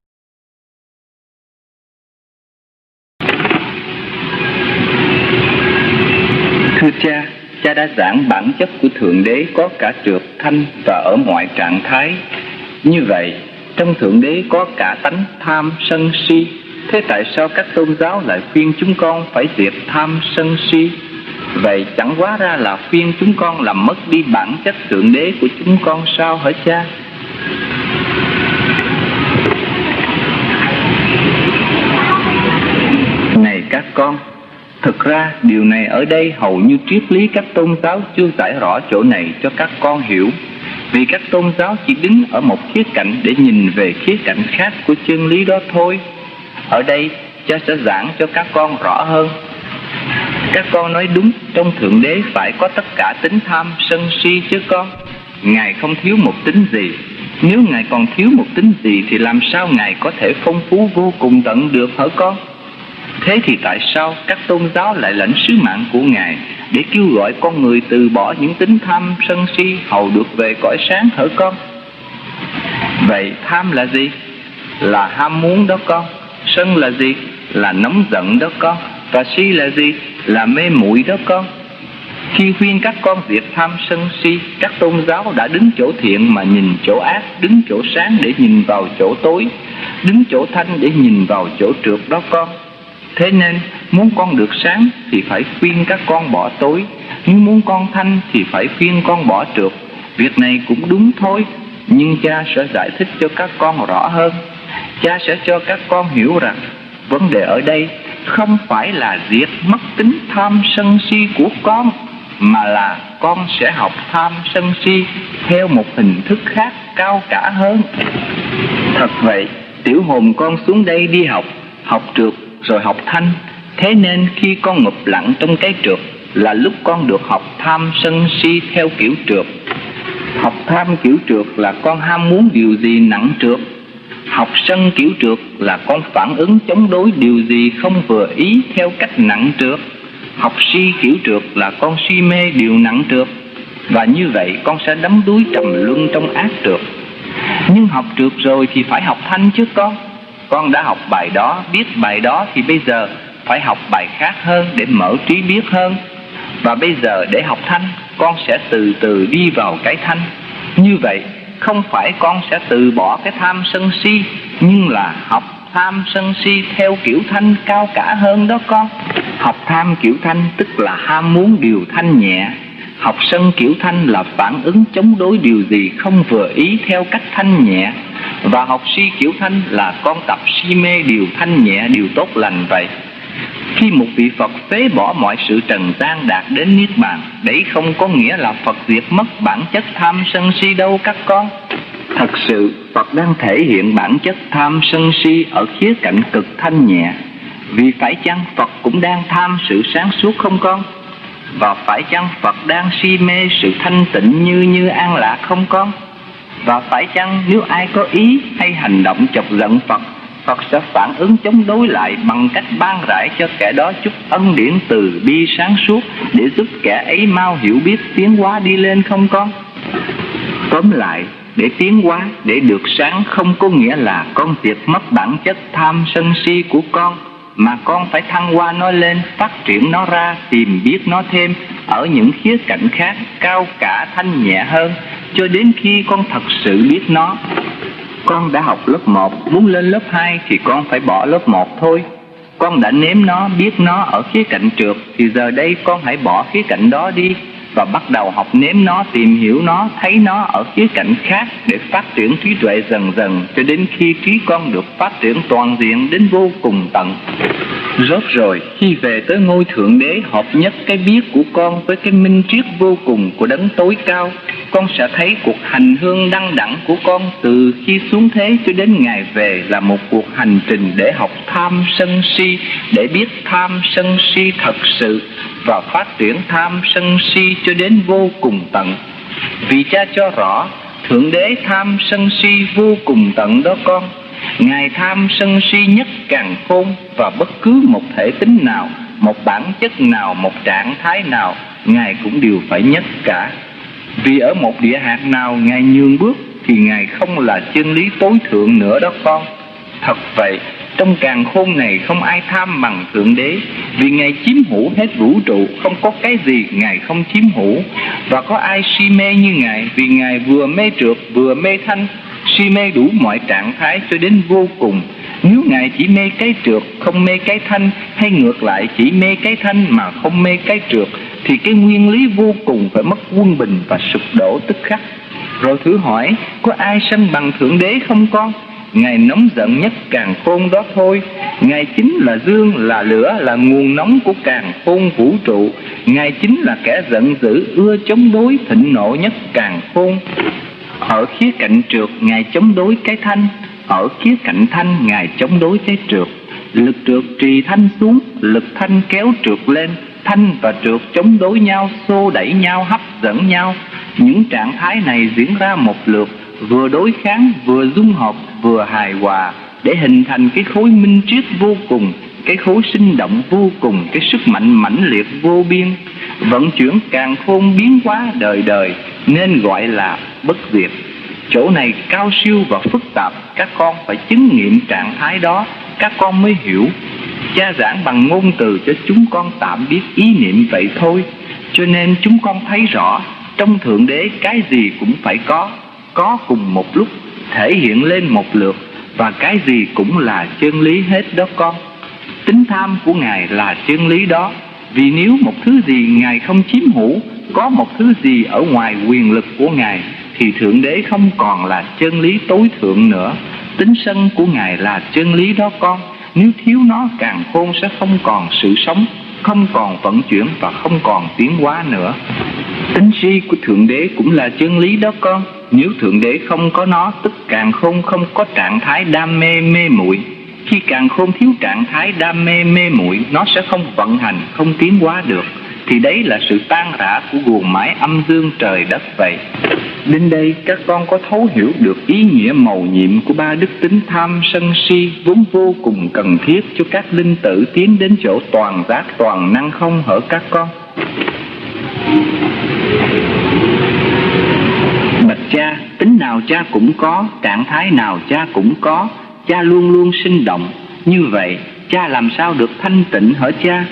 Thưa cha, cha đã giảng bản chất của Thượng Đế có cả trượt thanh và ở mọi trạng thái. Như vậy, trong Thượng Đế có cả tánh tham sân si. Thế tại sao các tôn giáo lại khuyên chúng con phải diệt tham sân si? Vậy chẳng hóa ra là khuyên chúng con làm mất đi bản chất Thượng Đế của chúng con sao hả cha? Này các con, thực ra điều này ở đây hầu như triết lý các tôn giáo chưa giải rõ chỗ này cho các con hiểu. Vì các tôn giáo chỉ đứng ở một khía cạnh để nhìn về khía cạnh khác của chân lý đó thôi. Ở đây cha sẽ giảng cho các con rõ hơn. Các con nói đúng, trong Thượng Đế phải có tất cả tính tham sân si chứ con. Ngài không thiếu một tính gì. Nếu Ngài còn thiếu một tính gì thì làm sao Ngài có thể phong phú vô cùng tận được hả con? Thế thì tại sao các tôn giáo lại lãnh sứ mạng của Ngài để kêu gọi con người từ bỏ những tính tham sân si hầu được về cõi sáng hả con? Vậy tham là gì? Là ham muốn đó con. Sân là gì? Là nóng giận đó con. Và si là gì? Là mê muội đó con. Khi khuyên các con diệt tham sân si, các tôn giáo đã đứng chỗ thiện mà nhìn chỗ ác, đứng chỗ sáng để nhìn vào chỗ tối, đứng chỗ thanh để nhìn vào chỗ trượt đó con. Thế nên muốn con được sáng thì phải khuyên các con bỏ tối, nếu muốn con thanh thì phải khuyên con bỏ trượt. Việc này cũng đúng thôi, nhưng cha sẽ giải thích cho các con rõ hơn. Cha sẽ cho các con hiểu rằng vấn đề ở đây không phải là diệt mất tính tham sân si của con, mà là con sẽ học tham sân si theo một hình thức khác cao cả hơn. Thật vậy, tiểu hồn con xuống đây đi học trượt rồi học thanh. Thế nên khi con ngụp lặng trong cái trượt là lúc con được học tham sân si theo kiểu trượt. Học tham kiểu trượt là con ham muốn điều gì nặng trượt. Học sân kiểu trượt là con phản ứng chống đối điều gì không vừa ý theo cách nặng trượt. Học si kiểu trượt là con si mê điều nặng trượt. Và như vậy con sẽ đắm đuối trầm luân trong ác trượt. Nhưng học trượt rồi thì phải học thanh chứ con. Con đã học bài đó, biết bài đó thì bây giờ phải học bài khác hơn để mở trí biết hơn. Và bây giờ để học thanh, con sẽ từ từ đi vào cái thanh. Như vậy, không phải con sẽ từ bỏ cái tham sân si, nhưng là học tham sân si theo kiểu thanh cao cả hơn đó con. Học tham kiểu thanh tức là ham muốn điều thanh nhẹ. Học sân kiểu thanh là phản ứng chống đối điều gì không vừa ý theo cách thanh nhẹ. Và học si kiểu thanh là con tập si mê điều thanh nhẹ, điều tốt lành vậy. Khi một vị Phật phế bỏ mọi sự trần gian đạt đến Niết Bàn, đấy không có nghĩa là Phật diệt mất bản chất tham sân si đâu các con. Thật sự Phật đang thể hiện bản chất tham sân si ở khía cạnh cực thanh nhẹ. Vì phải chăng Phật cũng đang tham sự sáng suốt không con? Và phải chăng Phật đang si mê sự thanh tịnh như an lạc không con? Và phải chăng nếu ai có ý hay hành động chọc giận Phật, Phật sẽ phản ứng chống đối lại bằng cách ban rải cho kẻ đó chút ân điển từ bi sáng suốt để giúp kẻ ấy mau hiểu biết tiến hóa đi lên không con? Tóm lại, để tiến hóa, để được sáng không có nghĩa là con diệt mất bản chất tham sân si của con, mà con phải thăng hoa nó lên, phát triển nó ra, tìm biết nó thêm ở những khía cạnh khác cao cả thanh nhẹ hơn, cho đến khi con thật sự biết nó. Con đã học lớp 1, muốn lên lớp 2 thì con phải bỏ lớp 1 thôi. Con đã nếm nó, biết nó ở khía cạnh trượt, thì giờ đây con hãy bỏ khía cạnh đó đi và bắt đầu học nếm nó, tìm hiểu nó, thấy nó ở khía cạnh khác để phát triển trí tuệ dần dần cho đến khi trí con được phát triển toàn diện đến vô cùng tận. Rốt rồi, khi về tới ngôi Thượng Đế hợp nhất cái biết của con với cái minh triết vô cùng của Đấng tối cao, con sẽ thấy cuộc hành hương đăng đẳng của con từ khi xuống thế cho đến ngày về là một cuộc hành trình để học tham sân si, để biết tham sân si thật sự và phát triển tham sân si cho đến vô cùng tận. Vì cha cho rõ Thượng Đế tham sân si vô cùng tận đó con. Ngài tham sân si nhất càn khôn, và bất cứ một thể tính nào, một bản chất nào, một trạng thái nào, Ngài cũng đều phải nhất cả. Vì ở một địa hạt nào Ngài nhường bước thì Ngài không là chân lý tối thượng nữa đó con. Thật vậy, trong càn khôn này không ai tham bằng Thượng Đế, vì Ngài chiếm hữu hết vũ trụ, không có cái gì Ngài không chiếm hữu. Và có ai si mê như Ngài, vì Ngài vừa mê trượt vừa mê thanh, si mê đủ mọi trạng thái cho đến vô cùng. Nếu Ngài chỉ mê cái trượt, không mê cái thanh, hay ngược lại chỉ mê cái thanh mà không mê cái trượt, thì cái nguyên lý vô cùng phải mất quân bình và sụp đổ tức khắc. Rồi thử hỏi, có ai sanh bằng Thượng Đế không con? Ngài nóng giận nhất càn khôn đó thôi. Ngài chính là dương, là lửa, là nguồn nóng của càn khôn vũ trụ. Ngài chính là kẻ giận dữ, ưa chống đối, thịnh nộ nhất càn khôn. Ở khía cạnh trượt, Ngài chống đối cái thanh. Ở khía cạnh thanh, Ngài chống đối cái trượt. Lực trượt trì thanh xuống, lực thanh kéo trượt lên. Thanh và trượt chống đối nhau, xô đẩy nhau, hấp dẫn nhau. Những trạng thái này diễn ra một lượt, vừa đối kháng, vừa dung hợp, vừa hài hòa, để hình thành cái khối minh triết vô cùng, cái khối sinh động vô cùng, cái sức mạnh mãnh liệt vô biên, vận chuyển càn khôn biến hóa đời đời, nên gọi là bất diệt. Chỗ này cao siêu và phức tạp, các con phải chứng nghiệm trạng thái đó, các con mới hiểu. Cha giảng bằng ngôn từ cho chúng con tạm biết ý niệm vậy thôi, cho nên chúng con thấy rõ trong Thượng Đế cái gì cũng phải có cùng một lúc, thể hiện lên một lượt, và cái gì cũng là chân lý hết đó con. Tính tham của Ngài là chân lý đó, vì nếu một thứ gì Ngài không chiếm hữu, có một thứ gì ở ngoài quyền lực của Ngài, thì Thượng Đế không còn là chân lý tối thượng nữa. Tính sân của Ngài là chân lý đó con. Nếu thiếu nó, càn khôn sẽ không còn sự sống, không còn vận chuyển và không còn tiến hóa nữa. Tính si của Thượng Đế cũng là chân lý đó con. Nếu Thượng Đế không có nó, tức càn khôn không có trạng thái đam mê mê muội. Khi càn khôn thiếu trạng thái đam mê mê muội, nó sẽ không vận hành, không tiến hóa được. Thì đấy là sự tan rã của guồng máy âm dương trời đất vậy. Đến đây các con có thấu hiểu được ý nghĩa mầu nhiệm của ba đức tính tham sân si vốn vô cùng cần thiết cho các linh tử tiến đến chỗ toàn giác toàn năng không hở các con? Bạch cha, tính nào cha cũng có, trạng thái nào cha cũng có, cha luôn luôn sinh động. Như vậy cha làm sao được thanh tịnh hả cha?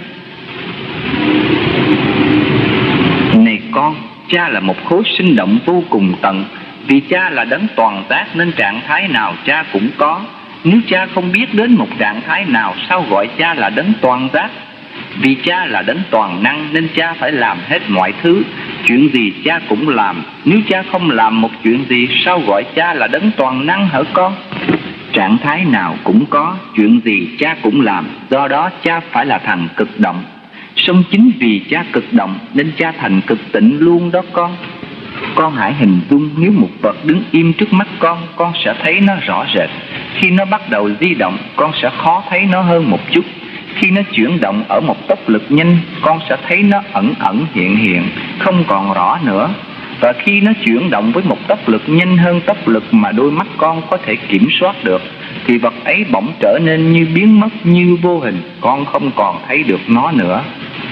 Này con, cha là một khối sinh động vô cùng tận. Vì cha là đấng toàn giác nên trạng thái nào cha cũng có. Nếu cha không biết đến một trạng thái nào, sao gọi cha là đấng toàn giác? Vì cha là đấng toàn năng nên cha phải làm hết mọi thứ. Chuyện gì cha cũng làm. Nếu cha không làm một chuyện gì, sao gọi cha là đấng toàn năng hả con? Trạng thái nào cũng có, chuyện gì cha cũng làm. Do đó cha phải là thằng cực động. Song chính vì cha cực động nên cha thành cực tịnh luôn đó con. Con hãy hình dung nếu một vật đứng im trước mắt con sẽ thấy nó rõ rệt. Khi nó bắt đầu di động, con sẽ khó thấy nó hơn một chút. Khi nó chuyển động ở một tốc lực nhanh, con sẽ thấy nó ẩn ẩn hiện hiện, không còn rõ nữa. Và khi nó chuyển động với một tốc lực nhanh hơn tốc lực mà đôi mắt con có thể kiểm soát được, thì vật ấy bỗng trở nên như biến mất, như vô hình, con không còn thấy được nó nữa.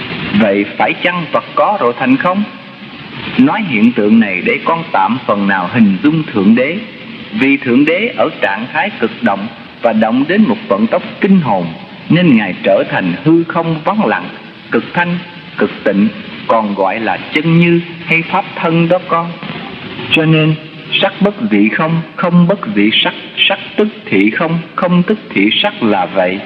Vậy phải chăng vật có rồi thành không? Nói hiện tượng này để con tạm phần nào hình dung Thượng Đế. Vì Thượng Đế ở trạng thái cực động và động đến một vận tốc kinh hồn, nên Ngài trở thành hư không vắng lặng, cực thanh, cực tịnh, còn gọi là chân như hay pháp thân đó con. Cho nên sắc bất vị không, không bất vị sắc, sắc tức thị không, không tức thị sắc là vậy.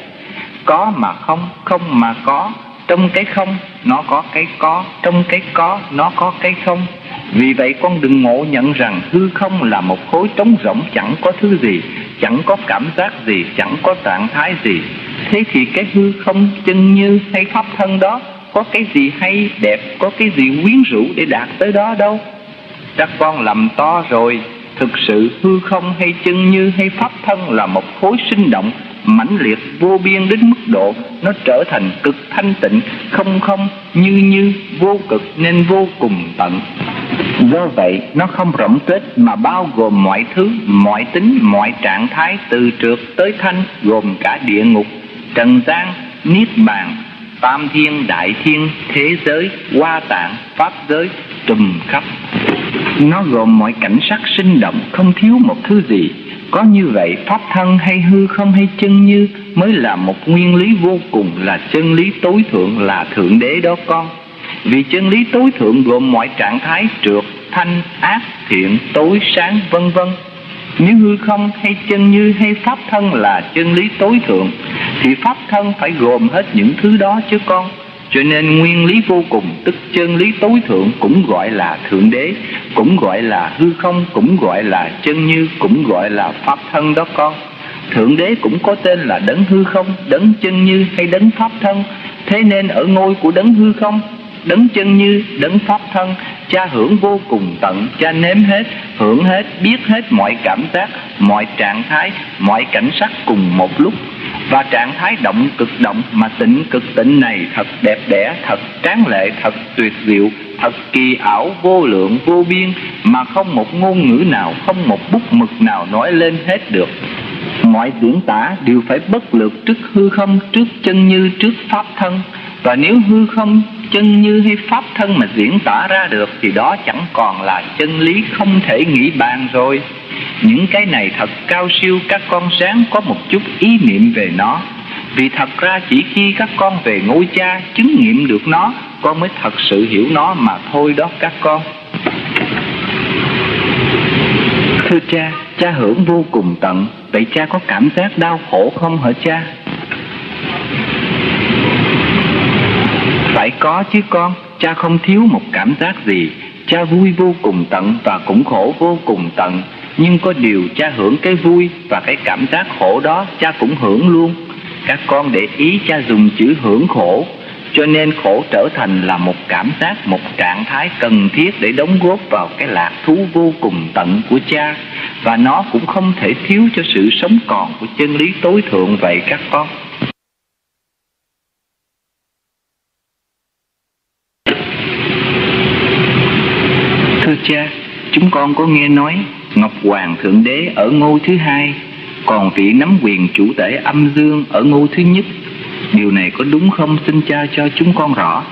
Có mà không, không mà có. Trong cái không, nó có cái có. Trong cái có, nó có cái không. Vì vậy con đừng ngộ nhận rằng hư không là một khối trống rỗng, chẳng có thứ gì, chẳng có cảm giác gì, chẳng có trạng thái gì. Thế thì cái hư không chân như hay pháp thân đó có cái gì hay đẹp, có cái gì quyến rũ để đạt tới đó đâu. Các con lầm to rồi. Thực sự hư không hay chân như hay pháp thân là một khối sinh động mãnh liệt vô biên đến mức độ nó trở thành cực thanh tịnh, không không, như vô cực nên vô cùng tận. Do vậy nó không rỗng tuếch mà bao gồm mọi thứ, mọi tính, mọi trạng thái, từ trượt tới thanh, gồm cả địa ngục, trần gian, niết bàn, tam thiên, đại thiên, thế giới, hoa tạng, pháp giới, trùm khắp. Nó gồm mọi cảnh sắc sinh động, không thiếu một thứ gì. Có như vậy, pháp thân hay hư không hay chân như mới là một nguyên lý vô cùng, là chân lý tối thượng, là Thượng Đế đó con. Vì chân lý tối thượng gồm mọi trạng thái trượt, thanh, ác, thiện, tối, sáng, vân vân. Nếu hư không hay chân như hay pháp thân là chân lý tối thượng, thì pháp thân phải gồm hết những thứ đó chứ con. Cho nên nguyên lý vô cùng, tức chân lý tối thượng, cũng gọi là Thượng Đế, cũng gọi là hư không, cũng gọi là chân như, cũng gọi là pháp thân đó con. Thượng Đế cũng có tên là đấng hư không, đấng chân như hay đấng pháp thân. Thế nên ở ngôi của đấng hư không, đấng chân như, đấng pháp thân, Cha hưởng vô cùng tận, Cha nếm hết, hưởng hết, biết hết mọi cảm giác, mọi trạng thái, mọi cảnh sắc cùng một lúc. Và trạng thái động cực động mà tịnh cực tịnh này thật đẹp đẽ, thật tráng lệ, thật tuyệt diệu, thật kỳ ảo, vô lượng, vô biên, mà không một ngôn ngữ nào, không một bút mực nào nói lên hết được. Mọi diễn tả đều phải bất lược trước hư không, trước chân như, trước pháp thân. Và nếu hư không, chân như hay pháp thân mà diễn tả ra được, thì đó chẳng còn là chân lý không thể nghĩ bàn rồi. Những cái này thật cao siêu, các con ráng có một chút ý niệm về nó. Vì thật ra chỉ khi các con về ngôi Cha chứng nghiệm được nó, con mới thật sự hiểu nó mà thôi đó các con. Thưa Cha, Cha hưởng vô cùng tận. Vậy Cha có cảm giác đau khổ không hả Cha? Phải có chứ con. Cha không thiếu một cảm giác gì. Cha vui vô cùng tận và cũng khổ vô cùng tận. Nhưng có điều Cha hưởng cái vui và cái cảm giác khổ đó Cha cũng hưởng luôn. Các con để ý Cha dùng chữ hưởng khổ, cho nên khổ trở thành là một cảm giác, một trạng thái cần thiết để đóng góp vào cái lạc thú vô cùng tận của Cha. Và nó cũng không thể thiếu cho sự sống còn của chân lý tối thượng vậy các con. Thưa Cha, chúng con có nghe nói Ngọc Hoàng Thượng Đế ở ngôi thứ hai, còn vị nắm quyền chủ tể âm dương ở ngôi thứ nhất. Điều này có đúng không? Xin Cha cho chúng con rõ.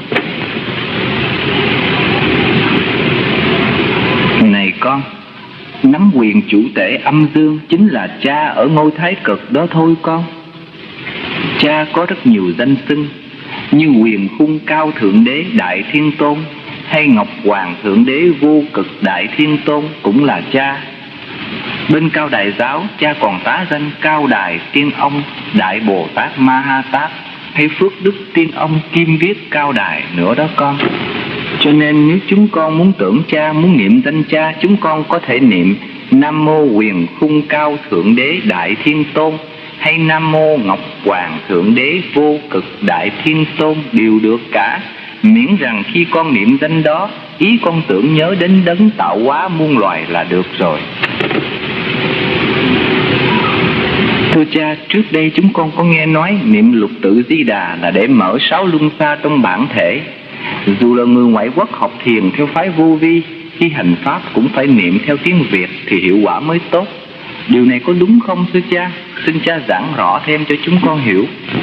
Này con, nắm quyền chủ tể âm dương chính là Cha ở ngôi thái cực đó thôi con. Cha có rất nhiều danh xưng như Quyền Khung Cao Thượng Đế Đại Thiên Tôn hay Ngọc Hoàng Thượng Đế Vô Cực Đại Thiên Tôn cũng là Cha. Bên Cao Đài giáo, Cha còn tá danh Cao Đài Tiên Ông Đại Bồ Tát Ma Ha Tát hay Phước Đức Tiên Ông Kim Viết Cao Đài nữa đó con. Cho nên nếu chúng con muốn tưởng Cha, muốn niệm danh Cha, chúng con có thể niệm Nam Mô Quyền Khung Cao Thượng Đế Đại Thiên Tôn hay Nam Mô Ngọc Hoàng Thượng Đế Vô Cực Đại Thiên Tôn đều được cả. Miễn rằng khi con niệm danh đó, ý con tưởng nhớ đến đấng tạo hóa muôn loài là được rồi. Thưa Cha, trước đây chúng con có nghe nói niệm Lục Tự Di Đà là để mở 6 luân xa trong bản thể. Dù là người ngoại quốc học thiền theo phái Vô Vi, khi hành pháp cũng phải niệm theo tiếng Việt thì hiệu quả mới tốt. Điều này có đúng không thưa Cha? Xin Cha giảng rõ thêm cho chúng con hiểu.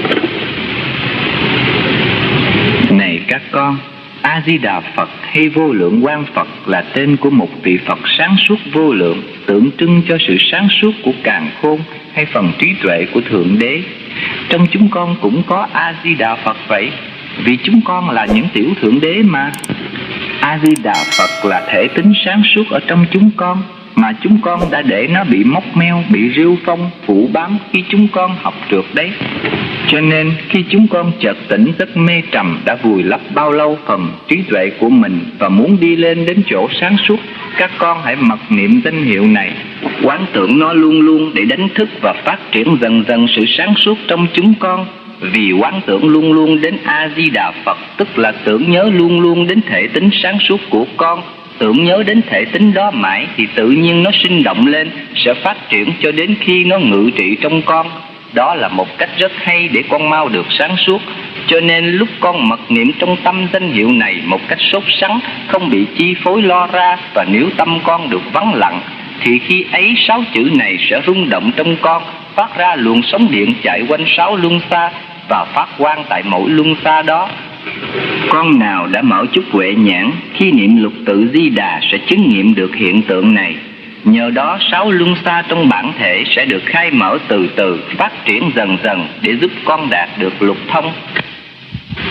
Này các con, A-di-đà Phật hay Vô Lượng Quang Phật là tên của một vị Phật sáng suốt vô lượng, tượng trưng cho sự sáng suốt của càn khôn hay phần trí tuệ của Thượng Đế. Trong chúng con cũng có A-di-đà Phật vậy, vì chúng con là những tiểu Thượng Đế mà. A-di-đà Phật là thể tính sáng suốt ở trong chúng con, mà chúng con đã để nó bị móc meo, bị rêu phong, phủ bám khi chúng con học trượt đấy. Cho nên khi chúng con chợt tỉnh giấc mê trầm đã vùi lấp bao lâu phần trí tuệ của mình và muốn đi lên đến chỗ sáng suốt, các con hãy mật niệm danh hiệu này, quán tưởng nó luôn luôn để đánh thức và phát triển dần dần sự sáng suốt trong chúng con. Vì quán tưởng luôn luôn đến A-di-đà Phật, tức là tưởng nhớ luôn luôn đến thể tính sáng suốt của con. Tưởng nhớ đến thể tính đó mãi thì tự nhiên nó sinh động lên, sẽ phát triển cho đến khi nó ngự trị trong con. Đó là một cách rất hay để con mau được sáng suốt. Cho nên lúc con mật niệm trong tâm danh hiệu này một cách sốt sắng, không bị chi phối lo ra, và nếu tâm con được vắng lặng, thì khi ấy 6 chữ này sẽ rung động trong con, phát ra luồng sóng điện chạy quanh 6 luân xa và phát quang tại mỗi luân xa đó. Con nào đã mở chút huệ nhãn, khi niệm Lục Tự Di Đà sẽ chứng nghiệm được hiện tượng này. Nhờ đó 6 luân xa trong bản thể sẽ được khai mở từ từ, phát triển dần dần để giúp con đạt được lục thông.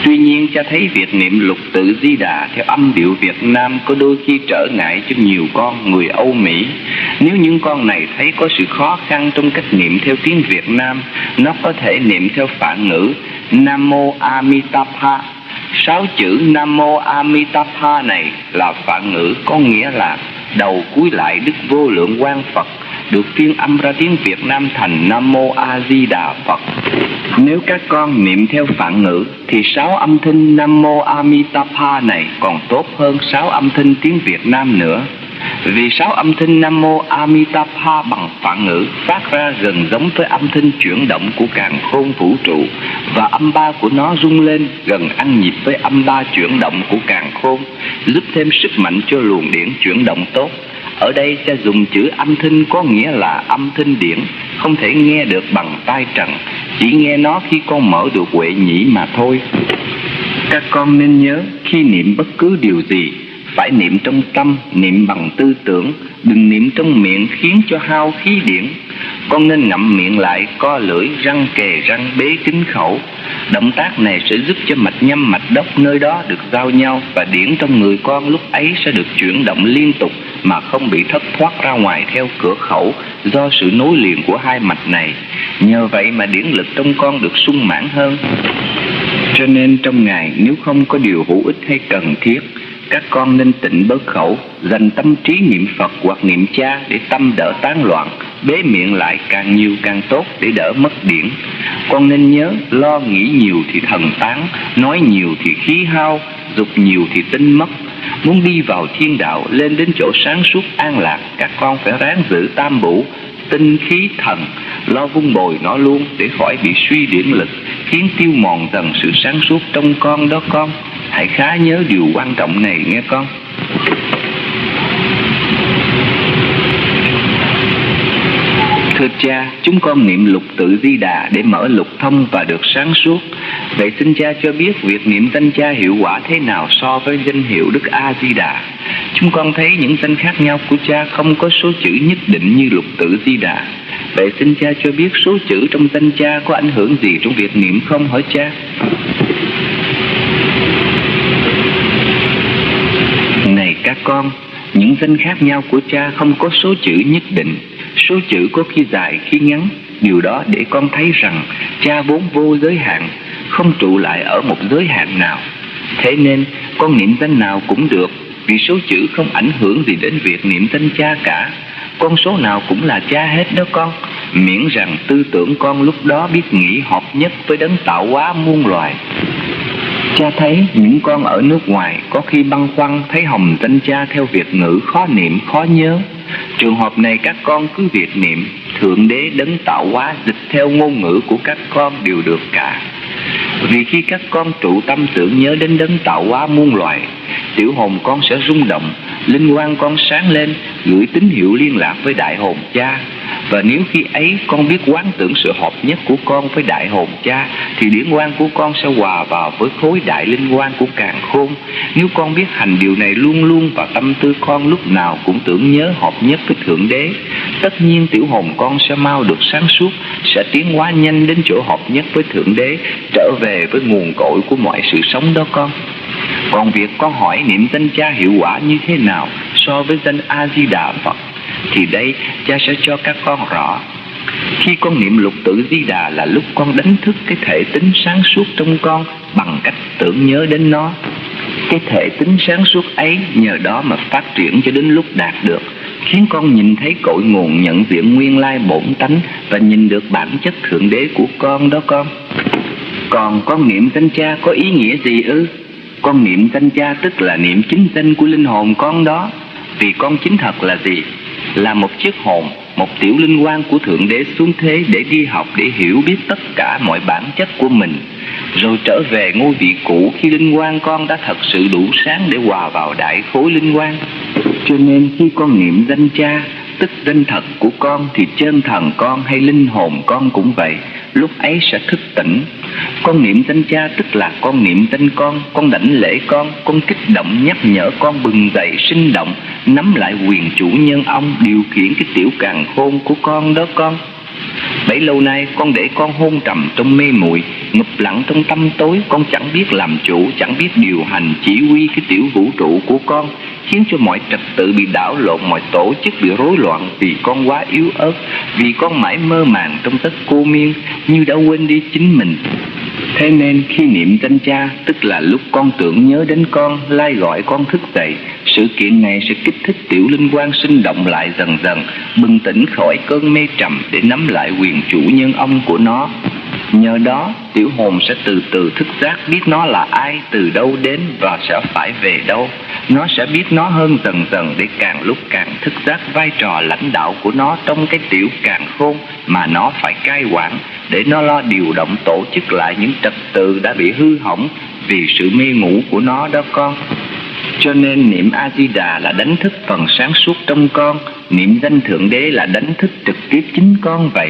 Tuy nhiên cha thấy việc niệm Lục Tự Di Đà theo âm điệu Việt Nam có đôi khi trở ngại cho nhiều con người Âu Mỹ. Nếu những con này thấy có sự khó khăn trong cách niệm theo tiếng Việt Nam, nó có thể niệm theo phạn ngữ Nam Mô Amitabha. 6 chữ Nam Mô Amitabha này là phạn ngữ, có nghĩa là đầu cúi lại Đức Vô Lượng Quang Phật, được phiên âm ra tiếng Việt Nam thành Nam Mô A Di Đà Phật. Nếu các con niệm theo phạn ngữ thì 6 âm thanh Nam Mô Amitabha này còn tốt hơn 6 âm thanh tiếng Việt Nam nữa. Vì 6 âm thanh Nam Mô Amitabha bằng phạn ngữ phát ra gần giống với âm thanh chuyển động của càn khôn vũ trụ, và âm ba của nó rung lên gần ăn nhịp với âm ba chuyển động của càn khôn, giúp thêm sức mạnh cho luồng điển chuyển động tốt. Ở đây cha dùng chữ âm thanh có nghĩa là âm thanh điển, không thể nghe được bằng tai trần, chỉ nghe nó khi con mở được huệ nhĩ mà thôi. Các con nên nhớ, khi niệm bất cứ điều gì phải niệm trong tâm, niệm bằng tư tưởng, đừng niệm trong miệng khiến cho hao khí điển. Con nên ngậm miệng lại, co lưỡi, răng kề răng, bế kín khẩu. Động tác này sẽ giúp cho mạch nhâm mạch đốc nơi đó được giao nhau, và điển trong người con lúc ấy sẽ được chuyển động liên tục mà không bị thất thoát ra ngoài theo cửa khẩu do sự nối liền của hai mạch này. Nhờ vậy mà điển lực trong con được sung mãn hơn. Cho nên trong ngày nếu không có điều hữu ích hay cần thiết, các con nên tịnh bớt khẩu, dành tâm trí niệm Phật hoặc niệm cha để tâm đỡ tán loạn, bế miệng lại càng nhiều càng tốt để đỡ mất điển. Con nên nhớ, lo nghĩ nhiều thì thần tán, nói nhiều thì khí hao, dục nhiều thì tinh mất. Muốn đi vào thiên đạo, lên đến chỗ sáng suốt an lạc, các con phải ráng giữ tam bổ, tinh khí thần, lo vun bồi nó luôn để khỏi bị suy điển lực, khiến tiêu mòn dần sự sáng suốt trong con đó con. Hãy khá nhớ điều quan trọng này nghe con. Thưa cha, chúng con niệm Lục Tự Di Đà để mở lục thông và được sáng suốt. Vậy xin cha cho biết việc niệm danh cha hiệu quả thế nào so với danh hiệu Đức A Di Đà? Chúng con thấy những danh khác nhau của cha không có số chữ nhất định như Lục Tự Di Đà. Vậy xin cha cho biết số chữ trong danh cha có ảnh hưởng gì trong việc niệm không hả cha? Này các con, những danh khác nhau của cha không có số chữ nhất định. Số chữ có khi dài khi ngắn. Điều đó để con thấy rằng cha vốn vô giới hạn, không trụ lại ở một giới hạn nào. Thế nên con niệm danh nào cũng được, vì số chữ không ảnh hưởng gì đến việc niệm danh cha cả. Con số nào cũng là cha hết đó con, miễn rằng tư tưởng con lúc đó biết nghĩ hợp nhất với đấng tạo hóa muôn loài. Cha thấy những con ở nước ngoài có khi băn khoăn thấy hồng danh cha theo Việt ngữ khó niệm khó nhớ. Trường hợp này các con cứ việc niệm Thượng Đế đấng tạo hóa, dịch theo ngôn ngữ của các con đều được cả. Vì khi các con trụ tâm tưởng nhớ đến đấng tạo hóa muôn loài, tiểu hồn con sẽ rung động, linh quang con sáng lên, gửi tín hiệu liên lạc với đại hồn cha. Và nếu khi ấy con biết quán tưởng sự hợp nhất của con với đại hồn cha, thì điển quang của con sẽ hòa vào với khối đại linh quang của càn khôn. Nếu con biết hành điều này luôn luôn và tâm tư con lúc nào cũng tưởng nhớ hợp nhất với Thượng Đế, tất nhiên tiểu hồn con sẽ mau được sáng suốt, sẽ tiến hóa nhanh đến chỗ hợp nhất với Thượng Đế, trở về với nguồn cội của mọi sự sống đó con. Còn việc con hỏi niệm danh cha hiệu quả như thế nào so với danh A Di Đà Phật, thì đây cha sẽ cho các con rõ. Khi con niệm Lục Tự Di Đà là lúc con đánh thức cái thể tính sáng suốt trong con bằng cách tưởng nhớ đến nó. Cái thể tính sáng suốt ấy nhờ đó mà phát triển cho đến lúc đạt được, khiến con nhìn thấy cội nguồn nhận diện nguyên lai bổn tánh và nhìn được bản chất Thượng Đế của con đó con. Còn con niệm danh cha có ý nghĩa gì ư? Con niệm danh cha tức là niệm chính danh của linh hồn con đó. Vì con chính thật là gì? Là một chiếc hồn, một tiểu linh quang của Thượng Đế xuống thế để đi học, để hiểu biết tất cả mọi bản chất của mình, rồi trở về ngôi vị cũ khi linh quang con đã thật sự đủ sáng để hòa vào đại khối linh quang. Cho nên khi con niệm danh cha, tức danh thật của con, thì chân thần con hay linh hồn con cũng vậy, lúc ấy sẽ thức tỉnh. Con niệm danh cha tức là con niệm danh con đảnh lễ con kích động nhắc nhở con bừng dậy sinh động, nắm lại quyền chủ nhân ông, điều khiển cái tiểu càn khôn của con đó con. Bấy lâu nay con để con hôn trầm trong mê muội, ngụp lặng trong tâm tối. Con chẳng biết làm chủ, chẳng biết điều hành chỉ huy cái tiểu vũ trụ của con, khiến cho mọi trật tự bị đảo lộn, mọi tổ chức bị rối loạn. Vì con quá yếu ớt, vì con mãi mơ màng trong tất cô miên, như đã quên đi chính mình. Thế nên khi niệm danh cha, tức là lúc con tưởng nhớ đến con, lai gọi con thức dậy. Sự kiện này sẽ kích thích tiểu linh quan sinh động lại dần dần, bừng tỉnh khỏi cơn mê trầm để nắm lại quyền chủ nhân ông của nó. Nhờ đó, tiểu hồn sẽ từ từ thức giác, biết nó là ai, từ đâu đến và sẽ phải về đâu. Nó sẽ biết nó hơn dần dần để càng lúc càng thức giác vai trò lãnh đạo của nó trong cái tiểu càn khôn mà nó phải cai quản, để nó lo điều động tổ chức lại những trật tự đã bị hư hỏng vì sự mê ngủ của nó đó con. Cho nên niệm A-di-đà là đánh thức phần sáng suốt trong con, niệm danh Thượng Đế là đánh thức trực tiếp chính con vậy.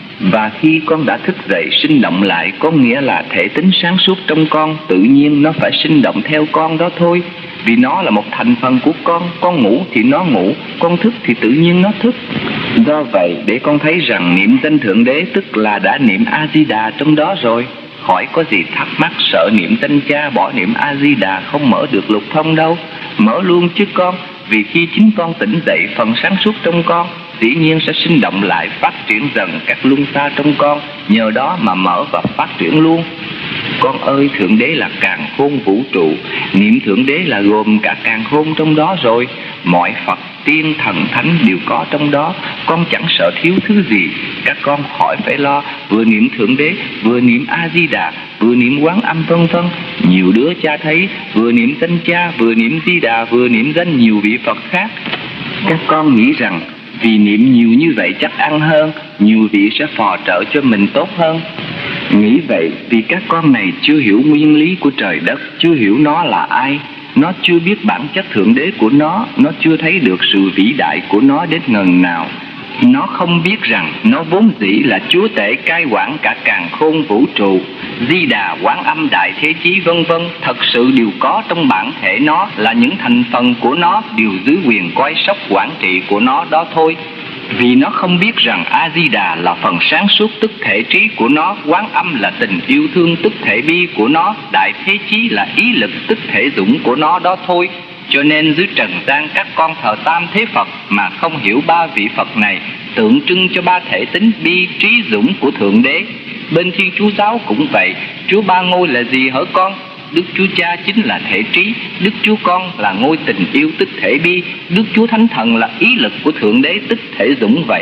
Và khi con đã thức dậy sinh động lại, có nghĩa là thể tính sáng suốt trong con tự nhiên nó phải sinh động theo con đó thôi. Vì nó là một thành phần của con ngủ thì nó ngủ, con thức thì tự nhiên nó thức. Do vậy, để con thấy rằng niệm danh Thượng Đế tức là đã niệm A-di-đà trong đó rồi. Khỏi có gì thắc mắc sợ niệm danh cha bỏ niệm A-di-đà không mở được lục thông đâu. Mở luôn chứ con, vì khi chính con tỉnh dậy, phần sáng suốt trong con dĩ nhiên sẽ sinh động lại, phát triển dần các luân xa trong con, nhờ đó mà mở và phát triển luôn. Con ơi, Thượng Đế là càn khôn vũ trụ, niệm Thượng Đế là gồm cả càn khôn trong đó rồi. Mọi Phật, tiên, thần, thánh đều có trong đó, con chẳng sợ thiếu thứ gì. Các con khỏi phải lo, vừa niệm Thượng Đế, vừa niệm A-di-đà, vừa niệm Quán Âm vân vân. Nhiều đứa cha thấy vừa niệm danh cha, vừa niệm Di-đà, vừa niệm danh nhiều vị Phật khác. Các con nghĩ rằng vì niệm nhiều như vậy chắc ăn hơn, nhiều vị sẽ phò trợ cho mình tốt hơn. Nghĩ vậy vì các con này chưa hiểu nguyên lý của trời đất, chưa hiểu nó là ai. Nó chưa biết bản chất Thượng Đế của nó chưa thấy được sự vĩ đại của nó đến ngần nào. Nó không biết rằng nó vốn dĩ là Chúa Tể cai quản cả càn khôn vũ trụ. Di Đà, Quán Âm, Đại Thế Chí vân vân thật sự đều có trong bản thể nó, là những thành phần của nó đều dưới quyền coi sóc quản trị của nó đó thôi. Vì nó không biết rằng A-di-đà là phần sáng suốt tức thể trí của nó, Quán Âm là tình yêu thương tức thể bi của nó, Đại Thế Chí là ý lực tức thể dũng của nó đó thôi. Cho nên dưới trần gian các con thờ tam thế Phật mà không hiểu ba vị Phật này tượng trưng cho ba thể tính bi trí dũng của Thượng Đế. Bên Thiên Chúa giáo cũng vậy, Chúa Ba Ngôi là gì hỡi con? Đức Chúa Cha chính là thể trí, Đức Chúa Con là ngôi tình yêu tức thể bi, Đức Chúa Thánh Thần là ý lực của Thượng Đế tức thể dũng vậy.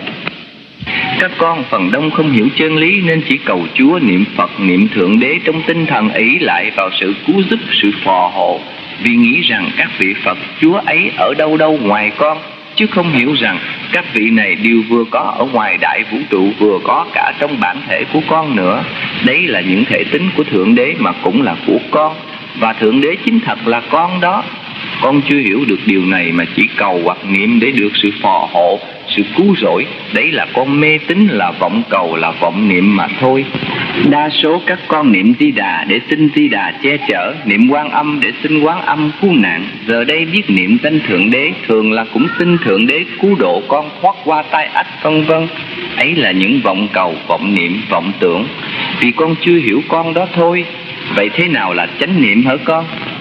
Các con phần đông không hiểu chân lý nên chỉ cầu Chúa, niệm Phật, niệm Thượng Đế trong tinh thần ý lại vào sự cứu giúp, sự phò hộ, vì nghĩ rằng các vị Phật Chúa ấy ở đâu đâu ngoài con, chứ không hiểu rằng các vị này đều vừa có ở ngoài đại vũ trụ, vừa có cả trong bản thể của con nữa. Đấy là những thể tính của Thượng Đế mà cũng là của con, và Thượng Đế chính thật là con đó. Con chưa hiểu được điều này mà chỉ cầu hoặc niệm để được sự phò hộ, sự cứu rỗi. Đấy là con mê tín, là vọng cầu, là vọng niệm mà thôi. Đa số các con niệm Di Đà để xin Di Đà che chở, niệm Quán Âm để xin Quán Âm cứu nạn. Giờ đây biết niệm danh Thượng Đế thường là cũng xin Thượng Đế cứu độ con thoát qua tai ách vân vân. Ấy là những vọng cầu, vọng niệm, vọng tưởng, vì con chưa hiểu con đó thôi. Vậy thế nào là chánh niệm hả con?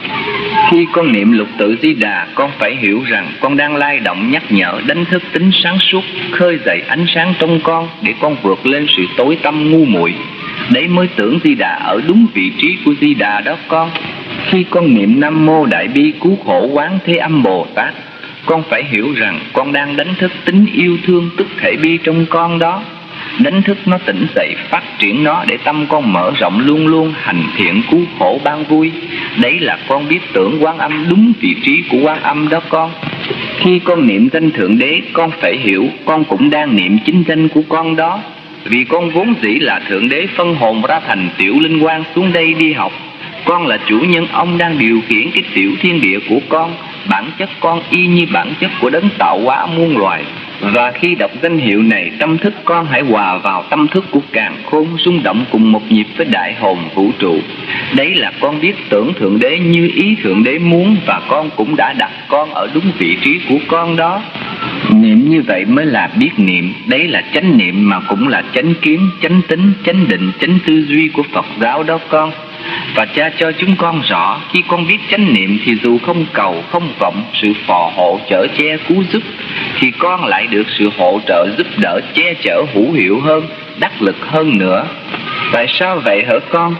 Khi con niệm lục tự Di Đà, con phải hiểu rằng con đang lay động nhắc nhở đánh thức tính sáng suốt, khơi dậy ánh sáng trong con để con vượt lên sự tối tăm ngu muội. Đấy mới tưởng Di Đà ở đúng vị trí của Di Đà đó con. Khi con niệm Nam Mô Đại Bi Cứu Khổ Quán Thế Âm Bồ Tát, con phải hiểu rằng con đang đánh thức tính yêu thương tức thể bi trong con đó. Đánh thức nó tỉnh dậy, phát triển nó để tâm con mở rộng luôn luôn, hành thiện cứu khổ ban vui. Đấy là con biết tưởng Quán Âm đúng vị trí của Quán Âm đó con. Khi con niệm danh Thượng Đế, con phải hiểu con cũng đang niệm chính danh của con đó. Vì con vốn dĩ là Thượng Đế phân hồn ra thành tiểu linh quan xuống đây đi học. Con là chủ nhân ông đang điều khiển cái tiểu thiên địa của con. Bản chất con y như bản chất của đấng tạo hóa muôn loài. Và khi đọc danh hiệu này, tâm thức con hãy hòa vào tâm thức của càn khôn, rung động cùng một nhịp với đại hồn vũ trụ. Đấy là con biết tưởng Thượng Đế như ý Thượng Đế muốn, và con cũng đã đặt con ở đúng vị trí của con đó. Niệm như vậy mới là biết niệm. Đấy là chánh niệm mà cũng là chánh kiến, chánh tính, chánh định, chánh tư duy của Phật giáo đó con. Và cha cho chúng con rõ, khi con biết chánh niệm thì dù không cầu, không vọng sự phò hộ chở che cứu giúp, thì con lại được sự hỗ trợ giúp đỡ che chở hữu hiệu hơn, đắc lực hơn nữa. Tại sao vậy hả con?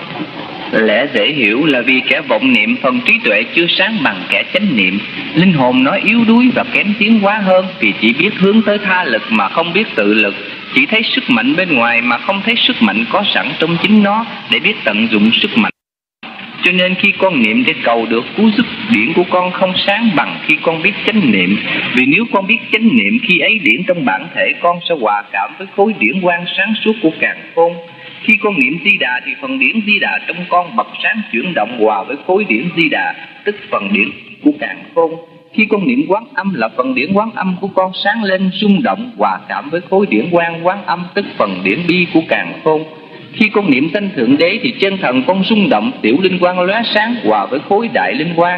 Lẽ dễ hiểu là vì kẻ vọng niệm phần trí tuệ chưa sáng bằng kẻ chánh niệm. Linh hồn nó yếu đuối và kém tiến hóa hơn, vì chỉ biết hướng tới tha lực mà không biết tự lực, chỉ thấy sức mạnh bên ngoài mà không thấy sức mạnh có sẵn trong chính nó để biết tận dụng sức mạnh. Cho nên khi con niệm để cầu được cứu giúp, điển của con không sáng bằng khi con biết chánh niệm. Vì nếu con biết chánh niệm, khi ấy điển trong bản thể con sẽ hòa cảm với khối điển quang sáng suốt của càn khôn. Khi con niệm Di Đà thì phần điển Di Đà trong con bật sáng chuyển động hòa với khối điển Di Đà, tức phần điển của càn khôn. Khi con niệm Quán Âm là phần điển Quán Âm của con sáng lên rung động hòa cảm với khối điển quang Quán Âm, tức phần điển bi của càn khôn. Khi con niệm danh Thượng Đế thì chân thần con rung động, tiểu linh quang lóe sáng hòa với khối đại linh quang.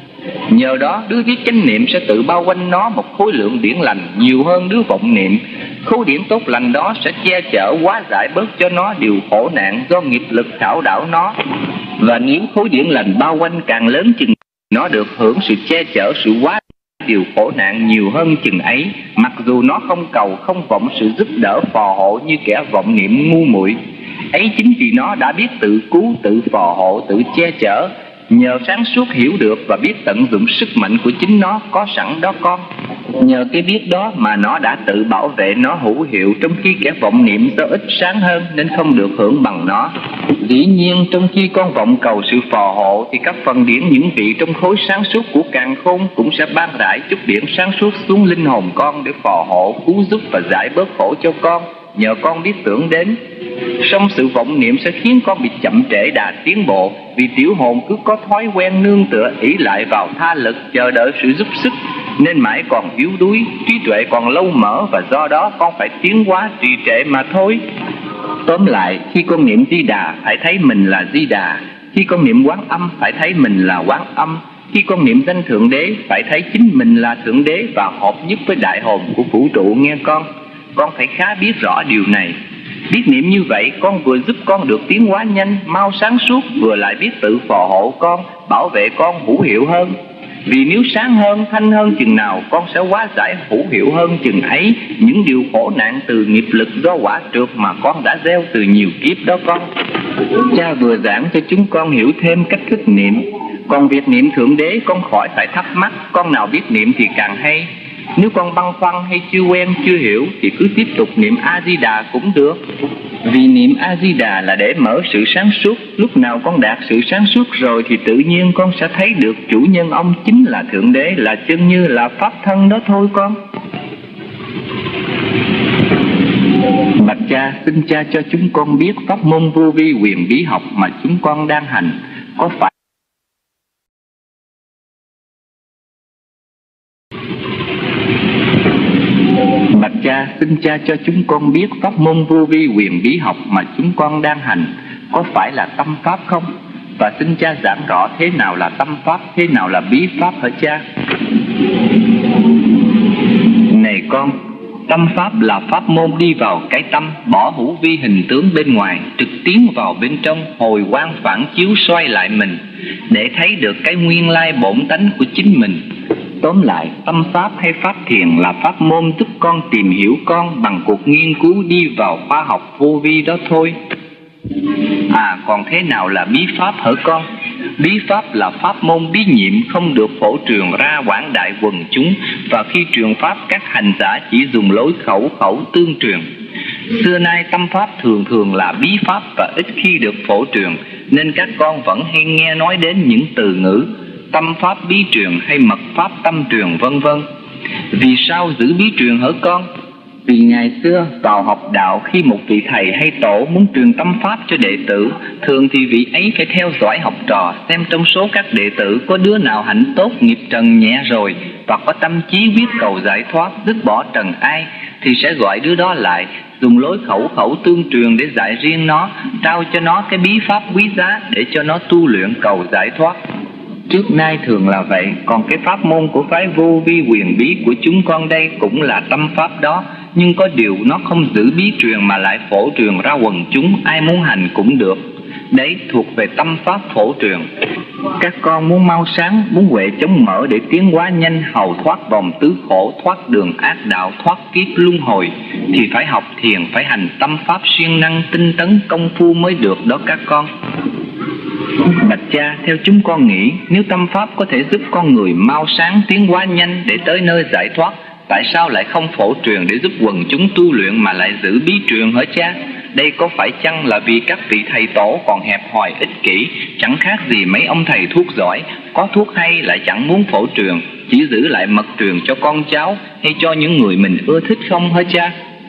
Nhờ đó đứa biết chánh niệm sẽ tự bao quanh nó một khối lượng điển lành nhiều hơn đứa vọng niệm. Khối điển tốt lành đó sẽ che chở hóa giải bớt cho nó điều khổ nạn do nghiệp lực khảo đảo nó. Và nếu khối điển lành bao quanh càng lớn chừng, nó được hưởng sự che chở, sự hóa điều khổ nạn nhiều hơn chừng ấy, mặc dù nó không cầu không vọng sự giúp đỡ phò hộ như kẻ vọng niệm ngu muội. Ấy chính vì nó đã biết tự cứu, tự phò hộ, tự che chở. Nhờ sáng suốt hiểu được và biết tận dụng sức mạnh của chính nó có sẵn đó con. Nhờ cái biết đó mà nó đã tự bảo vệ nó hữu hiệu, trong khi kẻ vọng niệm do ít sáng hơn nên không được hưởng bằng nó. Dĩ nhiên trong khi con vọng cầu sự phò hộ thì các phần điển những vị trong khối sáng suốt của càn khôn cũng sẽ ban rải chút điển sáng suốt xuống linh hồn con để phò hộ, cứu giúp và giải bớt khổ cho con, nhờ con biết tưởng đến. Song sự vọng niệm sẽ khiến con bị chậm trễ đà tiến bộ, vì tiểu hồn cứ có thói quen nương tựa ỷ lại vào tha lực, chờ đợi sự giúp sức, nên mãi còn yếu đuối, trí tuệ còn lâu mở, và do đó con phải tiến hóa trì trệ mà thôi. Tóm lại, khi con niệm Di Đà phải thấy mình là Di Đà, khi con niệm Quán Âm phải thấy mình là Quán Âm, khi con niệm danh Thượng Đế phải thấy chính mình là Thượng Đế và hợp nhất với đại hồn của vũ trụ nghe con. Con phải khá biết rõ điều này. Biết niệm như vậy, con vừa giúp con được tiến hóa nhanh, mau sáng suốt, vừa lại biết tự phò hộ con, bảo vệ con hữu hiệu hơn. Vì nếu sáng hơn, thanh hơn chừng nào, con sẽ hóa giải hữu hiệu hơn chừng ấy những điều khổ nạn từ nghiệp lực do quả trượt mà con đã gieo từ nhiều kiếp đó con. Cha vừa giảng cho chúng con hiểu thêm cách thức niệm. Còn việc niệm Thượng Đế con khỏi phải thắc mắc, con nào biết niệm thì càng hay. Nếu con băn khoăn hay chưa quen, chưa hiểu thì cứ tiếp tục niệm A-di-đà cũng được. Vì niệm A-di-đà là để mở sự sáng suốt. Lúc nào con đạt sự sáng suốt rồi thì tự nhiên con sẽ thấy được chủ nhân ông chính là Thượng Đế, là chân như là Pháp thân đó thôi con. Bạch cha, xin cha cho chúng con biết pháp môn vô vi huyền bí học mà chúng con đang hành có phải Bạch cha, xin cha cho chúng con biết pháp môn vô vi huyền bí học mà chúng con đang hành có phải là tâm pháp không? Và xin cha giảng rõ thế nào là tâm pháp, thế nào là bí pháp hả cha? Này con, tâm pháp là pháp môn đi vào cái tâm, bỏ hữu vi hình tướng bên ngoài, trực tiến vào bên trong, hồi quang phản chiếu xoay lại mình, để thấy được cái nguyên lai bổn tánh của chính mình. Tóm lại, tâm pháp hay pháp thiền là pháp môn giúp con tìm hiểu con bằng cuộc nghiên cứu đi vào khoa học vô vi đó thôi. Còn thế nào là bí pháp hả con? Bí pháp là pháp môn bí nhiệm không được phổ truyền ra quảng đại quần chúng, và khi truyền pháp các hành giả chỉ dùng lối khẩu tương truyền. Xưa nay tâm pháp thường thường là bí pháp và ít khi được phổ truyền, nên các con vẫn hay nghe nói đến những từ ngữ tâm pháp bí truyền hay mật pháp tâm truyền vân vân. Vì sao giữ bí truyền hả con? Vì ngày xưa vào học đạo, khi một vị thầy hay tổ muốn truyền tâm pháp cho đệ tử, thường thì vị ấy phải theo dõi học trò, xem trong số các đệ tử có đứa nào hạnh tốt, nghiệp trần nhẹ rồi và có tâm chí quyết cầu giải thoát, dứt bỏ trần ai, thì sẽ gọi đứa đó lại, dùng lối khẩu tương truyền để dạy riêng nó, trao cho nó cái bí pháp quý giá để cho nó tu luyện cầu giải thoát. Trước nay thường là vậy, còn cái pháp môn của phái vô vi huyền bí của chúng con đây cũng là tâm pháp đó, nhưng có điều nó không giữ bí truyền mà lại phổ truyền ra quần chúng, ai muốn hành cũng được. Đấy thuộc về tâm pháp phổ truyền. Các con muốn mau sáng, muốn huệ chống mở để tiến hóa nhanh, hầu thoát vòng tứ khổ, thoát đường ác đạo, thoát kiếp luân hồi, thì phải học thiền, phải hành tâm pháp siêng năng tinh tấn công phu mới được đó các con. Bạch cha, theo chúng con nghĩ, nếu tâm pháp có thể giúp con người mau sáng tiến hóa nhanh để tới nơi giải thoát, tại sao lại không phổ truyền để giúp quần chúng tu luyện mà lại giữ bí truyền hả cha? Đây có phải chăng là vì các vị thầy tổ còn hẹp hòi ích kỷ, chẳng khác gì mấy ông thầy thuốc giỏi, có thuốc hay lại chẳng muốn phổ truyền, chỉ giữ lại mật truyền cho con cháu hay cho những người mình ưa thích không hả cha?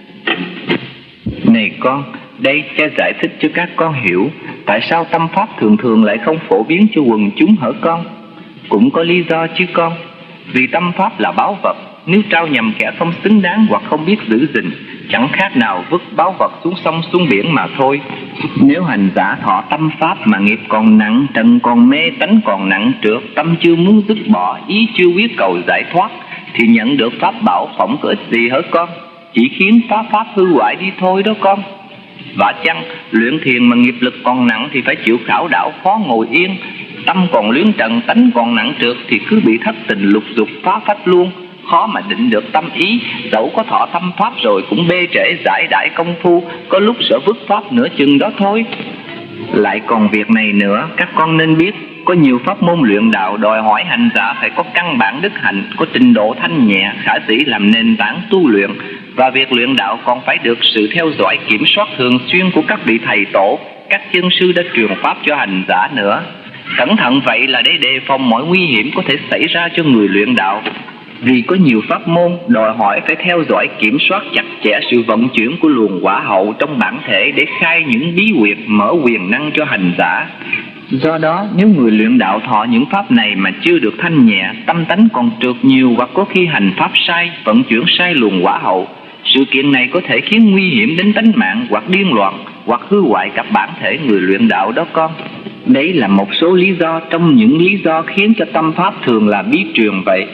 Này con, đây cha giải thích cho các con hiểu tại sao tâm pháp thường thường lại không phổ biến cho quần chúng hả con? Cũng có lý do chứ con. Vì tâm pháp là báu vật, nếu trao nhầm kẻ không xứng đáng hoặc không biết giữ gìn, chẳng khác nào vứt báu vật xuống sông xuống biển mà thôi. Nếu hành giả thọ tâm pháp mà nghiệp còn nặng, trần còn mê, tánh còn nặng trược, tâm chưa muốn dứt bỏ, ý chưa quyết cầu giải thoát, thì nhận được pháp bảo phỏng có ích gì hả con? Chỉ khiến pháp hư hoại đi thôi đó con. Và chăng luyện thiền mà nghiệp lực còn nặng thì phải chịu khảo đảo, khó ngồi yên. Tâm còn luyến trần, tánh còn nặng trược thì cứ bị thất tình lục dục phá phách luôn, khó mà định được tâm ý. Dẫu có thọ tâm pháp rồi cũng bê trễ giải đãi công phu, có lúc sợ vứt pháp nửa chừng đó thôi. Lại còn việc này nữa, các con nên biết, có nhiều pháp môn luyện đạo đòi hỏi hành giả phải có căn bản đức hạnh, có trình độ thanh nhẹ, khả dĩ làm nền tảng tu luyện. Và việc luyện đạo còn phải được sự theo dõi kiểm soát thường xuyên của các vị thầy tổ, các chân sư đã truyền pháp cho hành giả nữa. Cẩn thận vậy là để đề phòng mọi nguy hiểm có thể xảy ra cho người luyện đạo. Vì có nhiều pháp môn đòi hỏi phải theo dõi kiểm soát chặt chẽ sự vận chuyển của luồng hỏa hậu trong bản thể để khai những bí huyệt, mở quyền năng cho hành giả. Do đó, nếu người luyện đạo thọ những pháp này mà chưa được thanh nhẹ, tâm tánh còn trượt nhiều hoặc có khi hành pháp sai, vận chuyển sai luồng hỏa hậu, sự kiện này có thể khiến nguy hiểm đến tánh mạng hoặc điên loạn hoặc hư hoại cả bản thể người luyện đạo đó con. Đấy là một số lý do trong những lý do khiến cho tâm pháp thường là bí truyền vậy.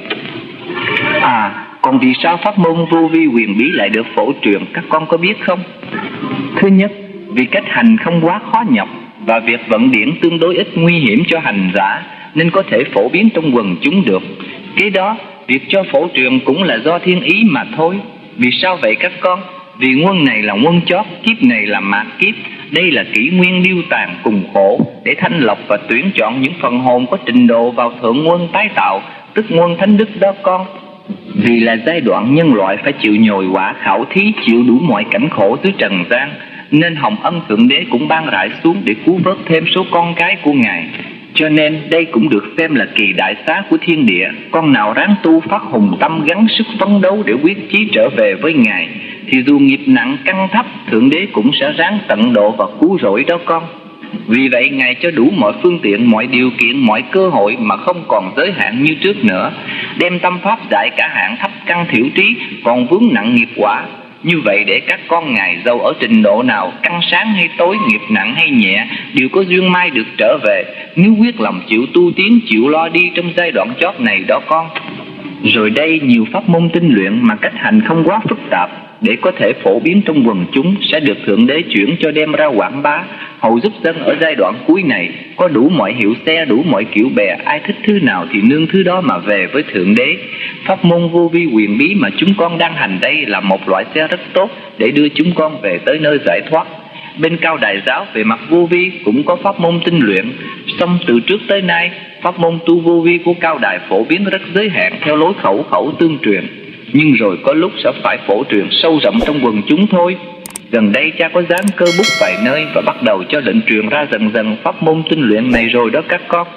Còn vì sao pháp môn vô vi huyền bí lại được phổ truyền, các con có biết không? Thứ nhất, vì cách hành không quá khó nhọc và việc vận điển tương đối ít nguy hiểm cho hành giả, nên có thể phổ biến trong quần chúng được. Kế đó, việc cho phổ truyền cũng là do thiên ý mà thôi. Vì sao vậy các con? Vì nguồn này là nguồn chót, kiếp này là mạt kiếp. Đây là kỷ nguyên điêu tàn cùng khổ, để thanh lọc và tuyển chọn những phần hồn có trình độ vào thượng nguồn tái tạo, tức nguồn thánh đức đó con. Vì là giai đoạn nhân loại phải chịu nhồi quả khảo thí, chịu đủ mọi cảnh khổ dưới trần gian, nên hồng ân thượng đế cũng ban rải xuống để cứu vớt thêm số con cái của ngài. Cho nên đây cũng được xem là kỳ đại xá của thiên địa. Con nào ráng tu phát hùng tâm, gắng sức phấn đấu để quyết chí trở về với ngài, thì dù nghiệp nặng căn thấp, thượng đế cũng sẽ ráng tận độ và cứu rỗi đó con. Vì vậy ngài cho đủ mọi phương tiện, mọi điều kiện, mọi cơ hội mà không còn giới hạn như trước nữa, đem tâm pháp dạy cả hạng thấp căn thiểu trí, còn vướng nặng nghiệp quả. Như vậy để các con ngài dầu ở trình độ nào, căn sáng hay tối, nghiệp nặng hay nhẹ, đều có duyên mai được trở về, nếu quyết lòng chịu tu tiến, chịu lo đi trong giai đoạn chót này đó con. Rồi đây nhiều pháp môn tinh luyện mà cách hành không quá phức tạp, để có thể phổ biến trong quần chúng, sẽ được thượng đế chuyển cho đem ra quảng bá, hầu giúp dân ở giai đoạn cuối này có đủ mọi hiệu xe, đủ mọi kiểu bè, ai thích thứ nào thì nương thứ đó mà về với thượng đế. Pháp môn vô vi huyền bí mà chúng con đang hành đây là một loại xe rất tốt để đưa chúng con về tới nơi giải thoát. Bên Cao Đài giáo về mặt vô vi cũng có pháp môn tinh luyện, song từ trước tới nay pháp môn tu vô vi của Cao Đài phổ biến rất giới hạn theo lối khẩu khẩu tương truyền, nhưng rồi có lúc sẽ phải phổ truyền sâu rộng trong quần chúng thôi. Gần đây cha có dán cơ bút vài nơi và bắt đầu cho định truyền ra dần dần pháp môn tinh luyện này rồi đó các con.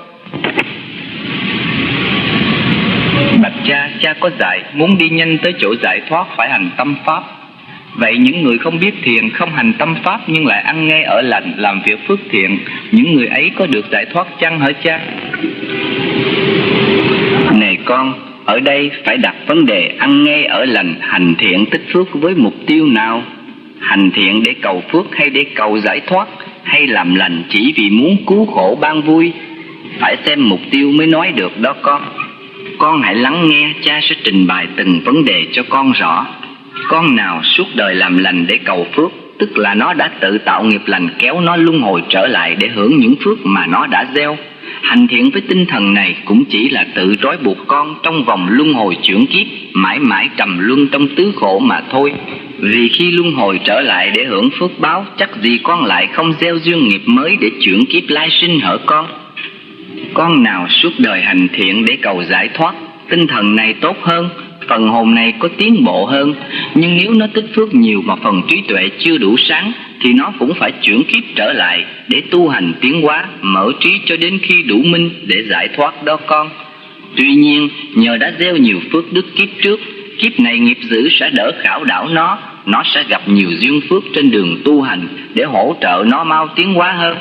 Bạch cha có dạy muốn đi nhanh tới chỗ giải thoát phải hành tâm pháp. Vậy những người không biết thiền, không hành tâm pháp nhưng lại ăn ngay ở lành, làm việc phước thiện, những người ấy có được giải thoát chăng hả cha? Này con, ở đây phải đặt vấn đề ăn ngay ở lành, hành thiện tích phước với mục tiêu nào? Hành thiện để cầu phước hay để cầu giải thoát, hay làm lành chỉ vì muốn cứu khổ ban vui? phải xem mục tiêu mới nói được đó con. Con hãy lắng nghe, cha sẽ trình bày từng vấn đề cho con rõ. Con nào suốt đời làm lành để cầu phước, tức là nó đã tự tạo nghiệp lành kéo nó luân hồi trở lại để hưởng những phước mà nó đã gieo. Hành thiện với tinh thần này cũng chỉ là tự trói buộc con trong vòng luân hồi chuyển kiếp, mãi mãi trầm luân trong tứ khổ mà thôi. Vì khi luân hồi trở lại để hưởng phước báo, chắc gì con lại không gieo duyên nghiệp mới để chuyển kiếp lai sinh hở con. Con nào suốt đời hành thiện để cầu giải thoát, tinh thần này tốt hơn, phần hồn này có tiến bộ hơn. Nhưng nếu nó tích phước nhiều mà phần trí tuệ chưa đủ sáng, thì nó cũng phải chuyển kiếp trở lại để tu hành tiến hóa, mở trí cho đến khi đủ minh để giải thoát đó con. Tuy nhiên, nhờ đã gieo nhiều phước đức kiếp trước, kiếp này nghiệp dữ sẽ đỡ khảo đảo nó sẽ gặp nhiều duyên phước trên đường tu hành để hỗ trợ nó mau tiến hóa hơn.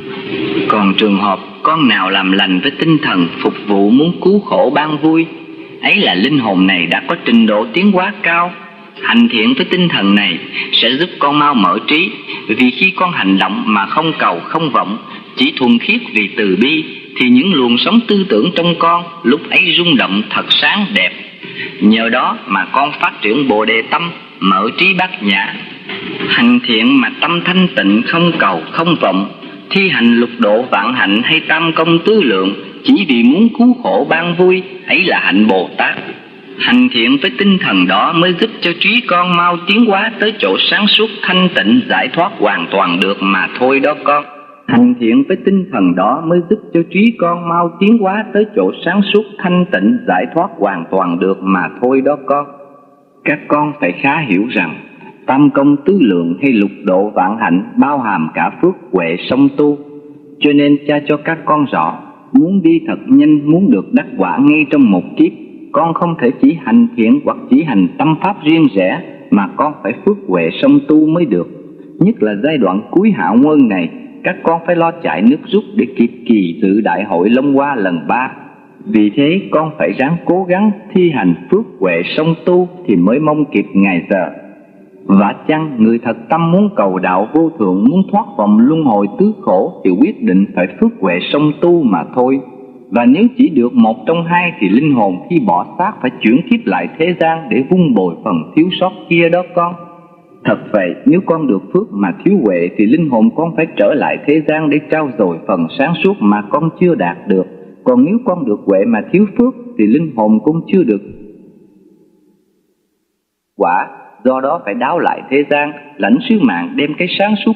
Còn trường hợp con nào làm lành với tinh thần phục vụ muốn cứu khổ ban vui, ấy là linh hồn này đã có trình độ tiến hóa cao. Hành thiện với tinh thần này sẽ giúp con mau mở trí, vì khi con hành động mà không cầu không vọng, chỉ thuần khiết vì từ bi, thì những luồng sống tư tưởng trong con lúc ấy rung động thật sáng đẹp. Nhờ đó mà con phát triển Bồ Đề tâm, mở trí bát nhã. Hành thiện mà tâm thanh tịnh, không cầu không vọng, thi hành lục độ vạn hạnh hay tam công tứ lượng chỉ vì muốn cứu khổ ban vui, ấy là hạnh Bồ Tát. Hành thiện với tinh thần đó mới giúp cho trí con mau tiến hóa tới chỗ sáng suốt thanh tịnh, giải thoát hoàn toàn được mà thôi đó con. Hành thiện với tinh thần đó mới giúp cho trí con mau tiến hóa tới chỗ sáng suốt thanh tịnh, giải thoát hoàn toàn được mà thôi đó con. Các con phải khá hiểu rằng tam công tứ lượng hay lục độ vạn hạnh bao hàm cả phước huệ song tu. Cho nên cha cho các con rõ, muốn đi thật nhanh, muốn được đắc quả ngay trong một kiếp, con không thể chỉ hành thiện hoặc chỉ hành tâm pháp riêng rẽ, mà con phải phước huệ song tu mới được. Nhất là giai đoạn cuối hạ nguyên này, các con phải lo chạy nước rút để kịp kỳ dự đại hội Long Hoa lần 3. Vì thế con phải ráng cố gắng thi hành phước huệ song tu thì mới mong kịp ngày giờ. Và chăng người thật tâm muốn cầu đạo vô thượng, muốn thoát vòng luân hồi tứ khổ, thì quyết định phải phước huệ song tu mà thôi. Và nếu chỉ được một trong hai thì linh hồn khi bỏ xác phải chuyển kiếp lại thế gian để vun bồi phần thiếu sót kia đó con. Thật vậy, nếu con được phước mà thiếu huệ thì linh hồn con phải trở lại thế gian để trao dồi phần sáng suốt mà con chưa đạt được. Còn nếu con được huệ mà thiếu phước thì linh hồn cũng chưa được quả, do đó phải đáo lại thế gian, lãnh sứ mạng đem cái sáng suốt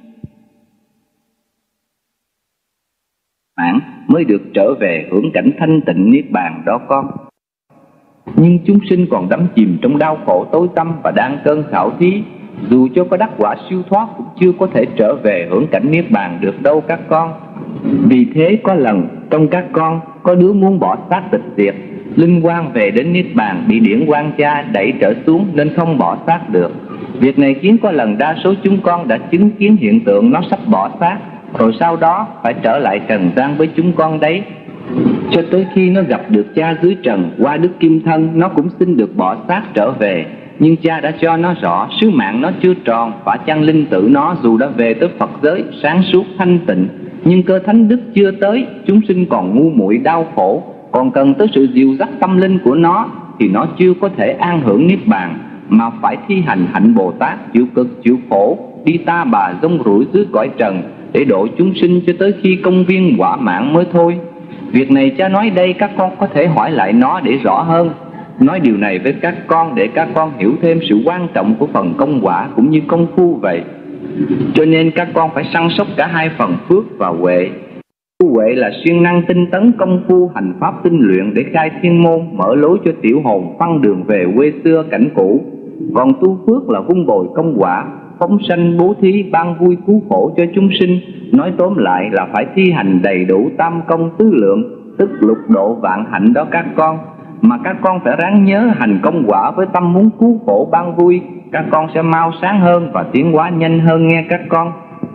mới được trở về hưởng cảnh thanh tịnh niết bàn đó con. Nhưng chúng sinh còn đắm chìm trong đau khổ tối tăm và đang cơn khảo thí, dù cho có đắc quả siêu thoát cũng chưa có thể trở về hưởng cảnh niết bàn được đâu các con. Vì thế có lần trong các con có đứa muốn bỏ xác tịch diệt, linh quang về đến niết bàn bị điển quang cha đẩy trở xuống nên không bỏ xác được. Việc này khiến có lần đa số chúng con đã chứng kiến hiện tượng nó sắp bỏ xác, rồi sau đó phải trở lại trần gian với chúng con đấy. Cho tới khi nó gặp được cha dưới trần qua đức kim thân, nó cũng xin được bỏ xác trở về. Nhưng cha đã cho nó rõ sứ mạng nó chưa tròn, phải chăng linh tử nó dù đã về tới Phật giới sáng suốt thanh tịnh, nhưng cơ thánh đức chưa tới, chúng sinh còn ngu muội đau khổ, còn cần tới sự dìu dắt tâm linh của nó, thì nó chưa có thể an hưởng niết bàn, mà phải thi hành hạnh Bồ Tát, chịu cực chịu khổ, đi ta bà rong ruổi dưới cõi trần để độ chúng sinh cho tới khi công viên quả mãn mới thôi. Việc này cha nói đây, các con có thể hỏi lại nó để rõ hơn. Nói điều này với các con để các con hiểu thêm sự quan trọng của phần công quả cũng như công phu vậy. Cho nên các con phải săn sóc cả hai phần phước và huệ. Huệ là siêng năng tinh tấn công phu hành pháp tinh luyện để khai thiên môn, mở lối cho tiểu hồn phăng đường về quê xưa cảnh cũ. Còn tu phước là vun bồi công quả, phóng sanh bố thí, ban vui cứu khổ cho chúng sinh. Nói tóm lại là phải thi hành đầy đủ tam công tứ lượng, tức lục độ vạn hạnh đó các con. Mà các con phải ráng nhớ hành công quả với tâm muốn cứu khổ ban vui, các con sẽ mau sáng hơn và tiến hóa nhanh hơn nghe các con.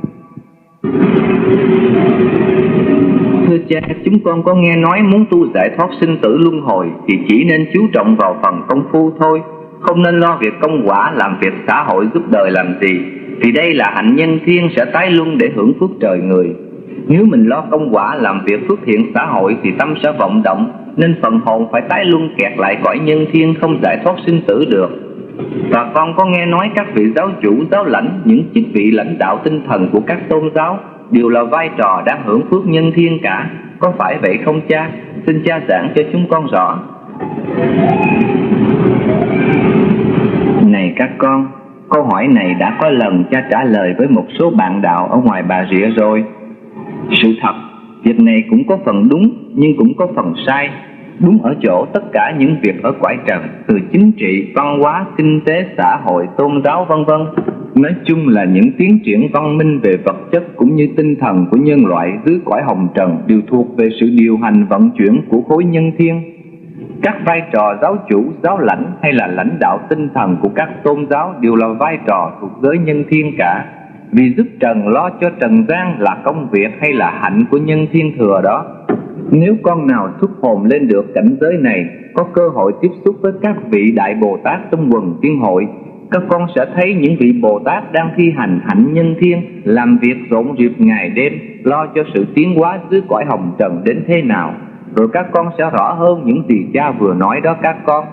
Thưa cha, chúng con có nghe nói muốn tu giải thoát sinh tử luân hồi thì chỉ nên chú trọng vào phần công phu thôi, không nên lo việc công quả, làm việc xã hội giúp đời làm gì, vì đây là hạnh nhân thiên sẽ tái luân để hưởng phước trời người. Nếu mình lo công quả làm việc phước thiện xã hội thì tâm sẽ vọng động, nên phần hồn phải tái luân kẹt lại cõi nhân thiên, không giải thoát sinh tử được. Và con có nghe nói các vị giáo chủ, giáo lãnh, những chức vị lãnh đạo tinh thần của các tôn giáo đều là vai trò đang hưởng phước nhân thiên cả. Có phải vậy không cha? Xin cha giảng cho chúng con rõ. Này các con, câu hỏi này đã có lần cha trả lời với một số bạn đạo ở ngoài Bà Rịa rồi. Sự thật, việc này cũng có phần đúng nhưng cũng có phần sai. Đúng ở chỗ tất cả những việc ở cõi trần, từ chính trị, văn hóa, kinh tế, xã hội, tôn giáo vân vân, nói chung là những tiến triển văn minh về vật chất cũng như tinh thần của nhân loại dưới cõi hồng trần đều thuộc về sự điều hành vận chuyển của khối nhân thiên. Các vai trò giáo chủ, giáo lãnh hay là lãnh đạo tinh thần của các tôn giáo đều là vai trò thuộc giới nhân thiên cả. Vì giúp trần lo cho trần gian là công việc hay là hạnh của nhân thiên thừa đó. Nếu con nào xuất hồn lên được cảnh giới này, có cơ hội tiếp xúc với các vị Đại Bồ Tát trong quần tiên hội, các con sẽ thấy những vị Bồ Tát đang thi hành hạnh nhân thiên, làm việc rộn rịp ngày đêm, lo cho sự tiến hóa dưới cõi hồng trần đến thế nào. Rồi các con sẽ rõ hơn những gì cha vừa nói đó các con.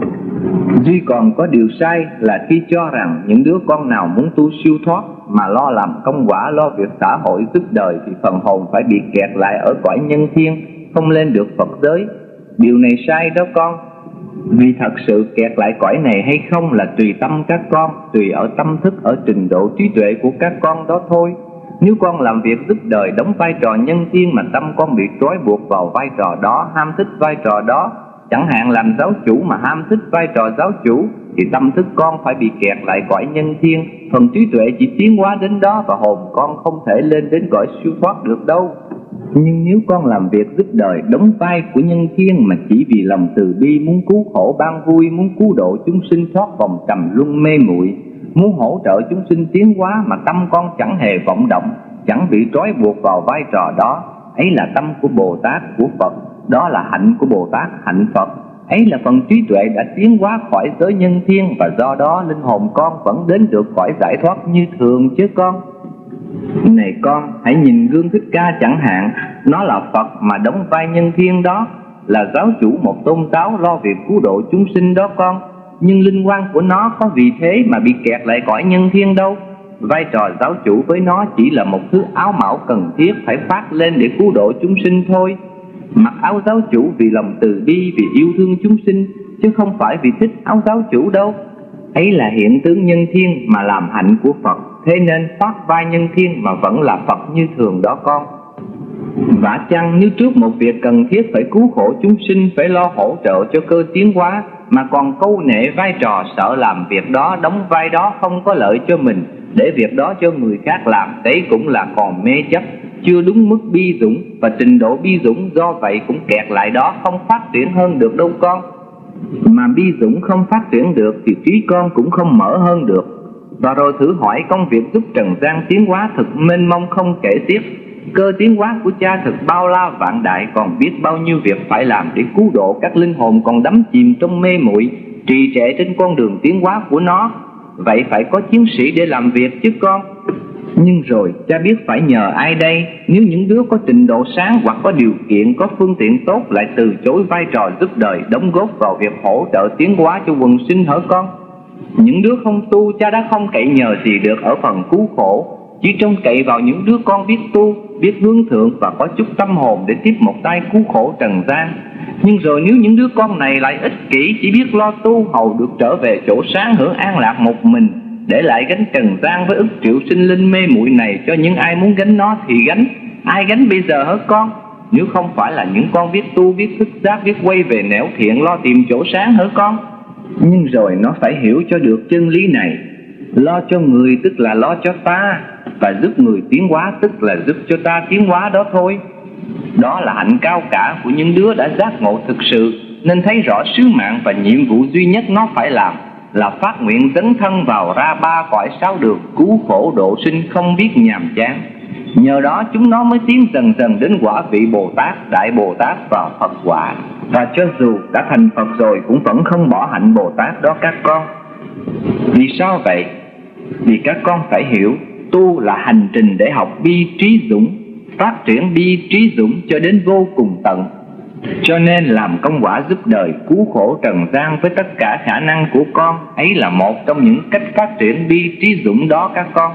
Duy còn có điều sai là khi cho rằng những đứa con nào muốn tu siêu thoát mà lo làm công quả, lo việc xã hội giúp đời thì phần hồn phải bị kẹt lại ở cõi nhân thiên, không lên được Phật giới. Điều này sai đó con. Vì thật sự kẹt lại cõi này hay không là tùy tâm các con, tùy ở tâm thức, ở trình độ trí tuệ của các con đó thôi. Nếu con làm việc giúp đời, đóng vai trò nhân thiên mà tâm con bị trói buộc vào vai trò đó, ham thích vai trò đó, chẳng hạn làm giáo chủ mà ham thích vai trò giáo chủ, thì tâm thức con phải bị kẹt lại cõi nhân thiên. Phần trí tuệ chỉ tiến hóa đến đó và hồn con không thể lên đến cõi siêu thoát được đâu. Nhưng nếu con làm việc giúp đời, đóng vai của nhân thiên mà chỉ vì lòng từ bi, muốn cứu khổ ban vui, muốn cứu độ chúng sinh thoát vòng trầm luân mê muội, muốn hỗ trợ chúng sinh tiến hóa mà tâm con chẳng hề vọng động, chẳng bị trói buộc vào vai trò đó, ấy là tâm của Bồ Tát, của Phật. Đó là hạnh của Bồ Tát, hạnh Phật. Ấy là phần trí tuệ đã tiến hóa khỏi giới nhân thiên, và do đó linh hồn con vẫn đến được cõi giải thoát như thường chứ con. Này con, hãy nhìn gương Thích Ca chẳng hạn. Nó là Phật mà đóng vai nhân thiên đó, là giáo chủ một tôn giáo lo việc cứu độ chúng sinh đó con. Nhưng linh quan của nó có vì thế mà bị kẹt lại cõi nhân thiên đâu. Vai trò giáo chủ với nó chỉ là một thứ áo mão cần thiết phải phát lên để cứu độ chúng sinh thôi. Mặc áo giáo chủ vì lòng từ bi, vì yêu thương chúng sinh, chứ không phải vì thích áo giáo chủ đâu. Ấy là hiện tướng nhân thiên mà làm hạnh của Phật, thế nên phát vai nhân thiên mà vẫn là Phật như thường đó con. Vả chăng nếu trước một việc cần thiết phải cứu khổ chúng sinh, phải lo hỗ trợ cho cơ tiến hóa, mà còn câu nệ vai trò sợ làm việc đó, đóng vai đó không có lợi cho mình, để việc đó cho người khác làm, đấy cũng là còn mê chấp, chưa đúng mức bi dũng. Và trình độ bi dũng do vậy cũng kẹt lại đó, không phát triển hơn được đâu con. Mà bi dũng không phát triển được thì trí con cũng không mở hơn được. Và rồi thử hỏi công việc giúp trần gian tiến hóa thực mênh mông không kể xiết. Cơ tiến hóa của cha thực bao la vạn đại, còn biết bao nhiêu việc phải làm để cứu độ các linh hồn còn đắm chìm trong mê muội, trì trệ trên con đường tiến hóa của nó. Vậy phải có chiến sĩ để làm việc chứ con. Nhưng rồi cha biết phải nhờ ai đây? Nếu những đứa có trình độ sáng hoặc có điều kiện, có phương tiện tốt lại từ chối vai trò giúp đời, đóng góp vào việc hỗ trợ tiến hóa cho quần sinh hả con? Những đứa không tu cha đã không cậy nhờ gì được ở phần cứu khổ, chỉ trông cậy vào những đứa con biết tu, biết hướng thượng và có chút tâm hồn để tiếp một tay cứu khổ trần gian. Nhưng rồi nếu những đứa con này lại ích kỷ, chỉ biết lo tu hầu được trở về chỗ sáng hưởng an lạc một mình, để lại gánh trần gian với ức triệu sinh linh mê muội này cho những ai muốn gánh nó thì gánh. Ai gánh bây giờ hả con? Nếu không phải là những con biết tu, biết thức giác, biết quay về nẻo thiện, lo tìm chỗ sáng hả con? Nhưng rồi nó phải hiểu cho được chân lý này. Lo cho người tức là lo cho ta, và giúp người tiến hóa tức là giúp cho ta tiến hóa đó thôi. Đó là hạnh cao cả của những đứa đã giác ngộ thực sự, nên thấy rõ sứ mạng và nhiệm vụ duy nhất nó phải làm là phát nguyện dấn thân vào ra ba cõi sáu đường, cứu khổ độ sinh không biết nhàm chán. Nhờ đó chúng nó mới tiến dần dần đến quả vị Bồ Tát, Đại Bồ Tát và Phật quả. Và cho dù đã thành Phật rồi cũng vẫn không bỏ hạnh Bồ Tát đó các con. Vì sao vậy? Vì các con phải hiểu tu là hành trình để học bi trí dũng, phát triển bi trí dũng cho đến vô cùng tận. Cho nên làm công quả giúp đời cứu khổ trần gian với tất cả khả năng của con ấy là một trong những cách phát triển bi trí dũng đó các con.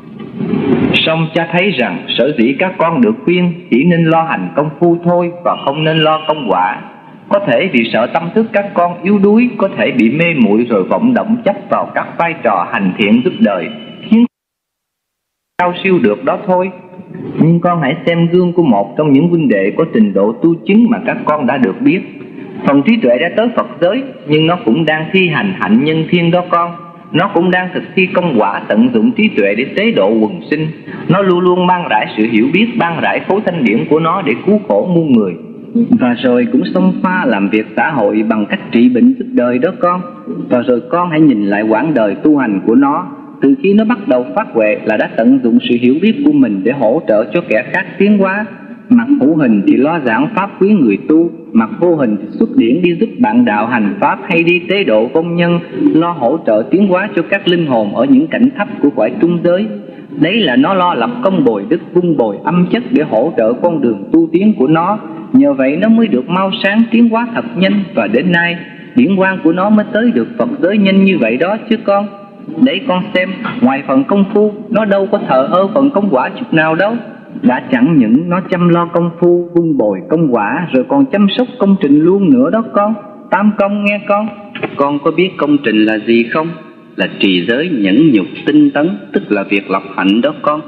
Song cha thấy rằng sở dĩ các con được khuyên chỉ nên lo hành công phu thôi và không nên lo công quả. Có thể vì sợ tâm thức các con yếu đuối, có thể bị mê muội rồi vọng động chấp vào các vai trò hành thiện giúp đời, khiến cao siêu được đó thôi. Nhưng con hãy xem gương của một trong những huynh đệ có trình độ tu chứng mà các con đã được biết. Phần trí tuệ đã tới Phật giới, nhưng nó cũng đang thi hành hạnh nhân thiên đó con. Nó cũng đang thực thi công quả tận dụng trí tuệ để tế độ quần sinh. Nó luôn luôn ban rải sự hiểu biết, ban rải khối thanh điển của nó để cứu khổ muôn người. Và rồi cũng xông pha làm việc xã hội bằng cách trị bệnh giúp đời đó con. Và rồi con hãy nhìn lại quãng đời tu hành của nó. Từ khi nó bắt đầu phát huệ là đã tận dụng sự hiểu biết của mình để hỗ trợ cho kẻ khác tiến hóa. Mặt hữu hình thì lo giảng pháp quý người tu, mặt vô hình thì xuất điển đi giúp bạn đạo hành pháp hay đi tế độ công nhân, lo hỗ trợ tiến hóa cho các linh hồn ở những cảnh thấp của cõi trung giới. Đấy là nó lo lập công bồi đức, vun bồi âm chất để hỗ trợ con đường tu tiến của nó. Nhờ vậy nó mới được mau sáng tiến hóa thật nhanh, và đến nay điển quang của nó mới tới được Phật giới nhanh như vậy đó chứ con. Để con xem, ngoài phần công phu, nó đâu có thờ ơ phần công quả chút nào đâu. Đã chẳng những nó chăm lo công phu, vun bồi công quả, rồi còn chăm sóc công trình luôn nữa đó con. Tam công nghe con. Con có biết công trình là gì không? Là trì giới, nhẫn nhục, tinh tấn, tức là việc lập hạnh đó con.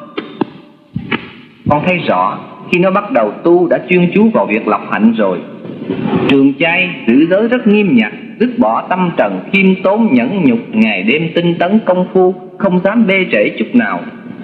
Con thấy rõ, khi nó bắt đầu tu đã chuyên chú vào việc lập hạnh rồi. Trường chay, giữ giới rất nghiêm nhặt, dứt bỏ tâm trần, khiêm tốn, nhẫn nhục, ngày đêm tinh tấn công phu, không dám bê trễ chút nào.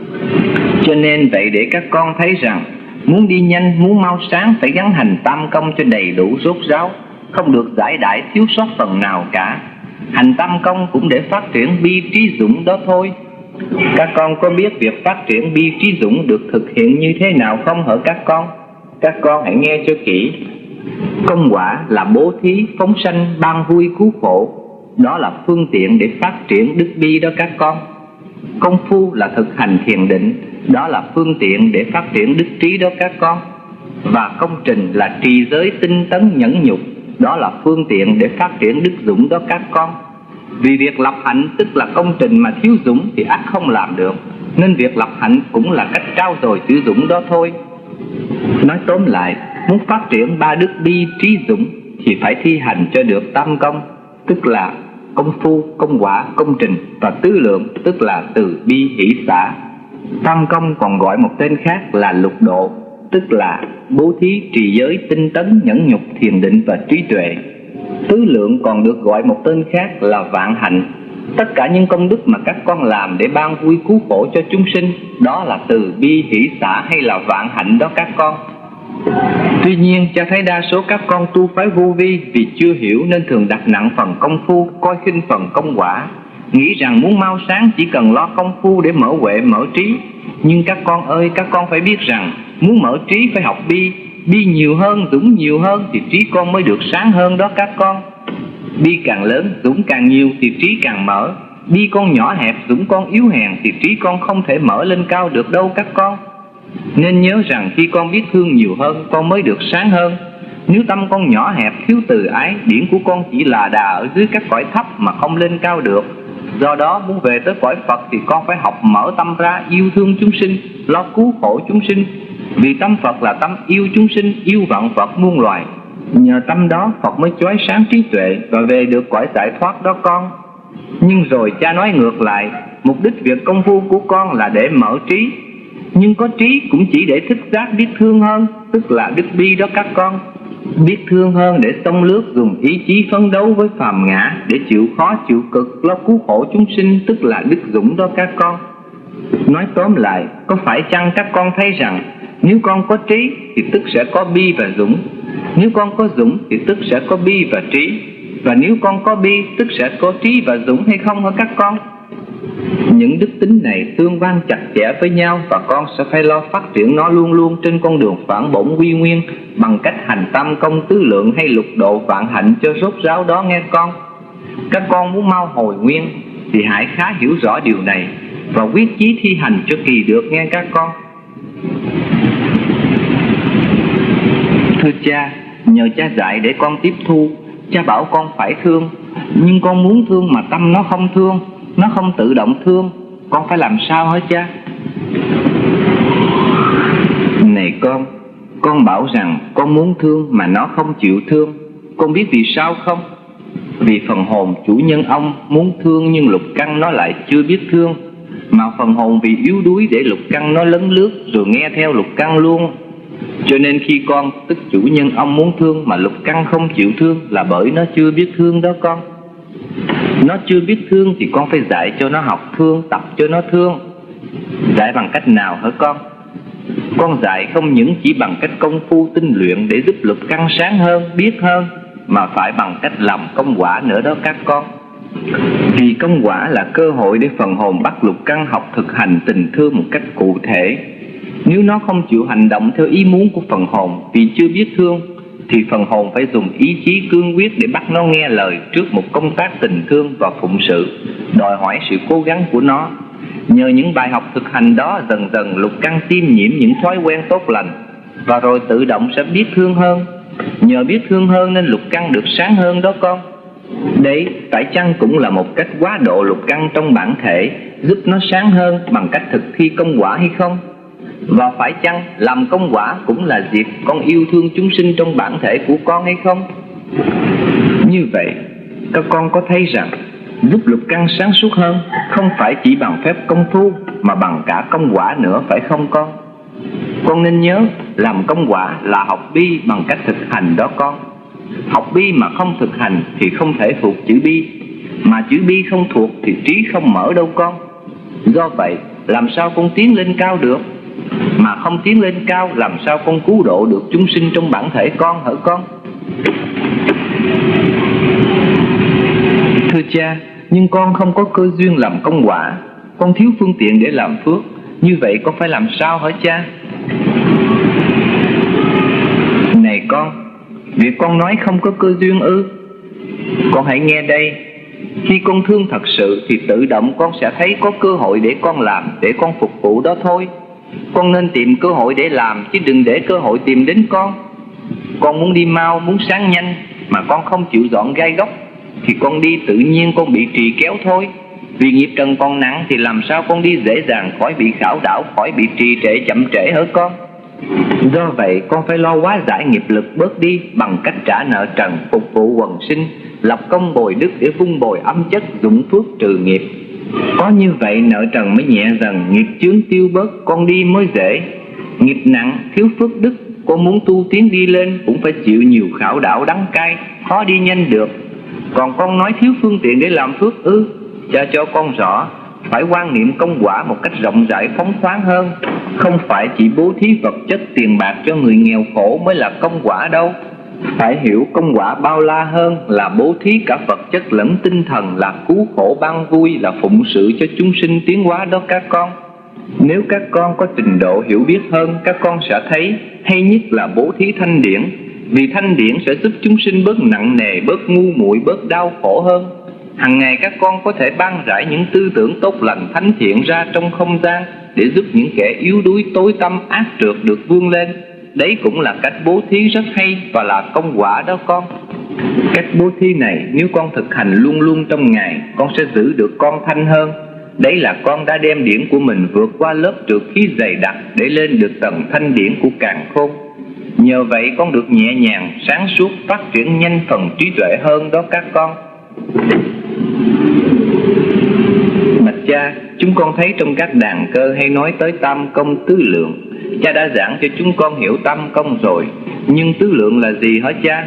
Cho nên vậy để các con thấy rằng, muốn đi nhanh, muốn mau sáng phải gắn hành tam công cho đầy đủ rốt ráo, không được giải đãi thiếu sót phần nào cả. Hành tam công cũng để phát triển bi trí dũng đó thôi. Các con có biết việc phát triển bi trí dũng được thực hiện như thế nào không hả các con? Các con hãy nghe cho kỹ. Công quả là bố thí, phóng sanh, ban vui cứu khổ. Đó là phương tiện để phát triển đức bi đó các con. Công phu là thực hành thiền định. Đó là phương tiện để phát triển đức trí đó các con. Và công trình là trì giới, tinh tấn, nhẫn nhục. Đó là phương tiện để phát triển đức dũng đó các con. Vì việc lập hạnh tức là công trình mà thiếu dũng thì ắt không làm được. Nên việc lập hạnh cũng là cách trao dồi chữ dũng đó thôi. Nói tóm lại, muốn phát triển ba đức bi trí dũng thì phải thi hành cho được tam công, tức là công phu, công quả, công trình, và tứ lượng, tức là từ bi hỷ xả. Tam công còn gọi một tên khác là lục độ, tức là bố thí, trì giới, tinh tấn, nhẫn nhục, thiền định và trí tuệ. Tứ lượng còn được gọi một tên khác là vạn hạnh. Tất cả những công đức mà các con làm để ban vui cứu khổ cho chúng sinh, đó là từ bi hỷ xả hay là vạn hạnh đó các con. Tuy nhiên, cha thấy đa số các con tu phái vô vi vì chưa hiểu nên thường đặt nặng phần công phu, coi khinh phần công quả, nghĩ rằng muốn mau sáng chỉ cần lo công phu để mở huệ, mở trí. Nhưng các con ơi, các con phải biết rằng muốn mở trí phải học bi. Bi nhiều hơn, dũng nhiều hơn thì trí con mới được sáng hơn đó các con. Bi càng lớn, dũng càng nhiều thì trí càng mở. Bi con nhỏ hẹp, dũng con yếu hèn thì trí con không thể mở lên cao được đâu các con. Nên nhớ rằng khi con biết thương nhiều hơn, con mới được sáng hơn. Nếu tâm con nhỏ hẹp, thiếu từ ái, điển của con chỉ là đà ở dưới các cõi thấp mà không lên cao được. Do đó muốn về tới cõi Phật thì con phải học mở tâm ra, yêu thương chúng sinh, lo cứu khổ chúng sinh. Vì tâm Phật là tâm yêu chúng sinh, yêu vạn Phật muôn loài. Nhờ tâm đó Phật mới chói sáng trí tuệ và về được cõi giải thoát đó con. Nhưng rồi cha nói ngược lại, mục đích việc công phu của con là để mở trí. Nhưng có trí cũng chỉ để thức giác biết thương hơn, tức là đức bi đó các con. Biết thương hơn để xông lướt, dùng ý chí phấn đấu với phàm ngã để chịu khó chịu cực, lo cứu khổ chúng sinh, tức là đức dũng đó các con. Nói tóm lại, có phải chăng các con thấy rằng nếu con có trí thì tức sẽ có bi và dũng, nếu con có dũng thì tức sẽ có bi và trí, và nếu con có bi tức sẽ có trí và dũng hay không hả các con? Những đức tính này tương quan chặt chẽ với nhau và con sẽ phải lo phát triển nó luôn luôn trên con đường phản bổn quy nguyên bằng cách hành tam công tứ lượng hay lục độ vạn hạnh cho rốt ráo đó nghe con. Các con muốn mau hồi nguyên thì hãy khá hiểu rõ điều này và quyết chí thi hành cho kỳ được nghe các con. Thưa cha, nhờ cha dạy để con tiếp thu. Cha bảo con phải thương, nhưng con muốn thương mà tâm nó không thương, nó không tự động thương. Con phải làm sao hả cha? Này con bảo rằng con muốn thương mà nó không chịu thương. Con biết vì sao không? Vì phần hồn chủ nhân ông muốn thương nhưng lục căn nó lại chưa biết thương. Mà phần hồn vì yếu đuối để lục căn nó lấn lướt rồi nghe theo lục căn luôn. Cho nên khi con, tức chủ nhân ông muốn thương mà lục căn không chịu thương là bởi nó chưa biết thương đó con. Nó chưa biết thương thì con phải dạy cho nó học thương, tập cho nó thương. Dạy bằng cách nào hả con? Con dạy không những chỉ bằng cách công phu tinh luyện để giúp lục căn sáng hơn, biết hơn, mà phải bằng cách làm công quả nữa đó các con. Vì công quả là cơ hội để phần hồn bắt lục căn học thực hành tình thương một cách cụ thể. Nếu nó không chịu hành động theo ý muốn của phần hồn vì chưa biết thương, thì phần hồn phải dùng ý chí cương quyết để bắt nó nghe lời trước một công tác tình thương và phụng sự, đòi hỏi sự cố gắng của nó. Nhờ những bài học thực hành đó, dần dần lục căn tiêm nhiễm những thói quen tốt lành, và rồi tự động sẽ biết thương hơn. Nhờ biết thương hơn nên lục căn được sáng hơn đó con. Đấy phải chăng cũng là một cách quá độ lục căn trong bản thể, giúp nó sáng hơn bằng cách thực thi công quả hay không? Và phải chăng làm công quả cũng là dịp con yêu thương chúng sinh trong bản thể của con hay không? Như vậy, các con có thấy rằng giúp lục căn sáng suốt hơn không phải chỉ bằng phép công phu mà bằng cả công quả nữa, phải không con? Con nên nhớ, làm công quả là học bi bằng cách thực hành đó con. Học bi mà không thực hành thì không thể thuộc chữ bi, mà chữ bi không thuộc thì trí không mở đâu con. Do vậy, làm sao con tiến lên cao được? Mà không tiến lên cao, làm sao con cứu độ được chúng sinh trong bản thể con hả con? Thưa cha, nhưng con không có cơ duyên làm công quả, con thiếu phương tiện để làm phước. Như vậy con phải làm sao hả cha? Này con, việc con nói không có cơ duyên ư? Con hãy nghe đây. Khi con thương thật sự thì tự động con sẽ thấy có cơ hội để con làm, để con phục vụ đó thôi. Con nên tìm cơ hội để làm, chứ đừng để cơ hội tìm đến con. Con muốn đi mau, muốn sáng nhanh, mà con không chịu dọn gai góc, thì con đi tự nhiên con bị trì kéo thôi. Vì nghiệp trần còn nặng thì làm sao con đi dễ dàng khỏi bị khảo đảo, khỏi bị trì trệ chậm trễ hả con? Do vậy con phải lo hóa giải nghiệp lực bớt đi bằng cách trả nợ trần, phục vụ quần sinh, lập công bồi đức để vun bồi âm chất, dụng phước trừ nghiệp. Có như vậy nợ trần mới nhẹ dần, nghiệp chướng tiêu bớt, con đi mới dễ. Nghiệp nặng, thiếu phước đức, con muốn tu tiến đi lên cũng phải chịu nhiều khảo đảo đắng cay, khó đi nhanh được. Còn con nói thiếu phương tiện để làm phước ư? Cha cho con rõ, phải quan niệm công quả một cách rộng rãi phóng khoáng hơn. Không phải chỉ bố thí vật chất tiền bạc cho người nghèo khổ mới là công quả đâu. Phải hiểu công quả bao la hơn là bố thí cả vật chất lẫn tinh thần, là cứu khổ ban vui, là phụng sự cho chúng sinh tiến hóa đó các con. Nếu các con có trình độ hiểu biết hơn, các con sẽ thấy hay nhất là bố thí thanh điển. Vì thanh điển sẽ giúp chúng sinh bớt nặng nề, bớt ngu muội, bớt đau khổ hơn. Hằng ngày các con có thể ban rải những tư tưởng tốt lành thánh thiện ra trong không gian để giúp những kẻ yếu đuối tối tăm ác trượt được vươn lên. Đấy cũng là cách bố thí rất hay và là công quả đó con. Cách bố thí này nếu con thực hành luôn luôn trong ngày, con sẽ giữ được con thanh hơn. Đấy là con đã đem điển của mình vượt qua lớp trượt khí dày đặc để lên được tầng thanh điển của càn khôn. Nhờ vậy con được nhẹ nhàng, sáng suốt, phát triển nhanh phần trí tuệ hơn đó các con. Bạch cha, chúng con thấy trong các đàn cơ hay nói tới tam công tứ lượng. Cha đã giảng cho chúng con hiểu tam công rồi, nhưng tứ lượng là gì hả cha?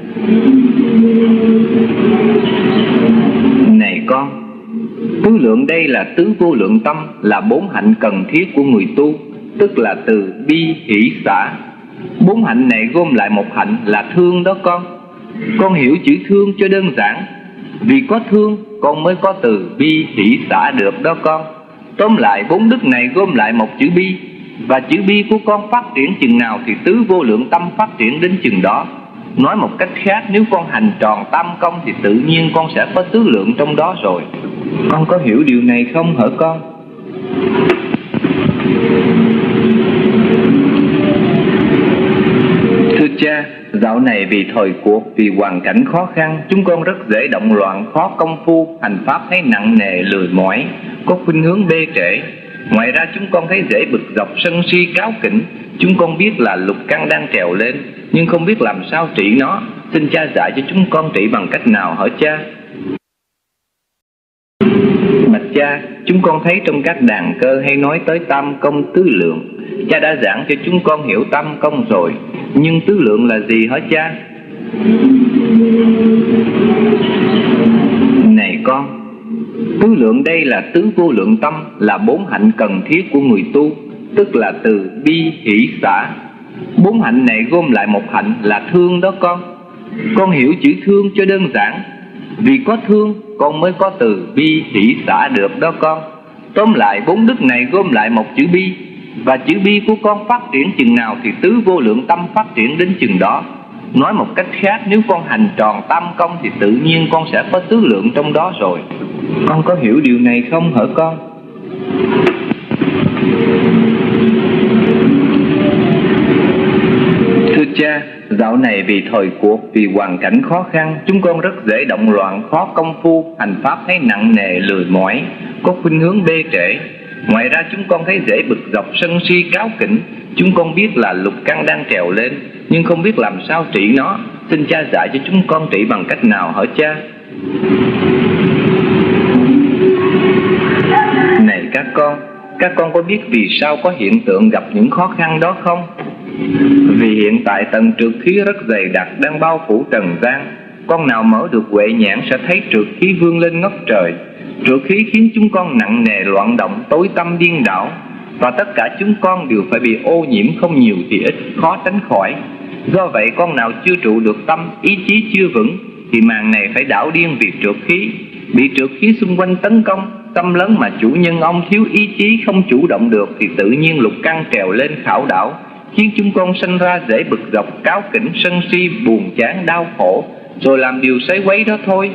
Này con, tứ lượng đây là tứ vô lượng tâm, là bốn hạnh cần thiết của người tu, tức là từ bi hỷ xả. Bốn hạnh này gom lại một hạnh là thương đó con. Con hiểu chữ thương cho đơn giản, vì có thương con mới có từ bi hỷ xả được đó con. Tóm lại bốn đức này gom lại một chữ bi, và chữ bi của con phát triển chừng nào thì tứ vô lượng tâm phát triển đến chừng đó. Nói một cách khác, nếu con hành tròn tam công thì tự nhiên con sẽ có tứ lượng trong đó rồi. Con có hiểu điều này không hả con? Thưa cha, dạo này vì thời cuộc, vì hoàn cảnh khó khăn, chúng con rất dễ động loạn, khó công phu, hành pháp thấy nặng nề, lười mỏi, có khuynh hướng bê trễ. Ngoài ra chúng con thấy dễ bực dọc, sân si, cáu kỉnh. Chúng con biết là lục căn đang trèo lên, nhưng không biết làm sao trị nó. Xin cha dạy cho chúng con trị bằng cách nào hả cha? Bạch cha, chúng con thấy trong các đàn cơ hay nói tới tam công tứ lượng. Cha đã giảng cho chúng con hiểu tam công rồi, nhưng tứ lượng là gì hả cha? Này con, tứ lượng đây là tứ vô lượng tâm, là bốn hạnh cần thiết của người tu, tức là từ bi hỷ xả. Bốn hạnh này gom lại một hạnh là thương đó con. Con hiểu chữ thương cho đơn giản, vì có thương con mới có từ bi hỷ xả được đó con. Tóm lại bốn đức này gom lại một chữ bi, và chữ bi của con phát triển chừng nào thì tứ vô lượng tâm phát triển đến chừng đó. Nói một cách khác, nếu con hành tròn tam công thì tự nhiên con sẽ có tứ lượng trong đó rồi. Con có hiểu điều này không hả con? Thưa cha, dạo này vì thời cuộc, vì hoàn cảnh khó khăn, chúng con rất dễ động loạn, khó công phu, hành pháp thấy nặng nề, lười mỏi, có khuynh hướng bê trễ. Ngoài ra chúng con thấy dễ bực dọc, sân si, cáu kỉnh. Chúng con biết là lục căn đang trèo lên, nhưng không biết làm sao trị nó. Xin cha dạy cho chúng con trị bằng cách nào hả cha? Này các con có biết vì sao có hiện tượng gặp những khó khăn đó không? Vì hiện tại tầng trượt khí rất dày đặc đang bao phủ trần gian. Con nào mở được huệ nhãn sẽ thấy trượt khí vươn lên ngất trời. Trượt khí khiến chúng con nặng nề, loạn động, tối tâm, điên đảo, và tất cả chúng con đều phải bị ô nhiễm, không nhiều thì ít, khó tránh khỏi. Do vậy con nào chưa trụ được tâm, ý chí chưa vững, thì màn này phải đảo điên vì trượt khí. Bị trượt khí xung quanh tấn công, tâm lớn mà chủ nhân ông thiếu ý chí, không chủ động được, thì tự nhiên lục căn trèo lên khảo đảo, khiến chúng con sanh ra dễ bực dọc, cáu kỉnh, sân si, buồn chán, đau khổ, rồi làm điều sấy quấy đó thôi.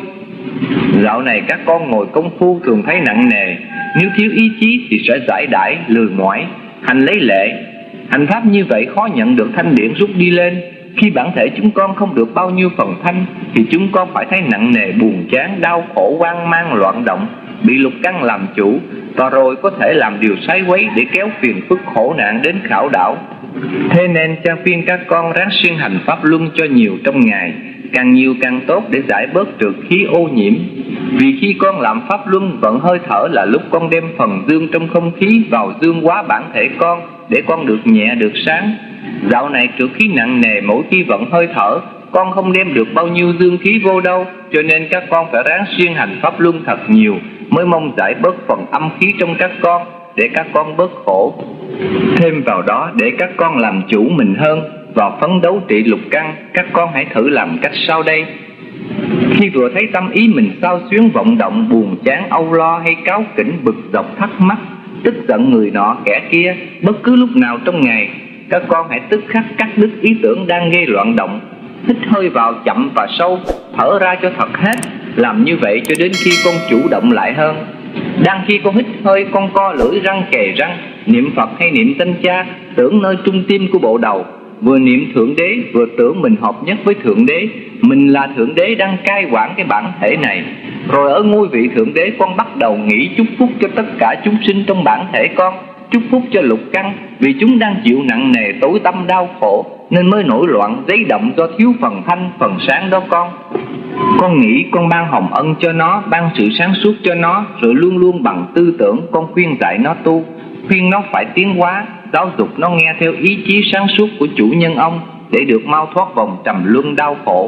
Dạo này các con ngồi công phu thường thấy nặng nề, nếu thiếu ý chí thì sẽ giải đãi, lười mỏi, hành lấy lệ. Hành pháp như vậy khó nhận được thanh điển rút đi lên. Khi bản thể chúng con không được bao nhiêu phần thanh, thì chúng con phải thấy nặng nề, buồn chán, đau khổ, hoang mang, loạn động, bị lục căn làm chủ, và rồi có thể làm điều sai quấy để kéo phiền phức khổ nạn đến khảo đảo. Thế nên cha khuyên các con ráng siêng hành pháp luân cho nhiều trong ngày, càng nhiều càng tốt để giải bớt trượt khí ô nhiễm. Vì khi con làm pháp luân vận hơi thở là lúc con đem phần dương trong không khí vào dương hóa bản thể con, để con được nhẹ được sáng. Dạo này trượt khí nặng nề, mỗi khi vận hơi thở con không đem được bao nhiêu dương khí vô đâu, cho nên các con phải ráng siêng hành pháp luân thật nhiều, mới mong giải bớt phần âm khí trong các con, để các con bớt khổ. Thêm vào đó, để các con làm chủ mình hơn và phấn đấu trị lục căn, các con hãy thử làm cách sau đây. Khi vừa thấy tâm ý mình xao xuyến vọng động, buồn chán, âu lo hay cáu kỉnh, bực dọc, thắc mắc, tức giận người nọ kẻ kia, bất cứ lúc nào trong ngày, các con hãy tức khắc cắt đứt ý tưởng đang gây loạn động, hít hơi vào chậm và sâu, thở ra cho thật hết. Làm như vậy cho đến khi con chủ động lại hơn. Đang khi con hít hơi, con co lưỡi răng kề răng, niệm Phật hay niệm tên cha, tưởng nơi trung tim của bộ đầu, vừa niệm Thượng Đế vừa tưởng mình hợp nhất với Thượng Đế, mình là Thượng Đế đang cai quản cái bản thể này. Rồi ở ngôi vị Thượng Đế, con bắt đầu nghĩ chúc phúc cho tất cả chúng sinh trong bản thể con, chúc phúc cho lục căn, vì chúng đang chịu nặng nề, tối tâm, đau khổ, nên mới nổi loạn, giấy động do thiếu phần thanh, phần sáng đó con. Con nghĩ con ban hồng ân cho nó, ban sự sáng suốt cho nó, rồi luôn luôn bằng tư tưởng con khuyên dạy nó tu, khuyên nó phải tiến hóa, giáo dục nó nghe theo ý chí sáng suốt của chủ nhân ông, để được mau thoát vòng trầm luân đau khổ.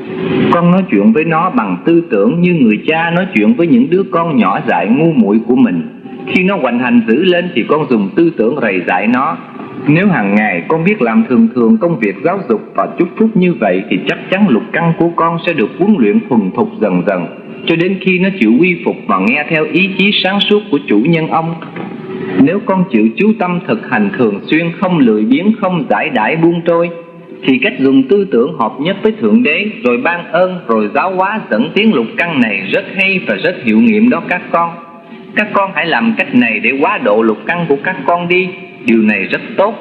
Con nói chuyện với nó bằng tư tưởng như người cha nói chuyện với những đứa con nhỏ dại ngu muội của mình. Khi nó hoành hành dữ lên thì con dùng tư tưởng rầy dạy nó. Nếu hàng ngày con biết làm thường thường công việc giáo dục và chúc phúc như vậy, thì chắc chắn lục căn của con sẽ được huấn luyện thuần thục dần dần, cho đến khi nó chịu quy phục và nghe theo ý chí sáng suốt của chủ nhân ông. Nếu con chịu chú tâm thực hành thường xuyên, không lười biếng, không giải đãi buông trôi, thì cách dùng tư tưởng hợp nhất với Thượng Đế, rồi ban ơn, rồi giáo hóa dẫn tiến lục căn này rất hay và rất hiệu nghiệm đó các con. Các con hãy làm cách này để hóa độ lục căn của các con đi. Điều này rất tốt.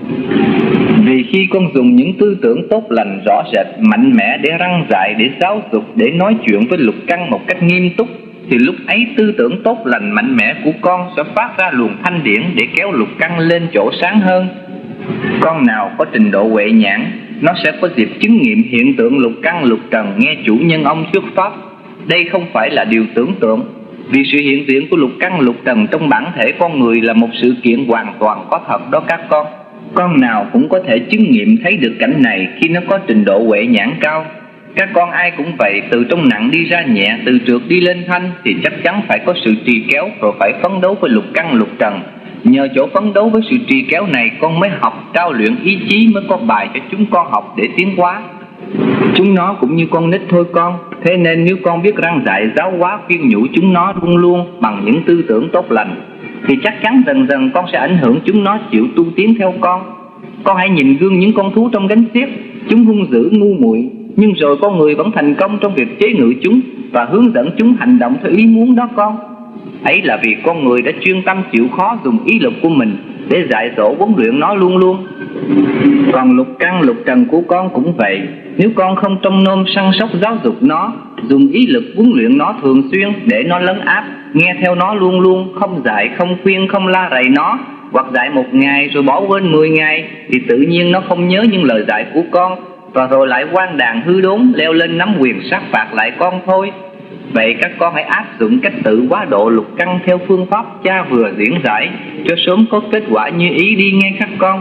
Vì khi con dùng những tư tưởng tốt lành rõ rệt, mạnh mẽ để răn dạy, để giáo dục, để nói chuyện với lục căn một cách nghiêm túc, thì lúc ấy tư tưởng tốt lành mạnh mẽ của con sẽ phát ra luồng thanh điển để kéo lục căn lên chỗ sáng hơn. Con nào có trình độ huệ nhãn, nó sẽ có dịp chứng nghiệm hiện tượng lục căn lục trần nghe chủ nhân ông thuyết pháp. Đây không phải là điều tưởng tượng, vì sự hiện diện của lục căn lục trần trong bản thể con người là một sự kiện hoàn toàn có thật đó các con. Con nào cũng có thể chứng nghiệm thấy được cảnh này khi nó có trình độ huệ nhãn cao. Các con ai cũng vậy, từ trong nặng đi ra nhẹ, từ trượt đi lên thanh, thì chắc chắn phải có sự trì kéo, rồi phải phấn đấu với lục căn lục trần. Nhờ chỗ phấn đấu với sự trì kéo này, con mới học trao luyện ý chí, mới có bài cho chúng con học để tiến hóa. Chúng nó cũng như con nít thôi con. Thế nên nếu con biết răn dạy giáo hóa khuyên nhủ chúng nó luôn luôn bằng những tư tưởng tốt lành, thì chắc chắn dần dần con sẽ ảnh hưởng chúng nó chịu tu tiến theo con. Con hãy nhìn gương những con thú trong gánh xiếc, chúng hung dữ ngu muội, nhưng rồi con người vẫn thành công trong việc chế ngự chúng và hướng dẫn chúng hành động theo ý muốn đó con. Ấy là vì con người đã chuyên tâm chịu khó dùng ý lực của mình để dạy dỗ huấn luyện nó luôn luôn. Còn lục căn lục trần của con cũng vậy. Nếu con không trông nom săn sóc giáo dục nó, dùng ý lực huấn luyện nó thường xuyên để nó lấn áp, nghe theo nó luôn luôn, không dạy, không khuyên, không la rầy nó, hoặc dạy 1 ngày rồi bỏ quên 10 ngày, thì tự nhiên nó không nhớ những lời dạy của con, và rồi lại hoang đàn hư đốn, leo lên nắm quyền sát phạt lại con thôi. Vậy các con hãy áp dụng cách tự hóa độ lục căn theo phương pháp cha vừa diễn giải, cho sớm có kết quả như ý đi nghe các con.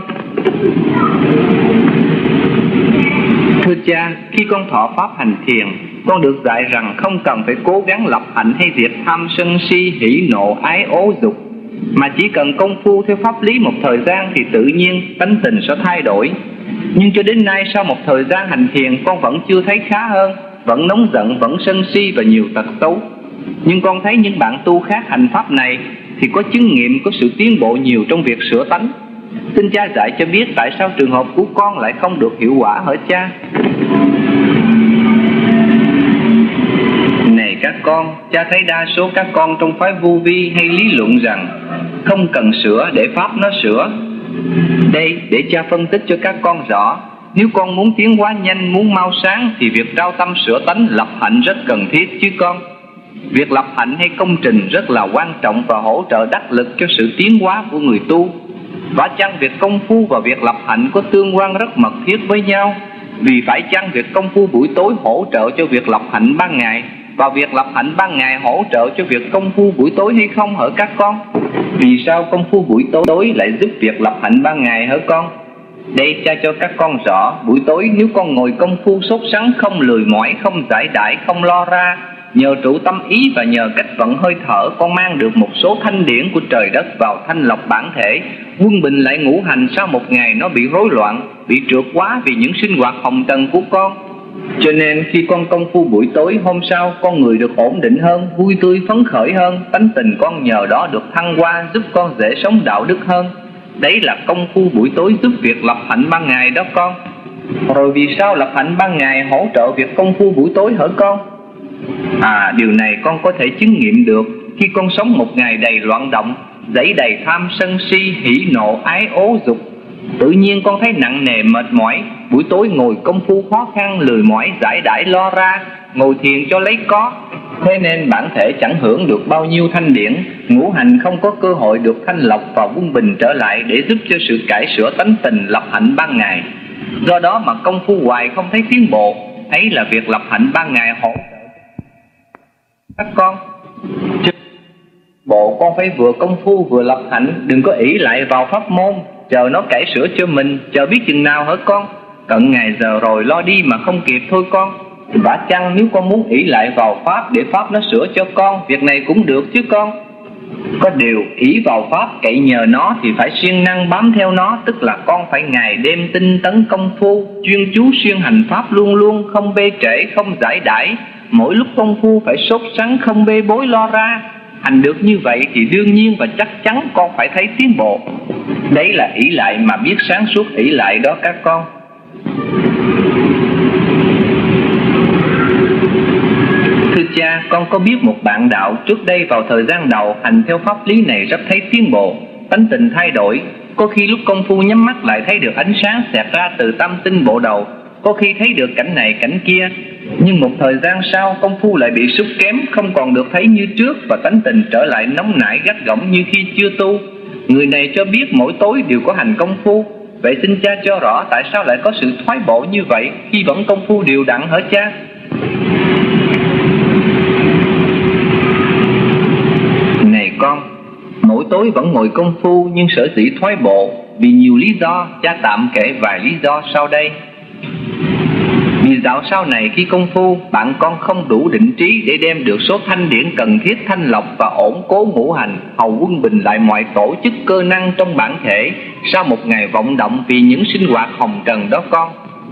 Thưa cha, khi con thọ pháp hành thiền, con được dạy rằng không cần phải cố gắng lập hạnh hay diệt tham sân si hỉ nộ ái ố dục, mà chỉ cần công phu theo pháp lý một thời gian thì tự nhiên tánh tình sẽ thay đổi. Nhưng cho đến nay, sau một thời gian hành thiền, con vẫn chưa thấy khá hơn, vẫn nóng giận, vẫn sân si và nhiều tật xấu. Nhưng con thấy những bạn tu khác hành pháp này thì có chứng nghiệm, có sự tiến bộ nhiều trong việc sửa tánh. Xin cha dạy cho biết tại sao trường hợp của con lại không được hiệu quả hả cha? Này các con, cha thấy đa số các con trong phái vô vi hay lý luận rằng không cần sửa để pháp nó sửa. Đây, để cha phân tích cho các con rõ. Nếu con muốn tiến hóa nhanh, muốn mau sáng, thì việc trao tâm sửa tánh, lập hạnh rất cần thiết chứ con. Việc lập hạnh hay công trình rất là quan trọng và hỗ trợ đắc lực cho sự tiến hóa của người tu. Và chăng việc công phu và việc lập hạnh có tương quan rất mật thiết với nhau? Vì phải chăng việc công phu buổi tối hỗ trợ cho việc lập hạnh ban ngày, và việc lập hạnh ban ngày hỗ trợ cho việc công phu buổi tối hay không hả các con? Vì sao công phu buổi tối lại giúp việc lập hạnh ban ngày hả con? Đây cha cho các con rõ, buổi tối nếu con ngồi công phu sốt sắng, không lười mỏi, không giải đãi, không lo ra, nhờ trụ tâm ý và nhờ cách vận hơi thở, con mang được một số thanh điển của trời đất vào thanh lọc bản thể, quân bình lại ngũ hành sau một ngày nó bị rối loạn, bị trượt quá vì những sinh hoạt hồng trần của con. Cho nên khi con công phu buổi tối, hôm sau con người được ổn định hơn, vui tươi phấn khởi hơn, tánh tình con nhờ đó được thăng hoa, giúp con dễ sống đạo đức hơn. Đấy là công phu buổi tối giúp việc lập hạnh ban ngày đó con. Rồi vì sao lập hạnh ban ngày hỗ trợ việc công phu buổi tối hả con? Điều này con có thể chứng nghiệm được khi con sống một ngày đầy loạn động, dẫy đầy tham sân si hỉ nộ ái ố dục. Tự nhiên con thấy nặng nề mệt mỏi, buổi tối ngồi công phu khó khăn, lười mỏi, giải đãi lo ra, ngồi thiền cho lấy có. Thế nên bản thể chẳng hưởng được bao nhiêu thanh điển, ngũ hành không có cơ hội được thanh lọc và quân bình trở lại để giúp cho sự cải sửa tánh tình lập hạnh ban ngày. Do đó mà công phu hoài không thấy tiến bộ. Ấy là việc lập hạnh ban ngày hỗ trợ các con. Bộ con phải vừa công phu vừa lập hạnh, đừng có ỷ lại vào pháp môn, chờ nó cải sửa cho mình, chờ biết chừng nào hả con? Cận ngày giờ rồi lo đi mà không kịp thôi con. Vả chăng nếu con muốn ỷ lại vào pháp để pháp nó sửa cho con, việc này cũng được chứ con. Có điều ỷ vào pháp cậy nhờ nó thì phải siêng năng bám theo nó, tức là con phải ngày đêm tinh tấn công phu, chuyên chú siêng hành pháp luôn luôn, không bê trễ, không giải đãi. Mỗi lúc công phu phải sốt sắng, không bê bối lo ra. Hành được như vậy thì đương nhiên và chắc chắn con phải thấy tiến bộ. Đấy là ỷ lại mà biết sáng suốt ỷ lại đó các con. Thưa cha, con có biết một bạn đạo trước đây vào thời gian đầu hành theo pháp lý này rất thấy tiến bộ, tánh tình thay đổi, Có khi lúc công phu nhắm mắt lại thấy được ánh sáng xẹt ra từ tam tinh bộ đầu, có khi thấy được cảnh này cảnh kia. Nhưng một thời gian sau, công phu lại bị sút kém, không còn được thấy như trước, và tánh tình trở lại nóng nảy gắt gỏng như khi chưa tu. Người này cho biết mỗi tối đều có hành công phu. Vậy xin cha cho rõ tại sao lại có sự thoái bộ như vậy khi vẫn công phu đều đặn hả cha? Này con, mỗi tối vẫn ngồi công phu, nhưng sở dĩ thoái bộ vì nhiều lý do. Cha tạm kể vài lý do sau đây. Vì dạo sau này khi công phu, bạn con không đủ định trí để đem được số thanh điển cần thiết thanh lọc và ổn cố ngũ hành, hầu quân bình lại mọi tổ chức cơ năng trong bản thể sau một ngày vọng động vì những sinh hoạt hồng trần đó con.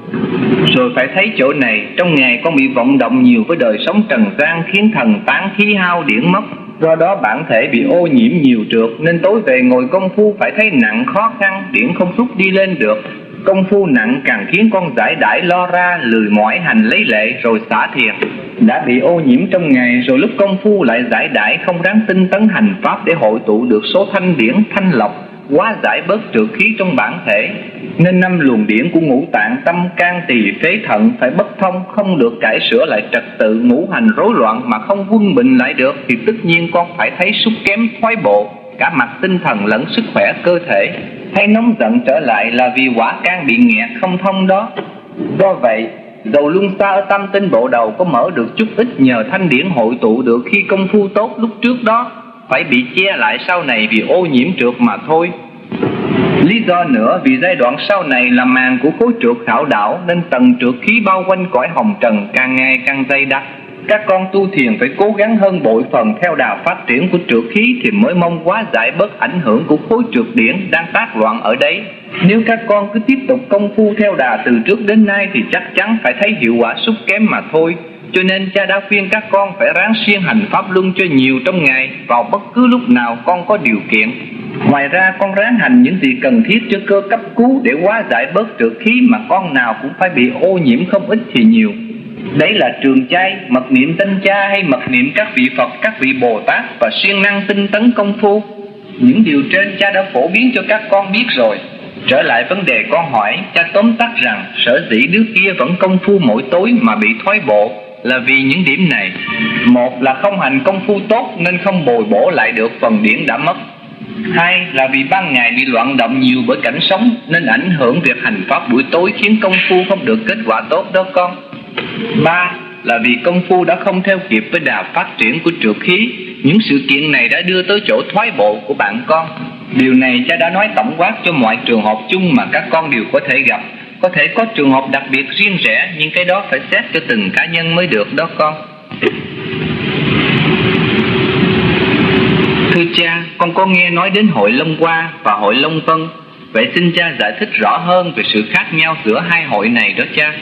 Rồi phải thấy chỗ này, trong ngày con bị vọng động nhiều với đời sống trần gian, khiến thần tán khí hao điển mất. Do đó bản thể bị ô nhiễm nhiều trượt, nên tối về ngồi công phu phải thấy nặng khó khăn, điển không rút đi lên được. Công phu nặng càng khiến con giải đãi lo ra, lười mỏi hành lấy lệ rồi xả thiền. Đã bị ô nhiễm trong ngày, rồi lúc công phu lại giải đãi không ráng tinh tấn hành pháp để hội tụ được số thanh điển thanh lọc, hóa giải bớt trượt khí trong bản thể. Nên 5 luồng điển của ngũ tạng tâm can tỳ phế thận phải bất thông, không được cải sửa lại trật tự ngũ hành rối loạn mà không quân bình lại được, thì tất nhiên con phải thấy sút kém thoái bộ cả mặt tinh thần lẫn sức khỏe cơ thể. Hay nóng giận trở lại là vì hỏa can bị nghẹt không thông đó. Do vậy, dầu luân xa ở tam tinh bộ đầu có mở được chút ít nhờ thanh điển hội tụ được khi công phu tốt lúc trước đó, phải bị che lại sau này vì ô nhiễm trượt mà thôi. Lý do nữa, vì giai đoạn sau này là màn của khối trượt khảo đảo, nên tầng trượt khí bao quanh cõi hồng trần càng ngày càng dày đặc. Các con tu thiền phải cố gắng hơn bội phần theo đà phát triển của trượt khí, thì mới mong hóa giải bớt ảnh hưởng của khối trượt điển đang tác loạn ở đấy. Nếu các con cứ tiếp tục công phu theo đà từ trước đến nay thì chắc chắn phải thấy hiệu quả sút kém mà thôi. Cho nên cha đã khuyên các con phải ráng siêng hành pháp luân cho nhiều trong ngày, vào bất cứ lúc nào con có điều kiện. Ngoài ra con ráng hành những gì cần thiết cho cơ cấp cứu để hóa giải bớt trượt khí, mà con nào cũng phải bị ô nhiễm không ít thì nhiều. Đấy là trường chay, mật niệm tên cha hay mật niệm các vị Phật, các vị Bồ Tát, và siêng năng tinh tấn công phu. Những điều trên cha đã phổ biến cho các con biết rồi. Trở lại vấn đề con hỏi, cha tóm tắt rằng sở dĩ đứa kia vẫn công phu mỗi tối mà bị thoái bộ là vì những điểm này. Một là không hành công phu tốt nên không bồi bổ lại được phần điển đã mất. Hai là vì ban ngày bị loạn động nhiều bởi cảnh sống, nên ảnh hưởng việc hành pháp buổi tối, khiến công phu không được kết quả tốt đó con. Ba là vì công phu đã không theo kịp với đà phát triển của trượt khí. Những sự kiện này đã đưa tới chỗ thoái bộ của bạn con. Điều này cha đã nói tổng quát cho mọi trường hợp chung mà các con đều có thể gặp. Có thể có trường hợp đặc biệt riêng rẽ, nhưng cái đó phải xét cho từng cá nhân mới được đó con. Thưa cha, con có nghe nói đến hội Long Hoa và hội Long Vân. Vậy xin cha giải thích rõ hơn về sự khác nhau giữa hai hội này đó cha.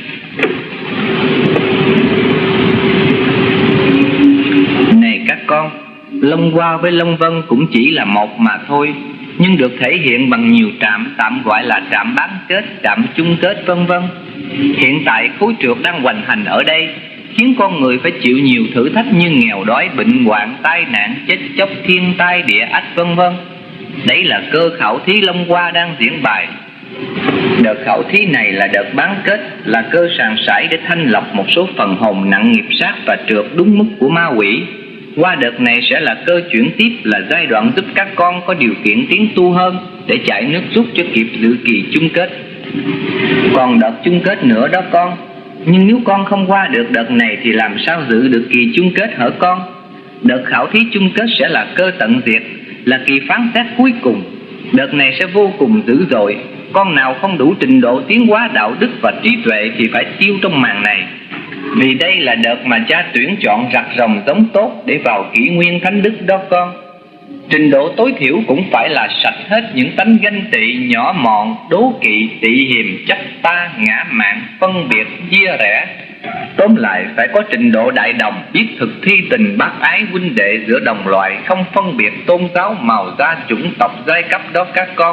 Này các con, Long Hoa với Long Vân cũng chỉ là một mà thôi, nhưng được thể hiện bằng nhiều trạm, tạm gọi là trạm bán kết, trạm chung kết vân vân. Hiện tại khối trượt đang hoành hành ở đây, khiến con người phải chịu nhiều thử thách như nghèo đói, bệnh hoạn, tai nạn, chết chóc, thiên tai, địa ách vân vân. Đấy là cơ khảo thí Long Hoa đang diễn bài. Đợt khảo thí này là đợt bán kết, là cơ sàn sải để thanh lọc một số phần hồn nặng nghiệp sát và trượt đúng mức của ma quỷ. Qua đợt này sẽ là cơ chuyển tiếp, là giai đoạn giúp các con có điều kiện tiến tu hơn để chạy nước rút cho kịp dự kỳ chung kết. Còn đợt chung kết nữa đó con. Nhưng nếu con không qua được đợt này thì làm sao dự được kỳ chung kết hả con? Đợt khảo thí chung kết sẽ là cơ tận diệt, là kỳ phán xét cuối cùng. Đợt này sẽ vô cùng dữ dội. Con nào không đủ trình độ tiến hóa đạo đức và trí tuệ thì phải tiêu trong màn này. Vì đây là đợt mà cha tuyển chọn rặt rồng giống tốt để vào kỷ nguyên thánh đức đó con. Trình độ tối thiểu cũng phải là sạch hết những tánh ganh tị, nhỏ mọn, đố kỵ, tị hiềm, trách ta, ngã mạn, phân biệt, chia rẽ. Tóm lại phải có trình độ đại đồng, biết thực thi tình bác ái huynh đệ giữa đồng loại, không phân biệt tôn giáo, màu da, chủng tộc, giai cấp đó các con.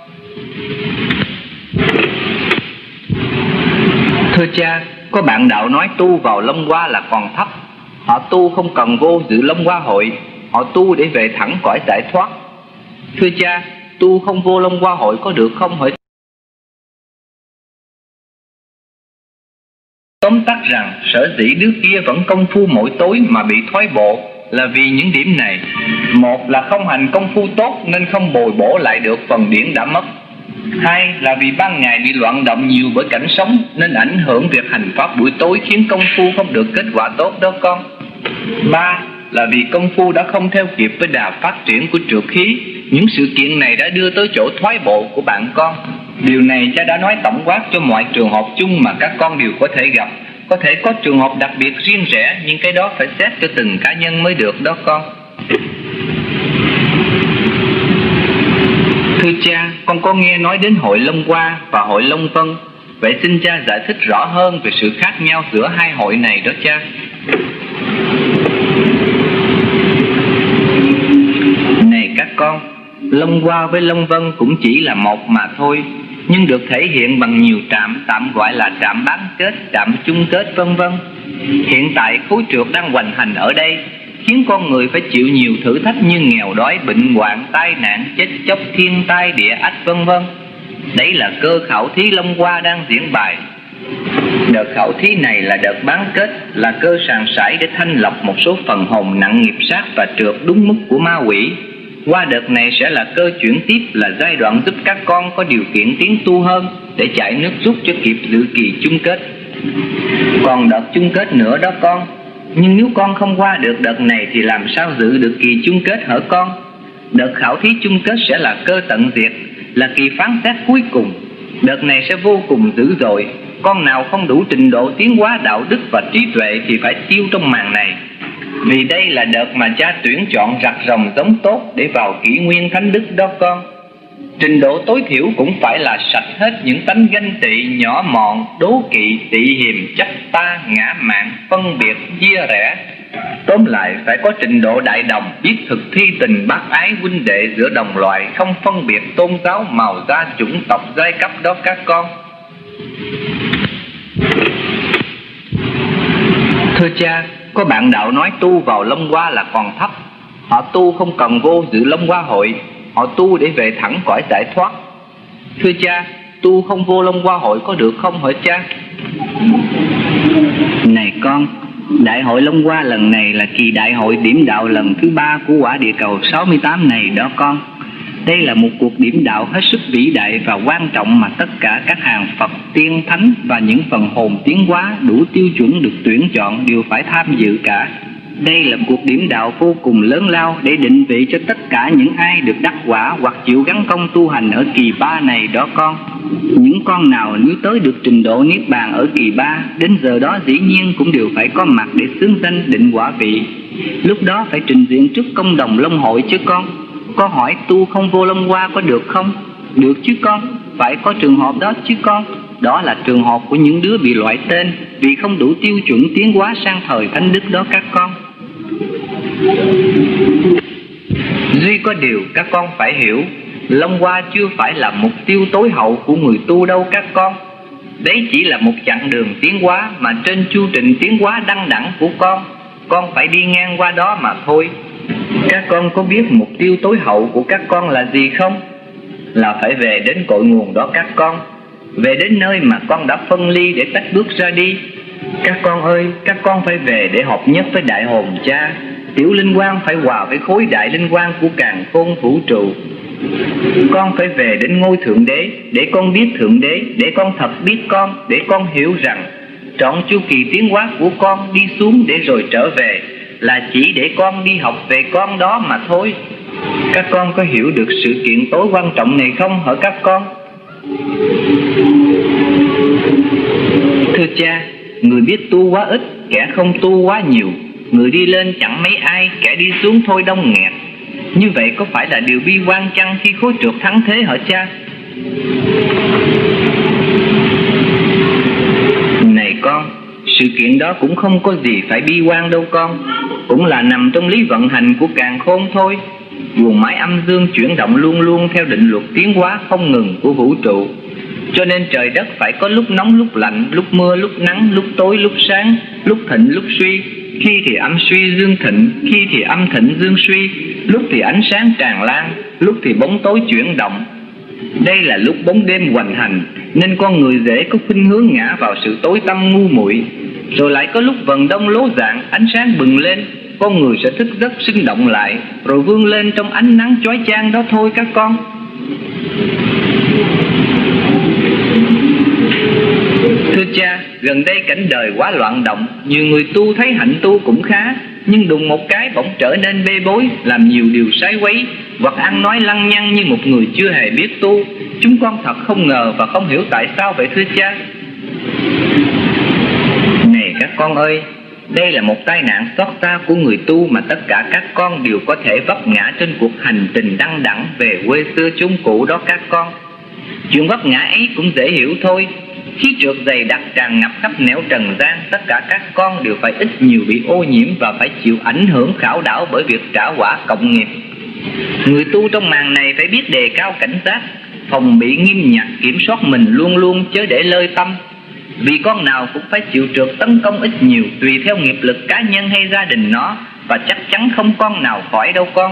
Thưa cha, có bạn đạo nói tu vào Long Hoa là còn thấp. Họ tu không cần vô dự Long Hoa hội, họ tu để về thẳng cõi giải thoát. Thưa cha, tu không vô Long Hoa hội có được không hỡi? Tóm tắt rằng sở dĩ đứa kia vẫn công phu mỗi tối mà bị thoái bộ là vì những điểm này. Một là không hành công phu tốt nên không bồi bổ lại được phần điển đã mất. Hai là vì ban ngày bị loạn động nhiều bởi cảnh sống nên ảnh hưởng việc hành pháp buổi tối khiến công phu không được kết quả tốt đó con. Ba là vì công phu đã không theo kịp với đà phát triển của trượt khí. Những sự kiện này đã đưa tới chỗ thoái bộ của bạn con. Điều này cha đã nói tổng quát cho mọi trường hợp chung mà các con đều có thể gặp. Có thể có trường hợp đặc biệt riêng rẽ, nhưng cái đó phải xét cho từng cá nhân mới được đó con. Thưa cha, con có nghe nói đến hội Long Hoa và hội Long Vân. Vậy xin cha giải thích rõ hơn về sự khác nhau giữa hai hội này đó cha. Này các con, Long Hoa với Long Vân cũng chỉ là một mà thôi, nhưng được thể hiện bằng nhiều trạm, tạm gọi là trạm bán kết, trạm chung kết vân vân. Hiện tại khối trượt đang hoành hành ở đây, khiến con người phải chịu nhiều thử thách như nghèo đói, bệnh hoạn, tai nạn, chết chóc, thiên tai, địa ách vân vân. Đấy là cơ khảo thí Long Hoa đang diễn bài. Đợt khảo thí này là đợt bán kết, là cơ sàn sải để thanh lọc một số phần hồn nặng nghiệp sát và trượt đúng mức của ma quỷ. Qua đợt này sẽ là cơ chuyển tiếp, là giai đoạn giúp các con có điều kiện tiến tu hơn để chạy nước rút cho kịp dự kỳ chung kết. Còn đợt chung kết nữa đó con. Nhưng nếu con không qua được đợt này thì làm sao dự được kỳ chung kết hả con? Đợt khảo thí chung kết sẽ là cơ tận diệt, là kỳ phán xét cuối cùng. Đợt này sẽ vô cùng dữ dội. Con nào không đủ trình độ tiến hóa đạo đức và trí tuệ thì phải tiêu trong màn này. Vì đây là đợt mà cha tuyển chọn rặt rồng giống tốt để vào kỷ nguyên thánh đức đó con. Trình độ tối thiểu cũng phải là sạch hết những tánh ganh tị, nhỏ mọn, đố kỵ, tị hiềm, chấp ta, ngã mạn, phân biệt, chia rẽ. Tóm lại phải có trình độ đại đồng, biết thực thi tình bác ái huynh đệ giữa đồng loại, không phân biệt tôn giáo, màu da, chủng tộc, giai cấp đó các con. Thưa cha, có bạn đạo nói tu vào Long Hoa là còn thấp. Họ tu không cần vô dự Long Hoa hội, họ tu để về thẳng cõi giải thoát. Thưa cha, tu không vô Long Hoa hội có được không hả cha? Này con, Đại hội Long Hoa lần này là kỳ đại hội điểm đạo lần thứ 3 của quả địa cầu 68 này đó con. Đây là một cuộc điểm đạo hết sức vĩ đại và quan trọng mà tất cả các hàng Phật, tiên, thánh và những phần hồn tiến hóa đủ tiêu chuẩn được tuyển chọn đều phải tham dự cả. Đây là cuộc điểm đạo vô cùng lớn lao để định vị cho tất cả những ai được đắc quả hoặc chịu gắn công tu hành ở kỳ 3 này đó con. Những con nào nếu tới được trình độ Niết Bàn ở kỳ 3, đến giờ đó dĩ nhiên cũng đều phải có mặt để xướng danh định quả vị. Lúc đó phải trình diện trước công đồng Long hội chứ con. Có hỏi tu không vô Long Hoa có được không? Được chứ con, phải có trường hợp đó chứ con. Đó là trường hợp của những đứa bị loại tên vì không đủ tiêu chuẩn tiến hóa sang thời thánh đức đó các con. Duy có điều các con phải hiểu, Long Hoa chưa phải là mục tiêu tối hậu của người tu đâu các con. Đấy chỉ là một chặng đường tiến hóa mà trên chu trình tiến hóa đăng đẳng của con phải đi ngang qua đó mà thôi. Các con có biết mục tiêu tối hậu của các con là gì không? Là phải về đến cội nguồn đó các con. Về đến nơi mà con đã phân ly để tách bước ra đi. Các con ơi, các con phải về để hợp nhất với đại hồn cha. Tiểu linh quang phải hòa với khối đại linh quang của càn khôn vũ trụ. Con phải về đến ngôi Thượng Đế để con biết Thượng Đế, để con thật biết con, để con hiểu rằng trọn chu kỳ tiến hóa của con đi xuống để rồi trở về là chỉ để con đi học về con đó mà thôi. Các con có hiểu được sự kiện tối quan trọng này không hả các con? Thưa cha, người biết tu quá ít, kẻ không tu quá nhiều. Người đi lên chẳng mấy ai, kẻ đi xuống thôi đông nghẹt. Như vậy có phải là điều bi quan chăng khi khối trượt thắng thế hả cha? Này con, sự kiện đó cũng không có gì phải bi quan đâu con. Cũng là nằm trong lý vận hành của càn khôn thôi. Guồng máy âm dương chuyển động luôn luôn theo định luật tiến hóa không ngừng của vũ trụ. Cho nên trời đất phải có lúc nóng lúc lạnh, lúc mưa lúc nắng, lúc tối lúc sáng, lúc thịnh lúc suy. Khi thì âm suy dương thịnh, khi thì âm thịnh dương suy, lúc thì ánh sáng tràn lan, lúc thì bóng tối chuyển động. Đây là lúc bóng đêm hoành hành, nên con người dễ có khuynh hướng ngã vào sự tối tăm ngu muội. Rồi lại có lúc vầng đông lố dạng, ánh sáng bừng lên, con người sẽ thức giấc sinh động lại, rồi vươn lên trong ánh nắng chói chang đó thôi các con. Thưa cha, gần đây cảnh đời quá loạn động, nhiều người tu thấy hạnh tu cũng khá, nhưng đùng một cái bỗng trở nên bê bối, làm nhiều điều sai quấy, hoặc ăn nói lăng nhăng như một người chưa hề biết tu. Chúng con thật không ngờ và không hiểu tại sao vậy thưa cha. Này các con ơi, đây là một tai nạn xót xa của người tu mà tất cả các con đều có thể vấp ngã trên cuộc hành trình đăng đẳng về quê xưa chốn cũ đó các con. Chuyện vấp ngã ấy cũng dễ hiểu thôi. Khi trượt dày đặc tràn ngập khắp nẻo trần gian, tất cả các con đều phải ít nhiều bị ô nhiễm và phải chịu ảnh hưởng khảo đảo bởi việc trả quả cộng nghiệp. Người tu trong màn này phải biết đề cao cảnh giác, phòng bị nghiêm nhặt, kiểm soát mình luôn luôn chớ để lơi tâm. Vì con nào cũng phải chịu trượt tấn công ít nhiều tùy theo nghiệp lực cá nhân hay gia đình nó, và chắc chắn không con nào khỏi đâu con.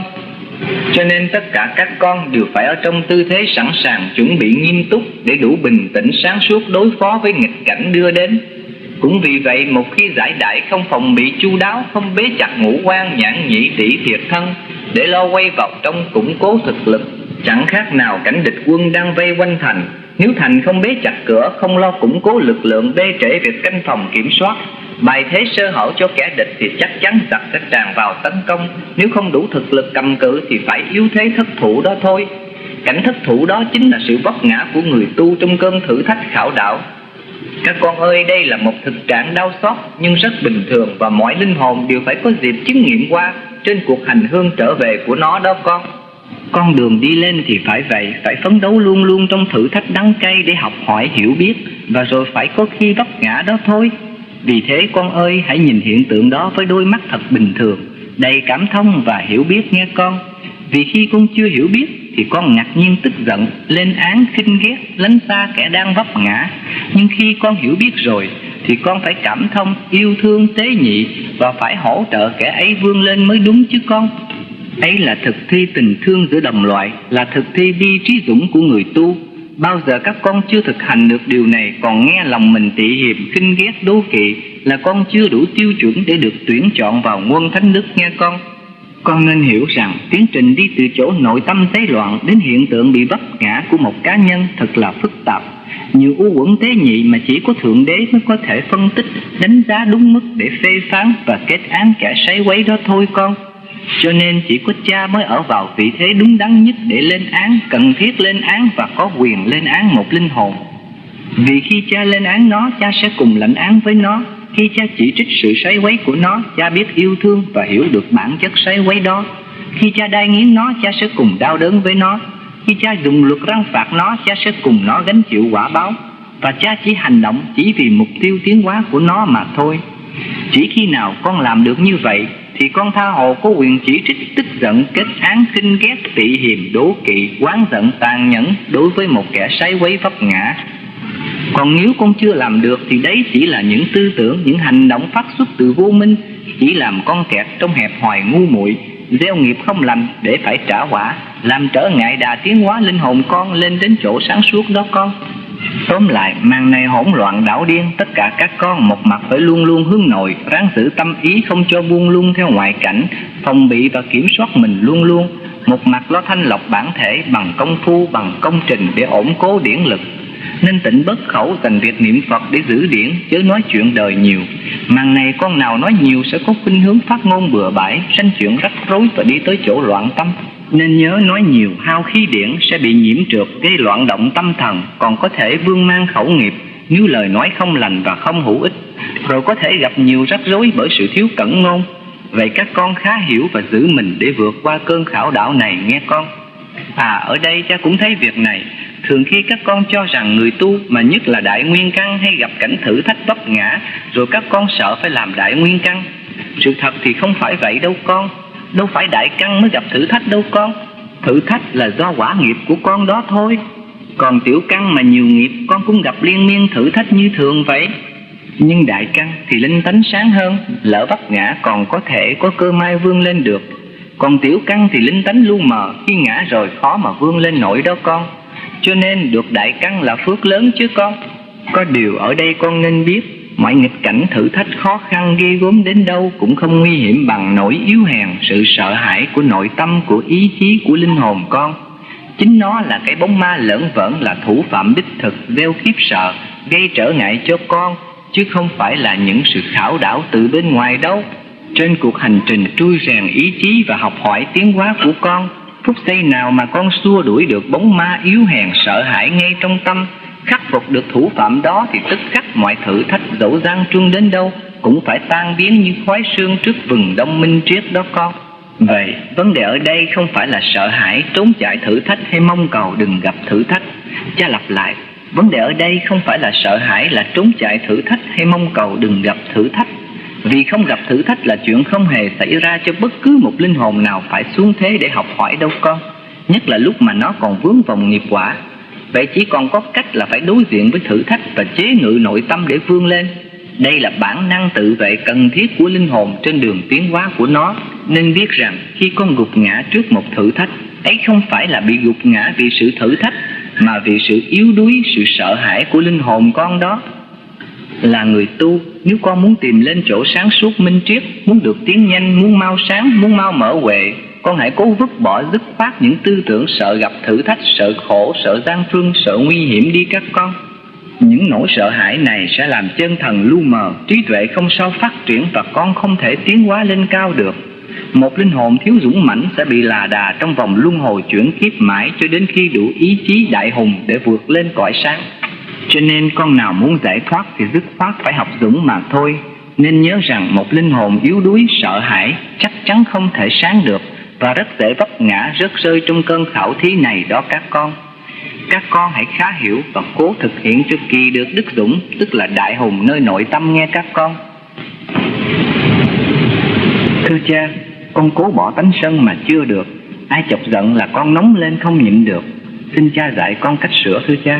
Cho nên tất cả các con đều phải ở trong tư thế sẵn sàng chuẩn bị nghiêm túc để đủ bình tĩnh sáng suốt đối phó với nghịch cảnh đưa đến. Cũng vì vậy một khi giải đãi không phòng bị chu đáo, không bế chặt ngũ quan nhãn nhĩ tỷ thiệt thân để lo quay vào trong củng cố thực lực, chẳng khác nào cảnh địch quân đang vây quanh thành. Nếu thành không bế chặt cửa, không lo củng cố lực lượng, bê trễ việc canh phòng kiểm soát, bài thế sơ hở cho kẻ địch, thì chắc chắn giặc sẽ tràn vào tấn công. Nếu không đủ thực lực cầm cự thì phải yếu thế thất thủ đó thôi. Cảnh thất thủ đó chính là sự vấp ngã của người tu trong cơn thử thách khảo đảo. Các con ơi, đây là một thực trạng đau xót nhưng rất bình thường, và mọi linh hồn đều phải có dịp chứng nghiệm qua trên cuộc hành hương trở về của nó đó con. Con đường đi lên thì phải vậy, phải phấn đấu luôn luôn trong thử thách đắng cay để học hỏi hiểu biết, và rồi phải có khi vấp ngã đó thôi. Vì thế con ơi, hãy nhìn hiện tượng đó với đôi mắt thật bình thường, đầy cảm thông và hiểu biết nghe con. Vì khi con chưa hiểu biết thì con ngạc nhiên tức giận, lên án khinh ghét, lánh xa kẻ đang vấp ngã. Nhưng khi con hiểu biết rồi thì con phải cảm thông, yêu thương, tế nhị, và phải hỗ trợ kẻ ấy vươn lên mới đúng chứ con. Ấy là thực thi tình thương giữa đồng loại, là thực thi bi trí dũng của người tu. Bao giờ các con chưa thực hành được điều này, còn nghe lòng mình tị hiềm, khinh ghét, đố kỵ, là con chưa đủ tiêu chuẩn để được tuyển chọn vào nguồn thánh đức nghe con. Con nên hiểu rằng tiến trình đi từ chỗ nội tâm tế loạn đến hiện tượng bị vấp ngã của một cá nhân thật là phức tạp, nhiều u uẩn tế nhị mà chỉ có Thượng Đế mới có thể phân tích, đánh giá đúng mức để phê phán và kết án kẻ sấy quấy đó thôi con. Cho nên chỉ có cha mới ở vào vị thế đúng đắn nhất để lên án, cần thiết lên án và có quyền lên án một linh hồn. Vì khi cha lên án nó, cha sẽ cùng lãnh án với nó. Khi cha chỉ trích sự sấy quấy của nó, cha biết yêu thương và hiểu được bản chất sấy quấy đó. Khi cha đai nghiến nó, cha sẽ cùng đau đớn với nó. Khi cha dùng luật răn phạt nó, cha sẽ cùng nó gánh chịu quả báo. Và cha chỉ hành động chỉ vì mục tiêu tiến hóa của nó mà thôi. Chỉ khi nào con làm được như vậy thì con tha hồ có quyền chỉ trích, tức giận, kết án, khinh ghét, tị hiềm, đố kỵ, oán giận, tàn nhẫn đối với một kẻ sấy quấy vấp ngã. Còn nếu con chưa làm được thì đấy chỉ là những tư tưởng, những hành động phát xuất từ vô minh, chỉ làm con kẹt trong hẹp hòi ngu muội, gieo nghiệp không lành để phải trả quả, làm trở ngại đà tiến hóa linh hồn con lên đến chỗ sáng suốt đó con. Tóm lại, màn này hỗn loạn đảo điên, tất cả các con một mặt phải luôn luôn hướng nội, ráng giữ tâm ý không cho buông lung theo ngoại cảnh, phòng bị và kiểm soát mình luôn luôn. Một mặt lo thanh lọc bản thể bằng công phu, bằng công trình để ổn cố điển lực. Nên tịnh bất khẩu, dành việc niệm Phật để giữ điển, chớ nói chuyện đời nhiều. Màn này con nào nói nhiều sẽ có khuynh hướng phát ngôn bừa bãi, sanh chuyện rắc rối và đi tới chỗ loạn tâm. Nên nhớ nói nhiều hao khí điển sẽ bị nhiễm trượt, gây loạn động tâm thần, còn có thể vương mang khẩu nghiệp nếu lời nói không lành và không hữu ích, rồi có thể gặp nhiều rắc rối bởi sự thiếu cẩn ngôn. Vậy các con khá hiểu và giữ mình để vượt qua cơn khảo đảo này nghe con. Ở đây cha cũng thấy việc này. Thường khi các con cho rằng người tu, mà nhất là đại nguyên căn, hay gặp cảnh thử thách vấp ngã, rồi các con sợ phải làm đại nguyên căn. Sự thật thì không phải vậy đâu con. Đâu phải đại căn mới gặp thử thách đâu con. Thử thách là do quả nghiệp của con đó thôi. Còn tiểu căn mà nhiều nghiệp, con cũng gặp liên miên thử thách như thường vậy. Nhưng đại căn thì linh tánh sáng hơn, lỡ vấp ngã còn có thể có cơ may vươn lên được. Còn tiểu căn thì linh tánh lu mờ, khi ngã rồi khó mà vươn lên nổi đó con. Cho nên được đại căn là phước lớn chứ con. Có điều ở đây con nên biết, mọi nghịch cảnh thử thách khó khăn ghê gớm đến đâu cũng không nguy hiểm bằng nỗi yếu hèn, sự sợ hãi của nội tâm, của ý chí, của linh hồn con. Chính nó là cái bóng ma lởn vởn, là thủ phạm đích thực gieo khiếp sợ, gây trở ngại cho con, chứ không phải là những sự khảo đảo từ bên ngoài đâu. Trên cuộc hành trình trui rèn ý chí và học hỏi tiến hóa của con, phút giây nào mà con xua đuổi được bóng ma yếu hèn sợ hãi ngay trong tâm, khắc phục được thủ phạm đó, thì tức khắc mọi thử thách dẫu gian truân đến đâu cũng phải tan biến như khói sương trước vừng đông minh triết đó con. Vậy vấn đề ở đây không phải là sợ hãi, trốn chạy thử thách hay mong cầu đừng gặp thử thách. Cha lặp lại, vấn đề ở đây không phải là sợ hãi, là trốn chạy thử thách hay mong cầu đừng gặp thử thách. Vì không gặp thử thách là chuyện không hề xảy ra cho bất cứ một linh hồn nào phải xuống thế để học hỏi đâu con. Nhất là lúc mà nó còn vướng vòng nghiệp quả. Vậy chỉ còn có cách là phải đối diện với thử thách và chế ngự nội tâm để vươn lên. Đây là bản năng tự vệ cần thiết của linh hồn trên đường tiến hóa của nó. Nên biết rằng khi con gục ngã trước một thử thách, ấy không phải là bị gục ngã vì sự thử thách, mà vì sự yếu đuối, sự sợ hãi của linh hồn con đó. Là người tu, nếu con muốn tìm lên chỗ sáng suốt minh triết, muốn được tiến nhanh, muốn mau sáng, muốn mau mở huệ, con hãy cố vứt bỏ dứt khoát những tư tưởng sợ gặp thử thách, sợ khổ, sợ gian truân, sợ nguy hiểm đi các con. Những nỗi sợ hãi này sẽ làm chân thần lu mờ, trí tuệ không sao phát triển và con không thể tiến hóa lên cao được. Một linh hồn thiếu dũng mãnh sẽ bị là đà trong vòng luân hồi chuyển kiếp mãi cho đến khi đủ ý chí đại hùng để vượt lên cõi sáng. Cho nên con nào muốn giải thoát thì dứt khoát phải học dũng mà thôi. Nên nhớ rằng một linh hồn yếu đuối, sợ hãi chắc chắn không thể sáng được và rất dễ vấp ngã rớt rơi trong cơn khảo thí này đó các con. Các con hãy khá hiểu và cố thực hiện cho kỳ được đức dũng, tức là đại hùng nơi nội tâm nghe các con. Thưa cha, con cố bỏ tánh sân mà chưa được. Ai chọc giận là con nóng lên không nhịn được. Xin cha dạy con cách sửa thưa cha.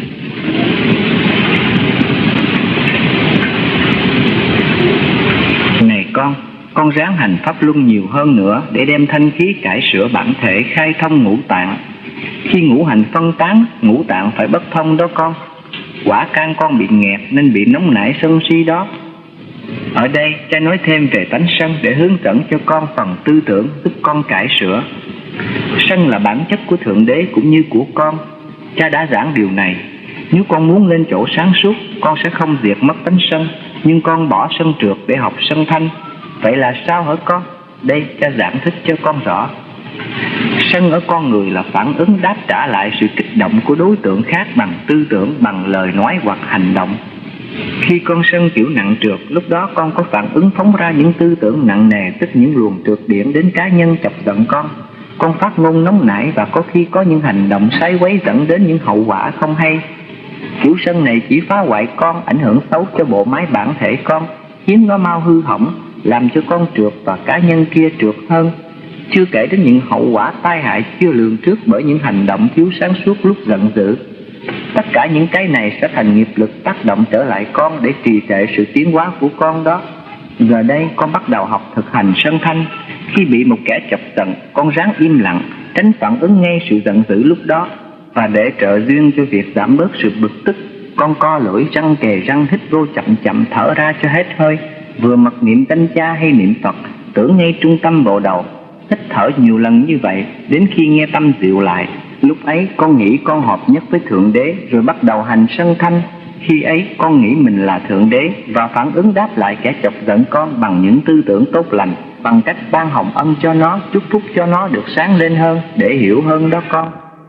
Này con ráng hành pháp luân nhiều hơn nữa để đem thanh khí cải sửa bản thể, khai thông ngũ tạng. Khi ngũ hành phân tán, ngũ tạng phải bất thông đó con. Quả can con bị nghẹt nên bị nóng nảy sân si đó. Ở đây cha nói thêm về tánh sân để hướng dẫn cho con phần tư tưởng, giúp con cải sửa. Sân là bản chất của Thượng Đế cũng như của con. Cha đã giảng điều này. Nếu con muốn lên chỗ sáng suốt, con sẽ không diệt mất tánh sân, nhưng con bỏ sân trượt để học sân thanh. Vậy là sao hả con? Đây cha giảng thích cho con rõ. Sân ở con người là phản ứng đáp trả lại sự kích động của đối tượng khác bằng tư tưởng, bằng lời nói hoặc hành động. Khi con sân kiểu nặng trượt, lúc đó con có phản ứng phóng ra những tư tưởng nặng nề, tức những luồng trượt điển đến cá nhân chọc giận con. Con phát ngôn nóng nảy và có khi có những hành động sai quấy dẫn đến những hậu quả không hay. Kiểu sân này chỉ phá hoại con, ảnh hưởng xấu cho bộ máy bản thể con, khiến nó mau hư hỏng, làm cho con trượt và cá nhân kia trượt hơn. Chưa kể đến những hậu quả tai hại chưa lường trước bởi những hành động thiếu sáng suốt lúc giận dữ. Tất cả những cái này sẽ thành nghiệp lực tác động trở lại con để trì trệ sự tiến hóa của con đó. Giờ đây con bắt đầu học thực hành sân thanh. Khi bị một kẻ chọc giận, con ráng im lặng, tránh phản ứng ngay sự giận dữ lúc đó. Và để trợ duyên cho việc giảm bớt sự bực tức, con co lưỡi răng kề răng, hít vô chậm chậm, thở ra cho hết hơi. Vừa mặc niệm danh cha hay niệm Phật, tưởng ngay trung tâm bộ đầu. Hít thở nhiều lần như vậy đến khi nghe tâm dịu lại. Lúc ấy con nghĩ con hợp nhất với Thượng Đế, rồi bắt đầu hành sân thanh. Khi ấy con nghĩ mình là Thượng Đế và phản ứng đáp lại kẻ chọc giận con bằng những tư tưởng tốt lành, bằng cách ban hồng ân cho nó, chúc phúc cho nó được sáng lên hơn, để hiểu hơn đó con.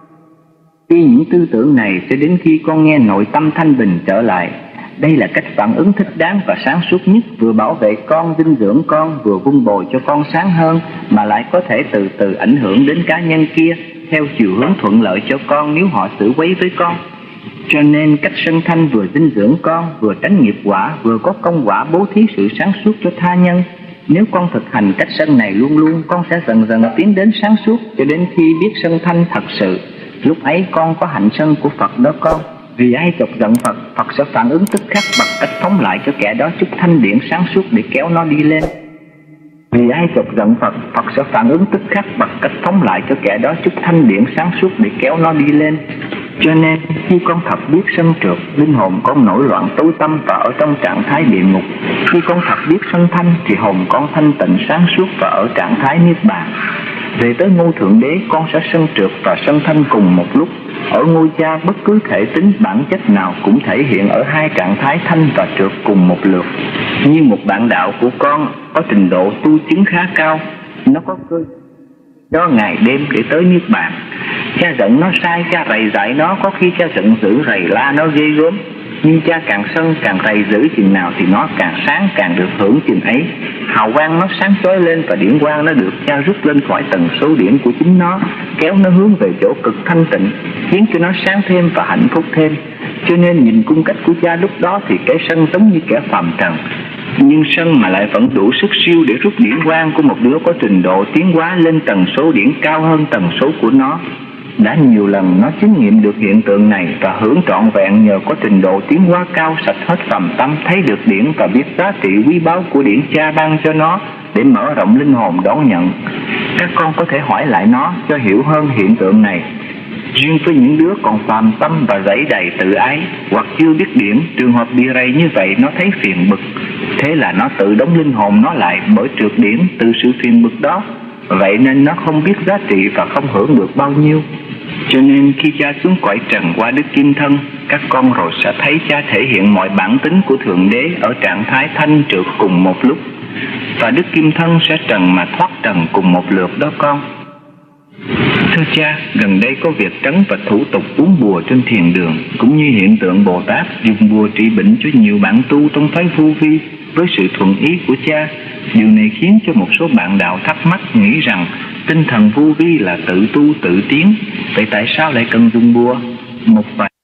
Khi những tư tưởng này sẽ đến khi con nghe nội tâm thanh bình trở lại. Đây là cách phản ứng thích đáng và sáng suốt nhất, vừa bảo vệ con, dinh dưỡng con, vừa vun bồi cho con sáng hơn, mà lại có thể từ từ ảnh hưởng đến cá nhân kia theo chiều hướng thuận lợi cho con nếu họ xử quấy với con. Cho nên cách sân thanh vừa dinh dưỡng con, vừa tránh nghiệp quả, vừa có công quả bố thí sự sáng suốt cho tha nhân. Nếu con thực hành cách sân này luôn luôn, con sẽ dần dần tiến đến sáng suốt cho đến khi biết sân thanh thật sự. Lúc ấy con có hạnh sân của Phật đó con. Vì ai chọc giận Phật, Phật sẽ phản ứng tức khắc bằng cách phóng lại cho kẻ đó chút thanh điển sáng suốt để kéo nó đi lên. Vì ai chọc giận Phật, Phật sẽ phản ứng tức khắc bằng cách phóng lại cho kẻ đó chút thanh điển sáng suốt để kéo nó đi lên. Cho nên khi con thật biết sân trượt, linh hồn con nổi loạn tối tâm và ở trong trạng thái địa ngục. Khi con thật biết sân thanh thì hồn con thanh tịnh sáng suốt và ở trạng thái niết bàn. Về tới ngôi Thượng Đế, con sẽ sân trượt và sân thanh cùng một lúc. Ở ngôi Cha, bất cứ thể tính bản chất nào cũng thể hiện ở hai trạng thái thanh và trượt cùng một lượt. Như một bạn đạo của con có trình độ tu chứng khá cao, nó có cơ do ngày đêm để tới niết bàn. Cha giận nó sai, cha rầy dạy nó, có khi cha giận dữ rầy la nó ghê gớm. Nhưng cha càng sân càng rầy dữ chừng nào thì nó càng sáng, càng được hưởng chừng ấy. Hào quang nó sáng chói lên và điển quang nó được cha rút lên khỏi tần số điển của chính nó, kéo nó hướng về chỗ cực thanh tịnh, khiến cho nó sáng thêm và hạnh phúc thêm. Cho nên nhìn cung cách của cha lúc đó thì cái sân giống như kẻ phàm trần, nhưng sân mà lại vẫn đủ sức siêu để rút điển quang của một đứa có trình độ tiến hóa lên tần số điển cao hơn tần số của nó. Đã nhiều lần nó chứng nghiệm được hiện tượng này và hưởng trọn vẹn nhờ có trình độ tiến hóa cao, sạch hết phàm tâm, thấy được điển và biết giá trị quý báu của điển cha ban cho nó để mở rộng linh hồn đón nhận. Các con có thể hỏi lại nó cho hiểu hơn hiện tượng này. Riêng với những đứa còn phàm tâm và dẫy đầy tự ái hoặc chưa biết điển, trường hợp bị rầy như vậy nó thấy phiền bực, thế là nó tự đóng linh hồn nó lại bởi trượt điển từ sự phiền bực đó. Vậy nên nó không biết giá trị và không hưởng được bao nhiêu. Cho nên khi cha xuống cõi trần qua Đức Kim Thân, các con rồi sẽ thấy cha thể hiện mọi bản tính của Thượng Đế ở trạng thái thanh trượt cùng một lúc. Và Đức Kim Thân sẽ trần mà thoát trần cùng một lượt đó con. Thưa cha, gần đây có việc trấn và thủ tục uống bùa trên thiền đường, cũng như hiện tượng Bồ Tát dùng bùa trị bệnh cho nhiều bạn tu trong phái Vô Vi với sự thuận ý của cha. Điều này khiến cho một số bạn đạo thắc mắc, nghĩ rằng tinh thần Vô Vi là tự tu tự tiến, vậy tại sao lại cần dùng bùa? Một vài